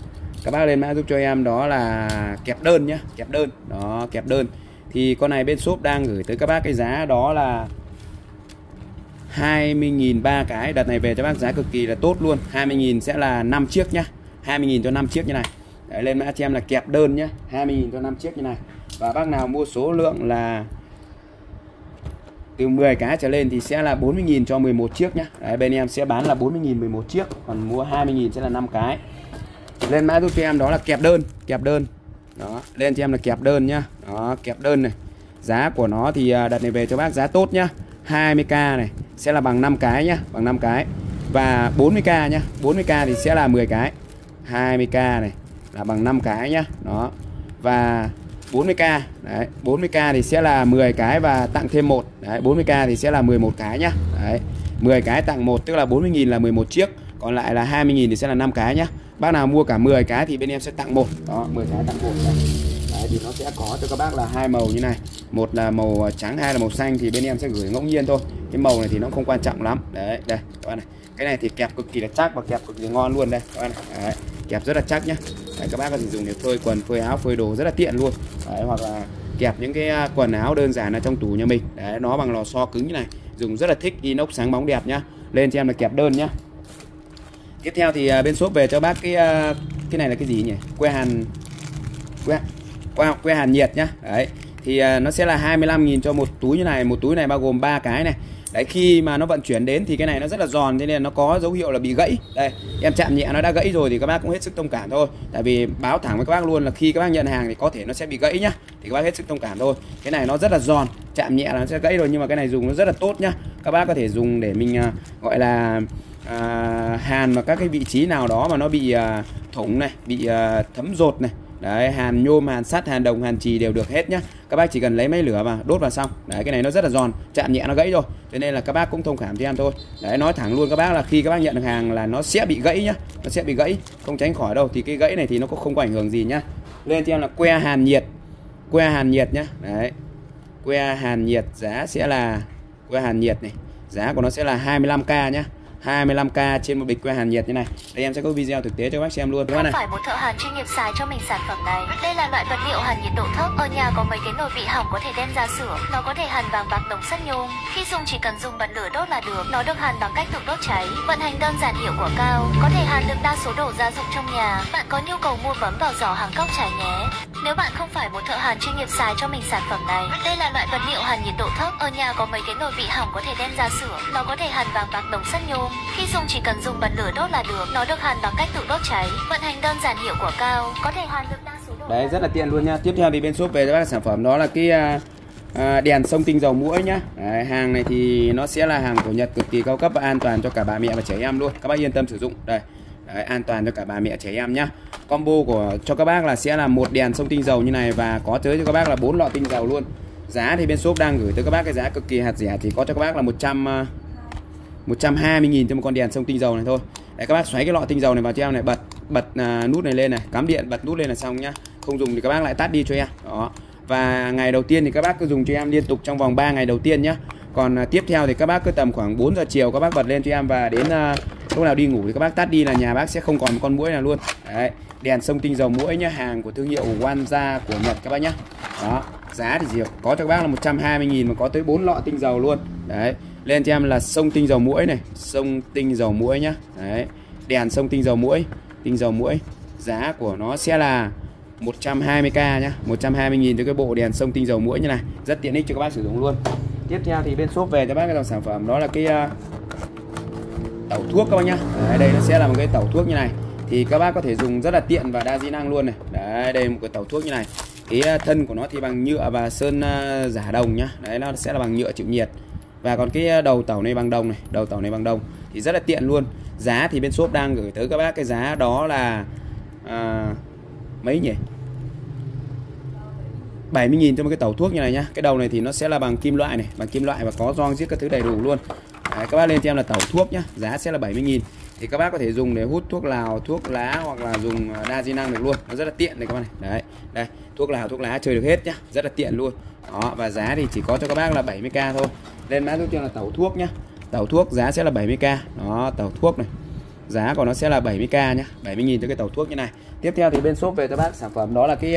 S1: kẹp đơn nhá, kẹp đơn. Đó, kẹp đơn. Thì con này bên shop đang gửi tới các bác cái giá đó là 20.000 3 cái. Đợt này về cho bác giá cực kỳ là tốt luôn. 20.000 sẽ là 5 chiếc nhá. 20.000 cho 5 chiếc như này. Đấy, lên mã cho em là kẹp đơn nhá. 20.000 cho 5 chiếc như này. Và bác nào mua số lượng là từ 10 cái trở lên thì sẽ là 40.000 cho 11 chiếc nhá. Đấy, bên em sẽ bán là 40.000 11 chiếc, còn mua 20.000 sẽ là 5 cái. Lên mã giúp cho em đó là kẹp đơn, kẹp đơn. Đó, lên cho em là kẹp đơn nhá. Đó, kẹp đơn này. Giá của nó thì đợt này về cho bác giá tốt nhá. 20k này sẽ là bằng 5 cái nhá, bằng 5 cái. Và 40k nhá, 40k thì sẽ là 10 cái. 20k này là bằng 5 cái nhá. Đó. Và 40k, đấy, 40k thì sẽ là 10 cái và tặng thêm một. Đấy, 40k thì sẽ là 11 cái nhá. Đấy, 10 cái tặng một, tức là 40.000 là 11 chiếc, còn lại là 20.000 thì sẽ là 5 cái nhá. Bác nào mua cả 10 cái thì bên em sẽ tặng một. Đó, 10 cái tặng một. Đấy, thì nó sẽ có cho các bác là hai màu như này. Một là màu trắng, hai là màu xanh, thì bên em sẽ gửi ngẫu nhiên thôi. Cái màu này thì nó không quan trọng lắm. Đấy, đây các bạn này. Cái này thì kẹp cực kỳ là chắc và kẹp cực kỳ ngon luôn đây các bạn này. Đấy, kẹp rất là chắc nhá. Đấy, các bác có thể dùng để phơi quần, phơi áo, phơi đồ rất là tiện luôn. Đấy, hoặc là kẹp những cái quần áo đơn giản ở trong tủ nhà mình. Đấy, nó bằng lò xo cứng như này, dùng rất là thích, inox sáng bóng đẹp nhá. Lên cho em là kẹp đơn nhá. Tiếp theo thì bên shop về cho bác cái này là cái gì nhỉ? Que hàn nhiệt nhá. Đấy, thì nó sẽ là 25.000 cho một túi như này. Một túi này bao gồm 3 cái này. Đấy, khi mà nó vận chuyển đến thì cái này nó rất là giòn, thế nên nó có dấu hiệu là bị gãy. Đây, em chạm nhẹ nó đã gãy rồi thì các bác cũng hết sức thông cảm thôi. Tại vì báo thẳng với các bác luôn là khi các bác nhận hàng thì có thể nó sẽ bị gãy nhá. Thì các bác hết sức thông cảm thôi. Cái này nó rất là giòn, chạm nhẹ là nó sẽ gãy rồi, nhưng mà cái này dùng nó rất là tốt nhá. Các bác có thể dùng để mình gọi là hàn vào các cái vị trí nào đó mà nó bị thủng này, bị thấm rột này. Đấy, hàn nhôm, hàn sắt, hàn đồng, hàn chì đều được hết nhá. Các bác chỉ cần lấy máy lửa và đốt vào xong. Đấy, cái này nó rất là giòn, chạm nhẹ nó gãy rồi. Cho nên là các bác cũng thông cảm cho em thôi. Đấy, nói thẳng luôn các bác là khi các bác nhận được hàng là nó sẽ bị gãy nhá. Nó sẽ bị gãy, không tránh khỏi đâu. Thì cái gãy này thì nó cũng không có ảnh hưởng gì nhá. Lên cho em là que hàn nhiệt. Que hàn nhiệt nhá. Đấy, que hàn nhiệt giá sẽ là que hàn nhiệt này. Giá của nó sẽ là 25k nhá. 25k trên một bịch que hàn nhiệt như này. Đây em sẽ có video thực tế cho các bác xem luôn.
S2: Không phải một thợ hàn chuyên nghiệp xài cho mình sản phẩm này. Đây là loại vật liệu hàn nhiệt độ thấp. Ở nhà có mấy cái nồi bị hỏng có thể đem ra sửa. Nó có thể hàn vàng bạc đồng sắt nhôm. Khi dùng chỉ cần dùng bật lửa đốt là được. Nó được hàn bằng cách tự đốt cháy. Vận hành đơn giản, hiệu quả cao. Có thể hàn được đa số đồ gia dụng trong nhà. Bạn có nhu cầu mua bấm vào giỏ hàng Cóc Trải nhé. Nếu bạn không phải một thợ hàn chuyên nghiệp xài cho mình sản phẩm này. Đây là loại vật liệu hàn nhiệt độ thấp. Ở nhà có mấy cái nồi bị hỏng có thể đem ra sửa. Nó có thể hàn vàng bạc đồng sắt nhôm. Khi dùng chỉ cần dùng bật lửa đốt là được. Nó được hàn bằng cách tự đốt cháy. Vận hành đơn giản, hiệu quả cao. Có thể hàn được đa số đồ.
S1: Đấy, rất là tiện luôn nha. Tiếp theo thì bên shop về cho bác sản phẩm đó là cái đèn xông tinh dầu muỗi nhá. Đấy, hàng này thì nó sẽ là hàng của Nhật, cực kỳ cao cấp và an toàn cho cả bà mẹ và trẻ em luôn. Các bác yên tâm sử dụng. Đây, Đấy, an toàn cho cả bà mẹ trẻ em nhá. Combo của cho các bác là sẽ là một đèn xông tinh dầu như này và có tới cho các bác là 4 lọ tinh dầu luôn. Giá thì bên shop đang gửi tới các bác cái giá cực kỳ hạt rẻ, thì có cho các bác là 120.000 cho một con đèn xông tinh dầu này thôi. Đấy, các bác xoáy cái lọ tinh dầu này vào cho em này, bật nút này lên này, cắm điện bật nút lên là xong nhá. Không dùng thì các bác lại tắt đi cho em. Đó. Và ngày đầu tiên thì các bác cứ dùng cho em liên tục trong vòng 3 ngày đầu tiên nhá. Còn tiếp theo thì các bác cứ tầm khoảng 4 giờ chiều các bác bật lên cho em, và đến lúc nào đi ngủ thì các bác tắt đi là nhà bác sẽ không còn một con muỗi nào luôn. Đấy, đèn xông tinh dầu muỗi nhá, hàng của thương hiệu Wanza của Nhật các bác nhá. Đó, giá thì chỉ có cho các bác là 120.000 mà có tới 4 lọ tinh dầu luôn. Đấy, lên cho em là xông tinh dầu muỗi này, xông tinh dầu muỗi nhá. Đấy, đèn xông tinh dầu muỗi, giá của nó sẽ là 120k nhá, 120.000 cho cái bộ đèn xông tinh dầu muỗi như này, rất tiện ích cho các bác sử dụng luôn. Tiếp theo thì bên shop về cho bác cái dòng sản phẩm đó là cái tẩu thuốc các bác nhá. Đấy, đây nó sẽ là một cái tẩu thuốc như này, thì các bác có thể dùng rất là tiện và đa di năng luôn này. Đấy, đây một cái tẩu thuốc như này, cái thân của nó thì bằng nhựa và sơn giả đồng nhá. Đấy, nó sẽ là bằng nhựa chịu nhiệt, và còn cái đầu tẩu này bằng đồng này, đầu tẩu này bằng đồng, thì rất là tiện luôn. Giá thì bên shop đang gửi tới các bác cái giá đó là mấy nhỉ, 70.000 cho một cái tẩu thuốc như này nhá. Cái đầu này thì nó sẽ là bằng kim loại này, bằng kim loại và có gioăng giết các thứ đầy đủ luôn. Đấy, các bác lên cho em là tẩu thuốc nhá, giá sẽ là 70.000. Thì các bác có thể dùng để hút thuốc lào, thuốc lá hoặc là dùng đa di năng được luôn. Nó rất là tiện này các bác này. Đấy, đây, thuốc lào, thuốc lá chơi được hết nhá, rất là tiện luôn. Đó, và giá thì chỉ có cho các bác là 70k thôi. Lên mã giúp cho là tẩu thuốc nhá. Tẩu thuốc giá sẽ là 70k. Đó, tẩu thuốc này. Giá của nó sẽ là 70k nhá, 70.000 cho cái tẩu thuốc như này. Tiếp theo thì bên shop về cho bác sản phẩm đó là cái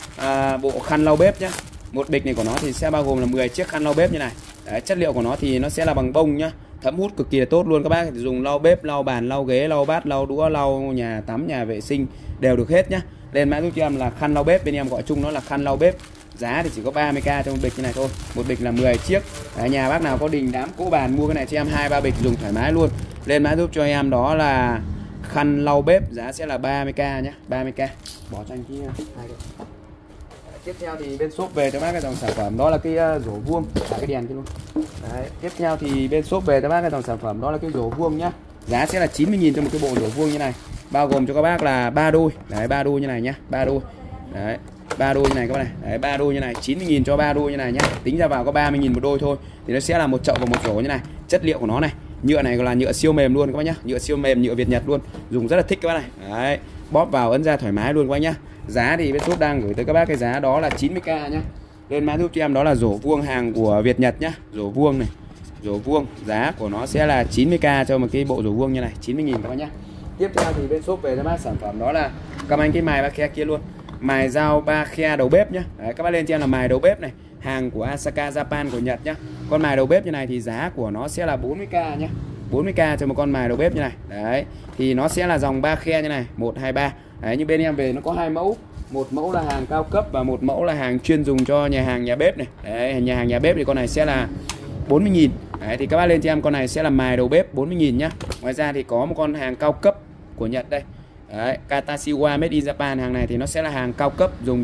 S1: bộ khăn lau bếp nhá. Một bịch này của nó thì sẽ bao gồm là 10 chiếc khăn lau bếp như này. Đấy, chất liệu của nó thì nó sẽ là bằng bông nhá, thấm hút cực kỳ là tốt luôn. Các bác thì dùng lau bếp, lau bàn, lau ghế, lau bát, lau đũa, lau nhà tắm, nhà vệ sinh đều được hết nhá. Lên mã giúp cho em là khăn lau bếp, bên em gọi chung nó là khăn lau bếp. Giá thì chỉ có 30k cho một bịch như này thôi. Một bịch là 10 chiếc. Đấy, nhà bác nào có đình đám cỗ bàn mua cái này cho em 2-3 bịch dùng thoải mái luôn. Lên mã giúp cho em đó là khăn lau bếp, giá sẽ là 30k nhé, 30k. Bỏ cho anh cái hai cái. Tiếp theo thì bên shop về cho bác cái dòng sản phẩm đó là cái rổ vuông, cái đèn kia luôn. Đấy, tiếp theo thì bên shop về cho bác cái dòng sản phẩm đó là cái rổ vuông nhá. Giá sẽ là 90.000 cho một cái bộ rổ vuông như này, bao gồm cho các bác là 3 đôi. Đấy, 3 đôi như này nhá, 3 đôi. Đấy, 3 đôi như này các bác này. Đấy, 3 đôi như này, 90.000 cho 3 đôi như này nhá. Tính ra vào có 30.000 một đôi thôi. Thì nó sẽ là một chậu và một rổ như này. Chất liệu của nó này, nhựa này là nhựa siêu mềm luôn các bác nhá, nhựa siêu mềm, nhựa Việt Nhật luôn, dùng rất là thích các bác này. Đấy, bóp vào ấn ra thoải mái luôn các bác nhá. Giá thì bên shop đang gửi tới các bác cái giá đó là 90k nhá. Lên mã giúp cho em đó là rổ vuông hàng của Việt Nhật nhá, rổ vuông này, rổ vuông, giá của nó sẽ là 90k cho một cái bộ rổ vuông như này, 90.000 các bác nhá. Tiếp theo thì bên shop về cho bác sản phẩm đó là cầm anh cái mài ba khe kia luôn, mài dao ba khe đầu bếp nhá. Đấy, các bác lên cho em là mài đầu bếp này, hàng của Asaka Japan của Nhật nhá. Con mài đầu bếp như này thì giá của nó sẽ là 40k nhá, 40k cho một con mài đầu bếp như này. Đấy, thì nó sẽ là dòng 3 khe như này, 1, 2, 3. Đấy, như bên em về nó có 2 mẫu, một mẫu là hàng cao cấp và một mẫu là hàng chuyên dùng cho nhà hàng nhà bếp này. Đấy, nhà hàng nhà bếp thì con này sẽ là 40.000. Đấy, thì các bác lên cho em con này sẽ là mài đầu bếp 40.000 nhá. Ngoài ra thì có một con hàng cao cấp của Nhật đây. Đấy, Katashiwa Made in Japan, hàng này thì nó sẽ là hàng cao cấp dùng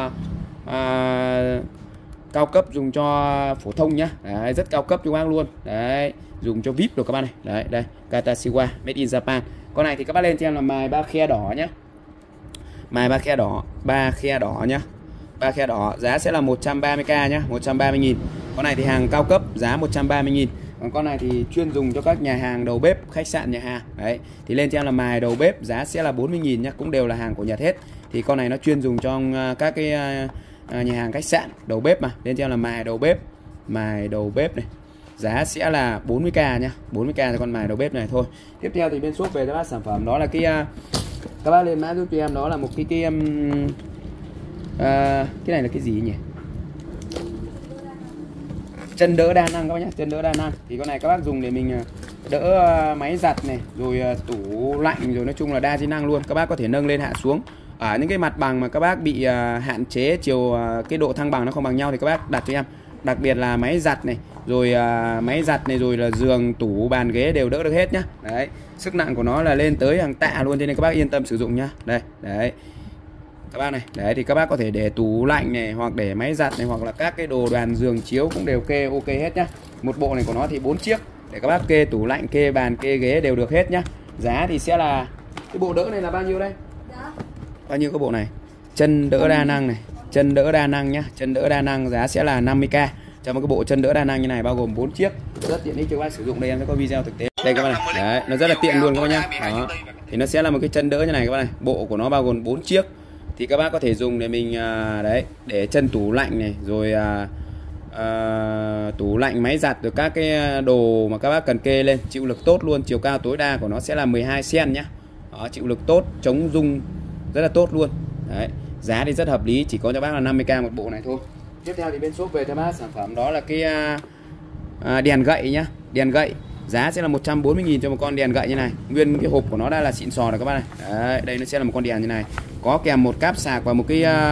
S1: cho phổ thông nhá. Đấy, rất cao cấp cho các bác luôn. Đấy, dùng cho VIP rồi các bác này. Đấy, đây, Katashiwa Made in Japan. Con này thì các bác lên cho em là mài 3 khe đỏ nhá. Mài 3 khe đỏ, 3 khe đỏ nhá. 3 khe đỏ, giá sẽ là 130k nhá, 130.000. Con này thì hàng cao cấp, giá 130.000. Còn con này thì chuyên dùng cho các nhà hàng đầu bếp, khách sạn, nhà hàng. Đấy, thì lên cho em là mài đầu bếp, giá sẽ là 40.000 nhá, cũng đều là hàng của Nhật hết. Thì con này nó chuyên dùng cho các cái nhà hàng, khách sạn, đầu bếp mà. Lên cho em là mài đầu bếp này. Giá sẽ là 40k nhá, 40k cho con mài đầu bếp này thôi. Tiếp theo thì bên shop về cho bác sản phẩm đó là cái các bác lên mã giúp cho em đó là một cái này là cái gì nhỉ? Chân đỡ đa năng các bác nhé, chân đỡ đa năng. Thì con này các bác dùng để mình đỡ máy giặt này, rồi tủ lạnh, rồi nói chung là đa di năng luôn. Các bác có thể nâng lên hạ xuống. Ở những cái mặt bằng mà các bác bị hạn chế chiều cái độ thăng bằng nó không bằng nhau thì các bác đặt cho em. Đặc biệt là máy giặt này, rồi rồi là giường, tủ, bàn, ghế đều đỡ được hết nhá. Đấy, sức nặng của nó là lên tới hàng tạ luôn, cho nên các bác yên tâm sử dụng nhá. Đây, đấy. Các bác này, đấy thì các bác có thể để tủ lạnh này, hoặc để máy giặt này, hoặc là các cái đồ đoàn giường chiếu cũng đều kê ok hết nhá. Một bộ này của nó thì 4 chiếc để các bác kê tủ lạnh, kê bàn, kê ghế đều được hết nhá. Giá thì sẽ là Cái bộ đỡ này là bao nhiêu đây? Bao nhiêu cái bộ này? Chân đỡ đa năng này, chân đỡ đa năng nhá, chân đỡ đa năng giá sẽ là 50k cho một cái bộ chân đỡ đa năng như này, bao gồm 4 chiếc, rất tiện ích cho các bác sử dụng. Đây em sẽ có video thực tế đây các bạn này. Đấy, nó rất là tiện luôn các bác nhá. Đó. Thì nó sẽ là một cái chân đỡ như này các bác này, bộ của nó bao gồm 4 chiếc. Thì các bác có thể dùng để mình đấy, để chân tủ lạnh này, rồi tủ lạnh, máy giặt, được các cái đồ mà các bác cần kê lên. Chịu lực tốt luôn, chiều cao tối đa của nó sẽ là 12 cm nhá. Đó, chịu lực tốt, chống rung rất là tốt luôn. Đấy, giá thì rất hợp lý, chỉ có cho bác là 50k một bộ này thôi. Tiếp theo thì bên shop về cho bác sản phẩm đó là cái đèn gậy nhá, đèn gậy. Giá sẽ là 140.000 cho một con đèn gậy như này. Nguyên cái hộp của nó đã là xịn sò rồi các bác này. Đấy, đây nó sẽ là một con đèn như này, có kèm một cáp sạc và một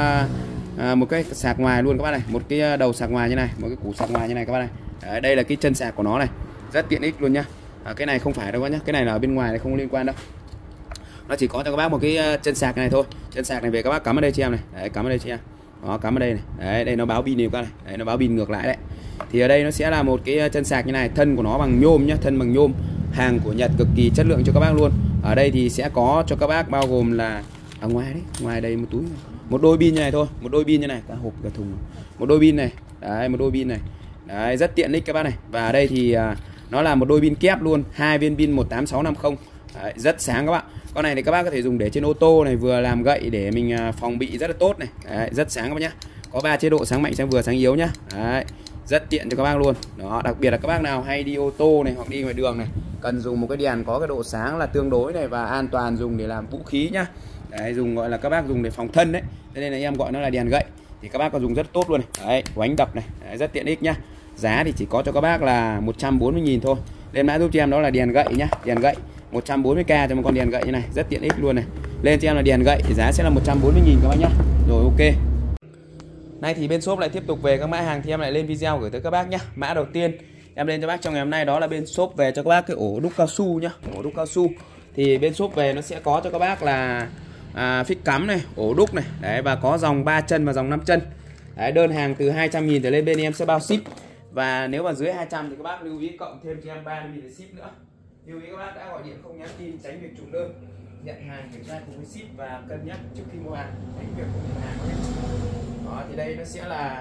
S1: cái sạc ngoài luôn các bác này, một cái đầu sạc ngoài như này, một cái củ sạc ngoài như này các bác này. Đấy, đây là cái chân sạc của nó này, rất tiện ích luôn nhá. Cái này không phải đâu các nhá, cái này là ở bên ngoài này, không liên quan đâu. Nó chỉ có cho các bác một cái chân sạc này thôi. Chân sạc này về các bác cắm ở đây cho em này. Đấy, cắm ở đây cho em. Đó, cắm ở đây này. Đấy, đây nó báo pin này các này. Đấy, nó báo pin ngược lại đấy. Thì ở đây nó sẽ là một cái chân sạc như này, thân của nó bằng nhôm nhá, thân bằng nhôm, hàng của Nhật, cực kỳ chất lượng cho các bác luôn. Ở đây thì sẽ có cho các bác bao gồm là ở ngoài đấy, ngoài đây một túi này. Một đôi pin như này thôi, một đôi pin như này, cả hộp cả thùng. Một đôi pin này. Đấy, một đôi pin này. Đấy, rất tiện ích các bác này. Và ở đây thì nó là một đôi pin kép luôn, 2 viên pin 18650. Đấy, rất sáng các bạn. Con này thì các bác có thể dùng để trên ô tô này, vừa làm gậy để mình phòng bị rất là tốt này. Đấy, rất sáng các bác nhá. Có 3 chế độ sáng mạnh, sáng vừa, sáng yếu nhá. Đấy, rất tiện cho các bác luôn. Đó, đặc biệt là các bác nào hay đi ô tô này hoặc đi ngoài đường này, cần dùng một cái đèn có cái độ sáng là tương đối này và an toàn, dùng để làm vũ khí nhá. Đấy, dùng gọi là các bác dùng để phòng thân đấy. Thế nên là em gọi nó là đèn gậy. Thì các bác có dùng rất tốt luôn này. Đấy, đánh đập này. Đấy, rất tiện ích nhá. Giá thì chỉ có cho các bác là 140.000 thôi. Lên mã giúp cho em đó là đèn gậy nhá, đèn gậy 140k cho một con đèn gậy như này, rất tiện ích luôn này. Lên cho em là đèn gậy, giá sẽ là 140.000 các bác nhá. Rồi, ok. Nay thì bên shop lại tiếp tục về các mã hàng thì em lại lên video gửi tới các bác nhá. Mã đầu tiên em lên cho bác trong ngày hôm nay đó là bên shop về cho các bác cái ổ đúc cao su nhá, ổ đúc cao su. Thì bên shop về nó sẽ có cho các bác là phích cắm này, ổ đúc này, đấy, và có dòng 3 chân và dòng 5 chân. Đấy, đơn hàng từ 200.000 trở lên bên em sẽ bao ship. Và nếu mà dưới 200 thì các bác lưu ý cộng thêm cho em 30.000 để ship nữa. Lưu ý các bác đã gọi điện không nhắn tin, tránh việc trùng đơn. Nhận hàng kiểm tra cùng với ship và cân nhắc trước khi mua hàng, tránh việc không nhận hàng nhé. Đó, thì đây nó sẽ là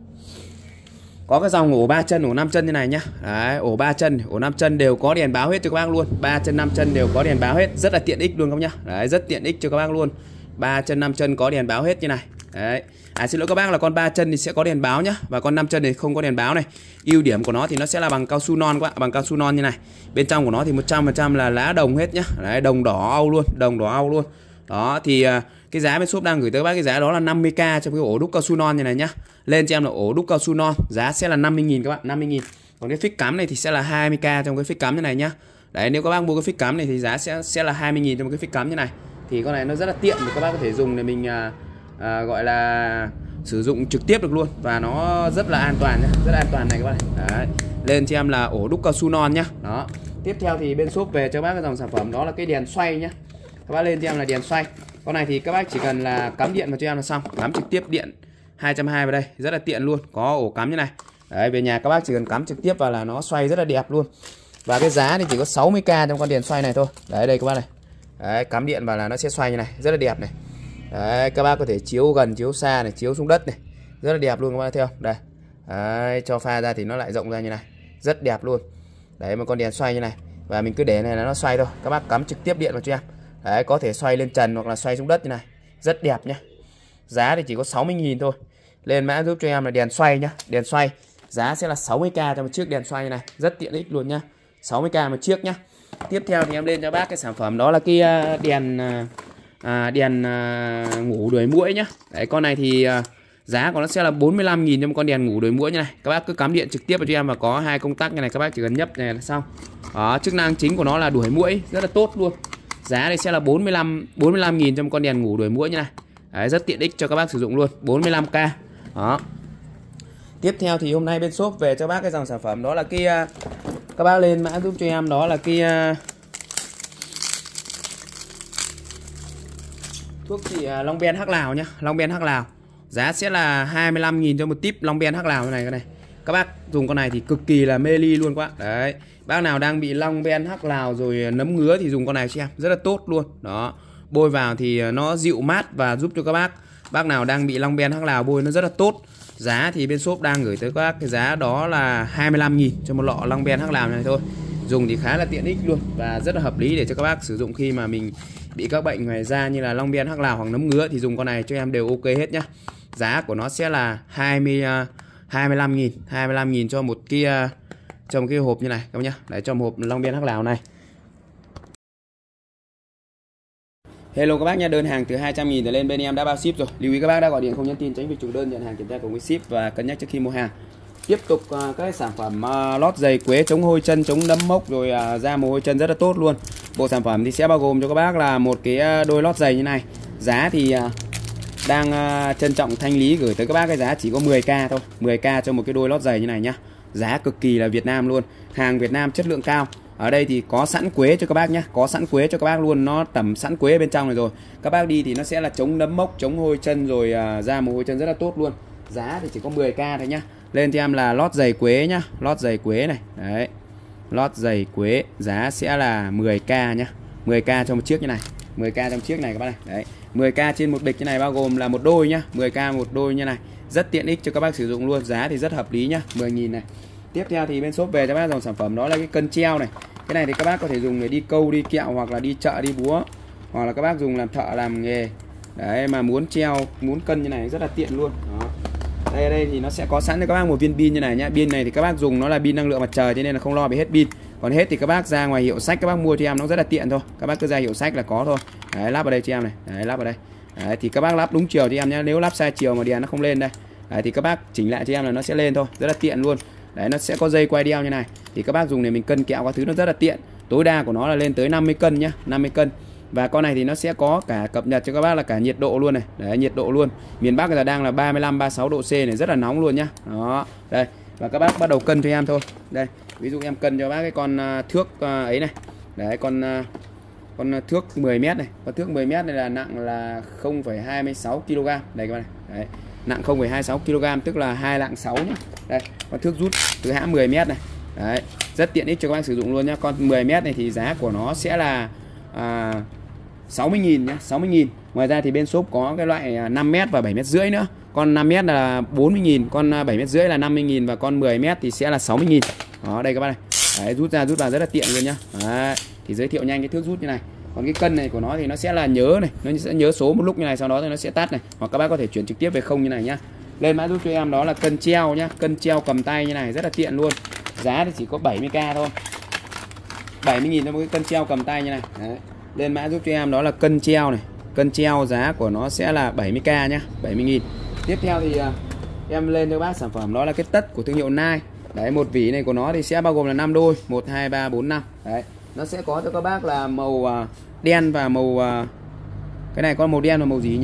S1: có cái dòng ổ 3 chân, ổ 5 chân như này nhá. Đấy, ổ 3 chân, ổ 5 chân đều có đèn báo hết cho các bác luôn. 3 chân 5 chân đều có đèn báo hết, rất là tiện ích luôn các bác nhá. Đấy, rất tiện ích cho các bác luôn. 3 chân 5 chân có đèn báo hết như này. Đấy. Xin lỗi các bác là con 3 chân thì sẽ có đèn báo nhá, và con 5 chân thì không có đèn báo này. Ưu điểm của nó thì nó sẽ là bằng cao su non các bạn, bằng cao su non như này. Bên trong của nó thì 100% là lá đồng hết nhá. Đấy, đồng đỏ au luôn, đồng đỏ au luôn. Đó thì cái giá bên shop đang gửi tới các bác cái giá đó là 50k cho cái ổ đúc cao su non như này nhá. Lên cho em là ổ đúc cao su non, giá sẽ là 50.000 các bạn, 50.000. Còn cái phích cắm này thì sẽ là 20k trong cái phích cắm như này nhá. Đấy, nếu các bác mua cái phích cắm này thì giá sẽ là 20.000 trong cái phích cắm như này. Thì con này nó rất là tiện để các bác có thể dùng để mình gọi là sử dụng trực tiếp được luôn, và nó rất là an toàn nhá, rất là an toàn này các bạn này. Đấy. Lên cho em là ổ đúc cao su non nhá. Đó. Tiếp theo thì bên shop về cho bác cái dòng sản phẩm đó là cái đèn xoay nhá. Các bác lên cho em là đèn xoay. Con này thì các bác chỉ cần là cắm điện vào cho em là xong, cắm trực tiếp điện 220 vào đây, rất là tiện luôn, có ổ cắm như này. Đấy, về nhà các bác chỉ cần cắm trực tiếp vào là nó xoay rất là đẹp luôn. Và cái giá thì chỉ có 60k trong con đèn xoay này thôi. Đấy, đây các bác này. Đấy, cắm điện vào là nó sẽ xoay như này, rất là đẹp này. Đấy, các bác có thể chiếu gần, chiếu xa này, chiếu xuống đất này, rất là đẹp luôn các bác thấy không? Đây. Đấy, cho pha ra thì nó lại rộng ra như này, rất đẹp luôn. Đấy, một con đèn xoay như này, và mình cứ để này là nó xoay thôi. Các bác cắm trực tiếp điện vào cho em. Đấy, có thể xoay lên trần hoặc là xoay xuống đất như này, rất đẹp nhá. Giá thì chỉ có 60.000 thôi. Lên mã giúp cho em là đèn xoay nhá, đèn xoay. Giá sẽ là 60k cho một chiếc đèn xoay như này, rất tiện ích luôn nhá. 60k một chiếc nhá. Tiếp theo thì em lên cho bác cái sản phẩm đó là cái đèn ngủ đuổi muỗi nhá. Đấy, con này thì giá của nó sẽ là 45.000 cho một con đèn ngủ đuổi muỗi như này. Các bác cứ cắm điện trực tiếp vào cho em và có 2 công tắc như này, các bác chỉ cần nhấp này là xong. Đó, chức năng chính của nó là đuổi muỗi, rất là tốt luôn. Giá đây sẽ là 45.000 cho một con đèn ngủ đuổi muỗi như này. Đấy, rất tiện ích cho các bác sử dụng luôn, 45k. Đó. Tiếp theo thì hôm nay bên shop về cho bác cái dòng sản phẩm đó là cái các bác lên mã giúp cho em đó là cái thuốc trị Long Ben Hắc Lào nhá, Long Ben Hắc Lào. Giá sẽ là 25.000 cho một tip Long Ben Hắc Lào này, cái này. Các bác dùng con này thì cực kỳ là mê ly luôn các bạn. Đấy, bác nào đang bị long ben hắc lào rồi nấm ngứa thì dùng con này cho em, rất là tốt luôn. Đó, bôi vào thì nó dịu mát và giúp cho các bác nào đang bị long ben hắc lào bôi nó rất là tốt. Giá thì bên shop đang gửi tới các bác cái giá đó là 25.000 cho một lọ long ben hắc lào này thôi. Dùng thì khá là tiện ích luôn và rất là hợp lý để cho các bác sử dụng khi mà mình bị các bệnh ngoài da như là long ben hắc lào hoặc nấm ngứa thì dùng con này cho em đều ok hết nhá. Giá của nó sẽ là 25.000 cho một cái hộp như này các bác nhá. Đấy, cho một hộp long ben hắc lào này. Hello các bác nha, đơn hàng từ 200.000 trở lên bên em đã bao ship rồi. Lưu ý các bác đã gọi điện không nhắn tin tránh việc chủ đơn nhận hàng kiểm tra cùng với ship và cân nhắc trước khi mua hàng. Tiếp tục các sản phẩm lót giày quế chống hôi chân, chống nấm mốc rồi da mồ hôi chân rất là tốt luôn. Bộ sản phẩm thì sẽ bao gồm cho các bác là một cái đôi lót giày như này. Giá thì đang trân trọng thanh lý gửi tới các bác cái giá chỉ có 10k thôi, 10k cho một cái đôi lót giày như này nhá. Giá cực kỳ là Việt Nam luôn, hàng Việt Nam chất lượng cao. Ở đây thì có sẵn quế cho các bác nhé, có sẵn quế cho các bác luôn, nó tẩm sẵn quế bên trong này rồi. Các bác đi thì nó sẽ là chống nấm mốc, chống hôi chân rồi da mồ hôi chân rất là tốt luôn. Giá thì chỉ có 10k thôi nhá. Lên cho em là lót giày quế nhá, lót giày quế này. Đấy, lót giày quế giá sẽ là 10k nhá, 10k cho một chiếc như này, 10k trong chiếc này các bác này. Đấy, 10k trên một bịch như này bao gồm là một đôi nhá, 10k một đôi như này, rất tiện ích cho các bác sử dụng luôn. Giá thì rất hợp lý nhá, 10.000 này. Tiếp theo thì bên shop về cho bác dòng sản phẩm đó là cái cân treo này. Cái này thì các bác có thể dùng để đi câu, đi kẹo hoặc là đi chợ, đi búa, hoặc là các bác dùng làm thợ, làm nghề. Đấy, mà muốn treo, muốn cân như này rất là tiện luôn. Đó. Đây thì nó sẽ có sẵn cho các bác một viên pin như này nhá. Pin này thì các bác dùng nó là pin năng lượng mặt trời cho nên là không lo bị hết pin. Còn hết thì các bác ra ngoài hiệu sách các bác mua cho em nó rất là tiện thôi. Các bác cứ ra hiệu sách là có thôi. Đấy, lắp vào đây cho em này. Đấy, lắp vào đây. Đấy, thì các bác lắp đúng chiều cho em nhé. Nếu lắp sai chiều mà đèn nó không lên đây. Đấy, thì các bác chỉnh lại cho em là nó sẽ lên thôi. Rất là tiện luôn. Đấy, nó sẽ có dây quay đeo như này. Thì các bác dùng để mình cân kẹo các thứ nó rất là tiện. Tối đa của nó là lên tới 50 cân nhá, 50 cân. Và con này thì nó sẽ có cả cập nhật cho các bác là cả nhiệt độ luôn này. Đấy, nhiệt độ luôn. Miền Bắc là đang là 35 36 độ C này, rất là nóng luôn nhá. Đó. Đây. Và các bác bắt đầu cân cho em thôi. Đây, ví dụ em cân cho bác cái con thước ấy này. Đấy, con thước 10m này. Con thước 10m này là nặng là 0,26 kg. Đây các bạn này. Đấy, nặng 0,26 kg tức là 2 lạng 6 nhá. Đây, con thước rút từ hãng 10m này. Đấy, rất tiện ích cho các bác sử dụng luôn nhá. Con 10m này thì giá của nó sẽ là 60.000 nhá, 60.000. Ngoài ra thì bên shop có cái loại 5m và 7m rưỡi nữa. Con 5m là 40.000, con 7m rưỡi là 50.000 và con 10m thì sẽ là 60.000. Đó, đây các bác này. Đấy, rút ra rút vào rất là tiện luôn nhá. Đấy, thì giới thiệu nhanh cái thước rút như này. Còn cái cân này của nó thì nó sẽ là nhớ này, nó sẽ nhớ số một lúc như này, sau đó thì nó sẽ tắt này, hoặc các bác có thể chuyển trực tiếp về không như này nhá. Lên mã giúp cho em đó là cân treo nhá, cân treo cầm tay như này rất là tiện luôn. Giá thì chỉ có 70k thôi. 70.000 cho một cái cân treo cầm tay như này. Đấy. Lên mã giúp cho em đó là cân treo này. Cân treo giá của nó sẽ là 70k nhá, 70.000. Tiếp theo thì em lên cho bác sản phẩm đó là cái tất của thương hiệu Nike. Đấy, một vỉ này của nó thì sẽ bao gồm là 5 đôi, 1 2 3 4 5. Đấy. Nó sẽ có cho các bác là màu đen và màu cái này có màu đen và màu gì nhỉ?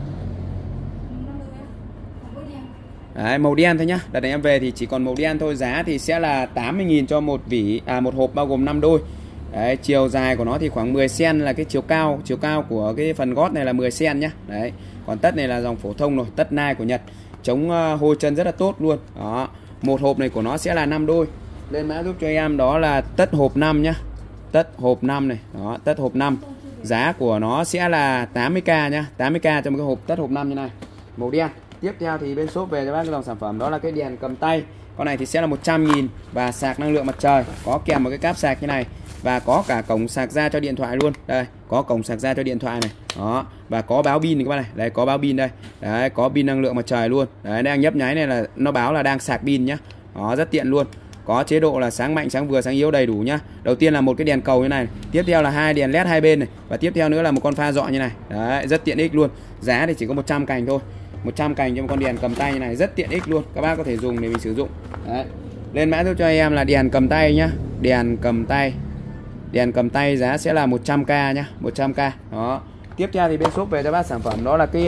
S1: Đấy, màu đen thôi nhá. Đợt này em về thì chỉ còn màu đen thôi. Giá thì sẽ là 80.000 cho một vỉ, một hộp bao gồm 5 đôi. Đấy, chiều dài của nó thì khoảng 10 cm là cái chiều cao của cái phần gót này là 10 cm nhá. Đấy. Còn tất này là dòng phổ thông rồi, tất Nike của Nhật. Chống hôi chân rất là tốt luôn. Đó. Một hộp này của nó sẽ là 5 đôi. Lên mã giúp cho em đó là tất hộp 5 nhá. Tất hộp 5 này. Đó, tất hộp 5. Giá của nó sẽ là 80k nhá, 80k cho một cái hộp tất hộp 5 như này. Màu đen. Tiếp theo thì bên shop về cho bác cái dòng sản phẩm đó là cái đèn cầm tay. Con này thì sẽ là 100.000 và sạc năng lượng mặt trời, có kèm một cái cáp sạc như này và có cả cổng sạc ra cho điện thoại luôn. Đây, có cổng sạc ra cho điện thoại này. Đó, và có báo pin này các bạn này. Đây, có báo pin đây. Đấy, có pin năng lượng mặt trời luôn. Đấy, đang nhấp nháy này là nó báo là đang sạc pin nhá. Đó, rất tiện luôn. Có chế độ là sáng mạnh, sáng vừa, sáng yếu đầy đủ nhá. Đầu tiên là một cái đèn cầu như này, tiếp theo là 2 đèn led hai bên này, và tiếp theo nữa là một con pha dọi như này. Đấy, rất tiện ích luôn. Giá thì chỉ có 100 cành thôi. 100 cành cho một con đèn cầm tay như này, rất tiện ích luôn. Các bác có thể dùng để mình sử dụng. Đấy. Lên mã giúp cho em là đèn cầm tay nhá. Đèn cầm tay. Đèn cầm tay giá sẽ là 100k nhá, 100k. Đó. Tiếp theo thì bên shop về cho bác sản phẩm đó là cái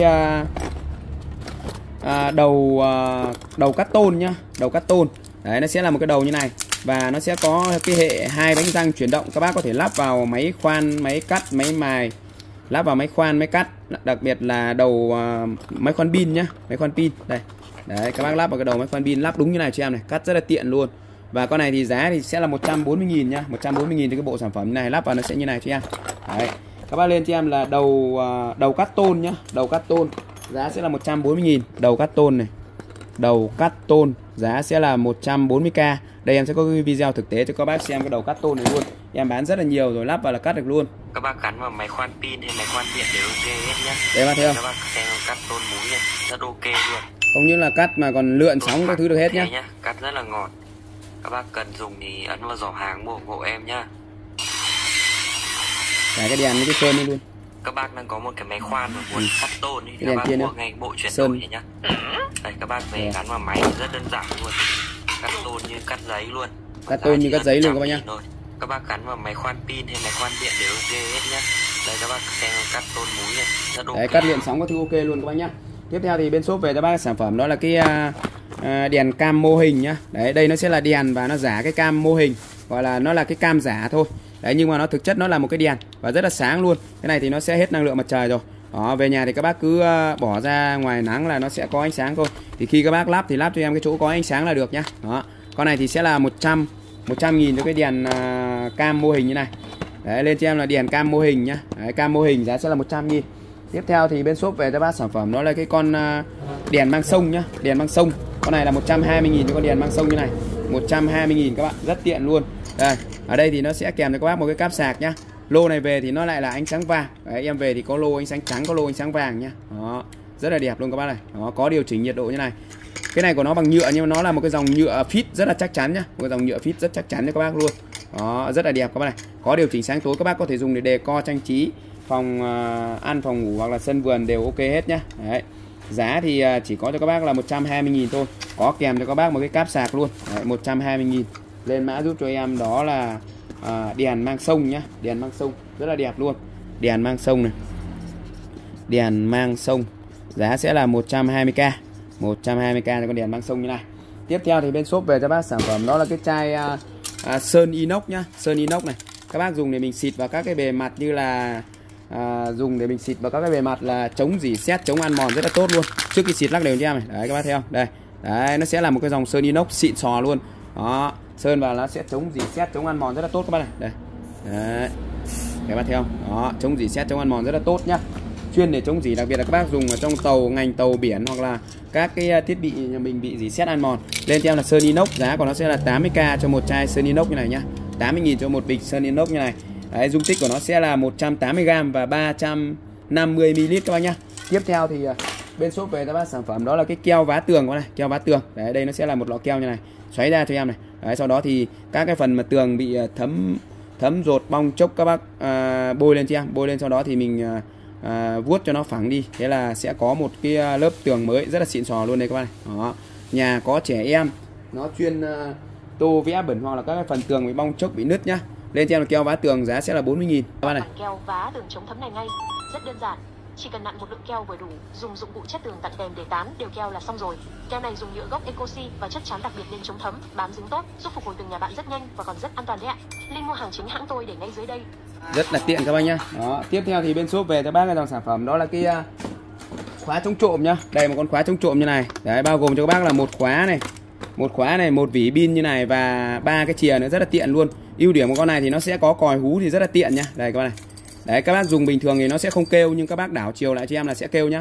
S1: đầu cắt tôn nhá, đầu cắt tôn. Đấy, nó sẽ là một cái đầu như này và nó sẽ có cái hệ 2 bánh răng chuyển động. Các bác có thể lắp vào máy khoan, máy cắt, máy mài, lắp vào máy khoan, máy cắt, đặc biệt là đầu máy khoan pin nhá, máy khoan pin. Đây, Đấy, các bác lắp vào cái đầu máy khoan pin lắp đúng như này cho em này, cắt rất là tiện luôn. Và con này thì giá thì sẽ là 140.000 nhá, 140.000 thì cái bộ sản phẩm này lắp vào nó sẽ như này cho em. Đấy. Các bác lên cho em là đầu cắt tôn nhá, đầu cắt tôn giá sẽ là 140.000, đầu cắt tôn này. Đầu cắt tôn giá sẽ là 140k. Đây em sẽ có cái video thực tế cho các bác xem cái đầu cắt tôn này luôn. Em bán rất là nhiều rồi, lắp vào là cắt được luôn.
S7: Các bác gắn vào máy khoan pin hay máy khoan điện đều ok hết nhá.
S1: Đấy bác thấy không?
S7: Các bác xem cắt tôn múi này rất ok luôn.
S1: Không những là cắt mà còn lượn sóng các thứ được hết nhá.
S7: Cắt rất là ngọt. Các bác cần dùng thì ấn vào giỏ hàng mua ủng hộ em nhá.
S1: Cả cái đèn với cái sơn đi luôn.
S7: Các bác đang có một cái máy khoan mà muốn cắt tôn thì các bác mua ngay bộ chuyển đổi này nhá. Đây các bác về gắn vào máy rất đơn giản luôn. Cắt tôn như cắt giấy luôn.
S1: Cắt tôn như cắt giấy luôn các bác nhá.
S7: Các bác gắn vào máy khoan pin hay máy khoan điện đều ok hết nhá. Đây các bác xem cắt tôn múi này rất ok.
S1: Đấy, cắt lượn sóng có thứ ok luôn các bác nhá. Tiếp theo thì bên shop về cho bác sản phẩm đó là cái đèn cam mô hình nhá. Đấy, đây nó sẽ là đèn và nó giả cái cam mô hình, gọi là nó là cái cam giả thôi. Đấy, nhưng mà nó thực chất nó là một cái đèn và rất là sáng luôn. Cái này thì nó sẽ hết năng lượng mặt trời rồi. Đó, về nhà thì các bác cứ bỏ ra ngoài nắng là nó sẽ có ánh sáng thôi. Thì khi các bác lắp thì lắp cho em cái chỗ có ánh sáng là được nhá. Đó. Con này thì sẽ là 100.000 cho cái đèn cam mô hình như này. Đấy, lên cho em là đèn cam mô hình nhá. Đấy, cam mô hình giá sẽ là 100.000. Tiếp theo thì bên shop về cho bác sản phẩm đó là cái con đèn mang sông nhá, đèn mang sông. Con này là 120.000 cho con đèn mang sông như này. 120.000 các bạn, rất tiện luôn. Đây, ở đây thì nó sẽ kèm cho các bác một cái cáp sạc nhá. Lô này về thì nó lại là ánh sáng vàng. Đấy, em về thì có lô ánh sáng trắng, có lô ánh sáng vàng nhá. Đó, rất là đẹp luôn các bác này. Đó, có điều chỉnh nhiệt độ như này. Cái này của nó bằng nhựa nhưng mà nó là một cái dòng nhựa fit rất là chắc chắn nhá. Một cái dòng nhựa fit rất chắc chắn cho các bác luôn. Đó, rất là đẹp các bác này. Có điều chỉnh sáng tối, các bác có thể dùng để decor trang trí phòng ăn, phòng ngủ hoặc là sân vườn đều ok hết nhá. Đấy. Giá thì chỉ có cho các bác là 120.000 thôi. Có kèm cho các bác một cái cáp sạc luôn. Đấy, 120.000. Lên mã giúp cho em đó là đèn mang sông nhá, đèn mang sông rất là đẹp luôn. Đèn mang sông này. Đèn mang sông giá sẽ là 120k. 120k cho con đèn mang sông như này. Tiếp theo thì bên shop về cho bác sản phẩm đó là cái chai sơn inox nhá, sơn inox này. Các bác dùng để mình xịt vào các cái bề mặt như là dùng để mình xịt vào các cái bề mặt là chống rỉ sét, chống ăn mòn rất là tốt luôn. Trước khi xịt lắc đều cho em này. Đấy các bác thấy không? Đây. Đấy, nó sẽ là một cái dòng sơn inox xịn sò luôn. Đó, sơn vào nó sẽ chống rỉ sét, chống ăn mòn rất là tốt các bác này. Đây. Đấy. Các bác thấy không? Đó, chống rỉ sét, chống ăn mòn rất là tốt nhá. Chuyên để chống rỉ, đặc biệt là các bác dùng ở trong tàu, ngành tàu biển hoặc là các cái thiết bị nhà mình bị rỉ sét ăn mòn. Lên theo là sơn inox, giá của nó sẽ là 80k cho một chai sơn inox như này nhá. 80.000 cho một bịch sơn inox như này. Đấy, dung tích của nó sẽ là 180g và 350ml các bác nhá. Tiếp theo thì bên shop về các bác sản phẩm đó là cái keo vá tường các này, keo vá tường. Đấy, đây nó sẽ là một lọ keo như này, xoáy ra cho em này. Đấy, sau đó thì các cái phần mà tường bị thấm rột bong chốc các bác bôi lên cho em, bôi lên sau đó thì mình vuốt cho nó phẳng đi. Thế là sẽ có một cái lớp tường mới rất là xịn sò luôn đây các bác này. Đó. Nhà có trẻ em nó chuyên tô vẽ bẩn hoặc là các cái phần tường bị bong chốc, bị nứt nhá. Lên cho em là keo vá tường giá sẽ là 40.000 các bác này.
S8: Keo vá tường chống thấm này ngay, rất đơn giản. Chỉ cần nặn một lượng keo vừa đủ, dùng dụng cụ chất tường tận kèm để tán đều keo là xong rồi. Keo này dùng nhựa gốc Ecosi và chất chắn đặc biệt nên chống thấm, bám dính tốt, giúp phục hồi tường nhà bạn rất nhanh và còn rất an toàn đấy ạ. Link mua hàng chính hãng tôi để ngay dưới đây.
S1: Rất là tiện các bác nhá. Đó, tiếp theo thì bên shop về cho bác cái dòng sản phẩm đó là cái khóa chống trộm nhá. Đây một con khóa chống trộm như này. Đấy, bao gồm cho các bác là một khóa này, một vỉ pin như này và 3 cái chìa nữa, rất là tiện luôn. Ưu điểm của con này thì nó sẽ có còi hú thì rất là tiện nhá. Đây các bác này. Đấy, các bác dùng bình thường thì nó sẽ không kêu, nhưng các bác đảo chiều lại cho em là sẽ kêu nhá.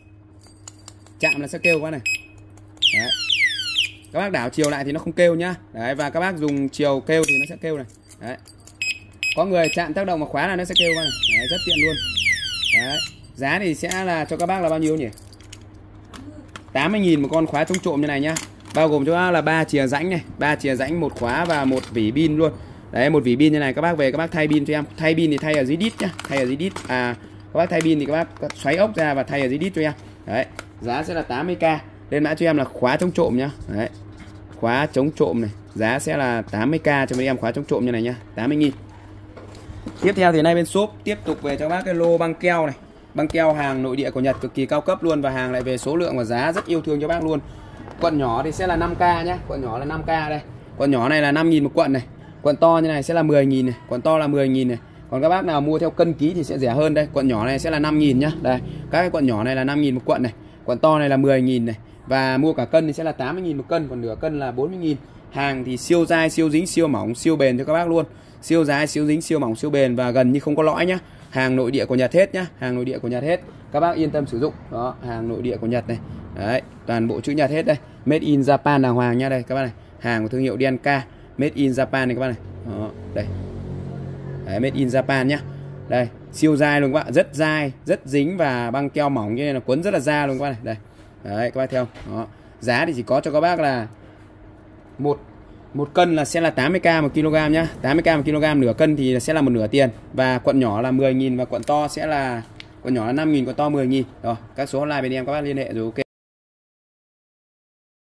S1: Chạm là sẽ kêu các bác này. Đấy. Các bác đảo chiều lại thì nó không kêu nhá. Đấy, và các bác dùng chiều kêu thì nó sẽ kêu này. Đấy. Có người chạm tác động vào khóa là nó sẽ kêu các bác này. Đấy, rất tiện luôn. Đấy. Giá thì sẽ là cho các bác là bao nhiêu nhỉ? 80.000 một con khóa chống trộm như này nhá. Bao gồm cho các bác là 3 chìa rãnh này, 3 chìa rãnh, một khóa và một vỉ pin luôn. Đấy, một vỉ pin như này, các bác về các bác thay pin cho em. Thay pin thì thay ở dưới đít nhá, thay ở dưới đít. Các bác thay pin thì các bác xoáy ốc ra và thay ở dưới đít cho em. Đấy, giá sẽ là 80k. Lên mã cho em là khóa chống trộm nhá. Đấy. Khóa chống trộm này, giá sẽ là 80k cho mấy em khóa chống trộm như này nhá, 80.000. Tiếp theo thì nay bên shop tiếp tục về cho các bác cái lô băng keo này. Băng keo hàng nội địa của Nhật cực kỳ cao cấp luôn, và hàng lại về số lượng và giá rất yêu thương cho bác luôn. Quận nhỏ thì sẽ là 5k nhá, quận nhỏ là 5k đây. Quận nhỏ này là 5.000 một quận này. Quận to như này sẽ là 10.000 này, quận to là 10.000 này. Còn các bác nào mua theo cân ký thì sẽ rẻ hơn đây. Quận nhỏ này sẽ là 5.000 nhá. Đây, các cái quận nhỏ này là 5.000 một quận này. Quận to này là 10.000 này. Và mua cả cân thì sẽ là 80.000 một cân, còn nửa cân là 40.000. Hàng thì siêu dai, siêu dính, siêu mỏng, siêu bền cho các bác luôn. Siêu dai, siêu dính, siêu mỏng, siêu bền và gần như không có lõi nhá. Hàng nội địa của Nhật hết nhá, hàng nội địa của Nhật hết. Các bác yên tâm sử dụng. Đó, hàng nội địa của Nhật này. Đấy, toàn bộ chữ Nhật hết đây. Made in Japan đàng hoàng nha đây các bác này. Hàng của thương hiệu Denka, Made in Japan này các bác này. Đó, đây. Đấy, Made in Japan nhá. Đây, siêu dai luôn các bạn, rất dai, rất dính và băng keo mỏng như này là quấn rất là da luôn các bạn này. Đây. Đấy các bác thấy không? Đó. Giá thì chỉ có cho các bác là một cân là sẽ là 80k một kg nhá. 80k một kg, nửa cân thì sẽ là một nửa tiền. Và quận nhỏ là 10.000 và quận to sẽ là quận nhỏ là 5.000, quận to 10.000. Rồi, các số hotline bên em các bác liên hệ rồi ok.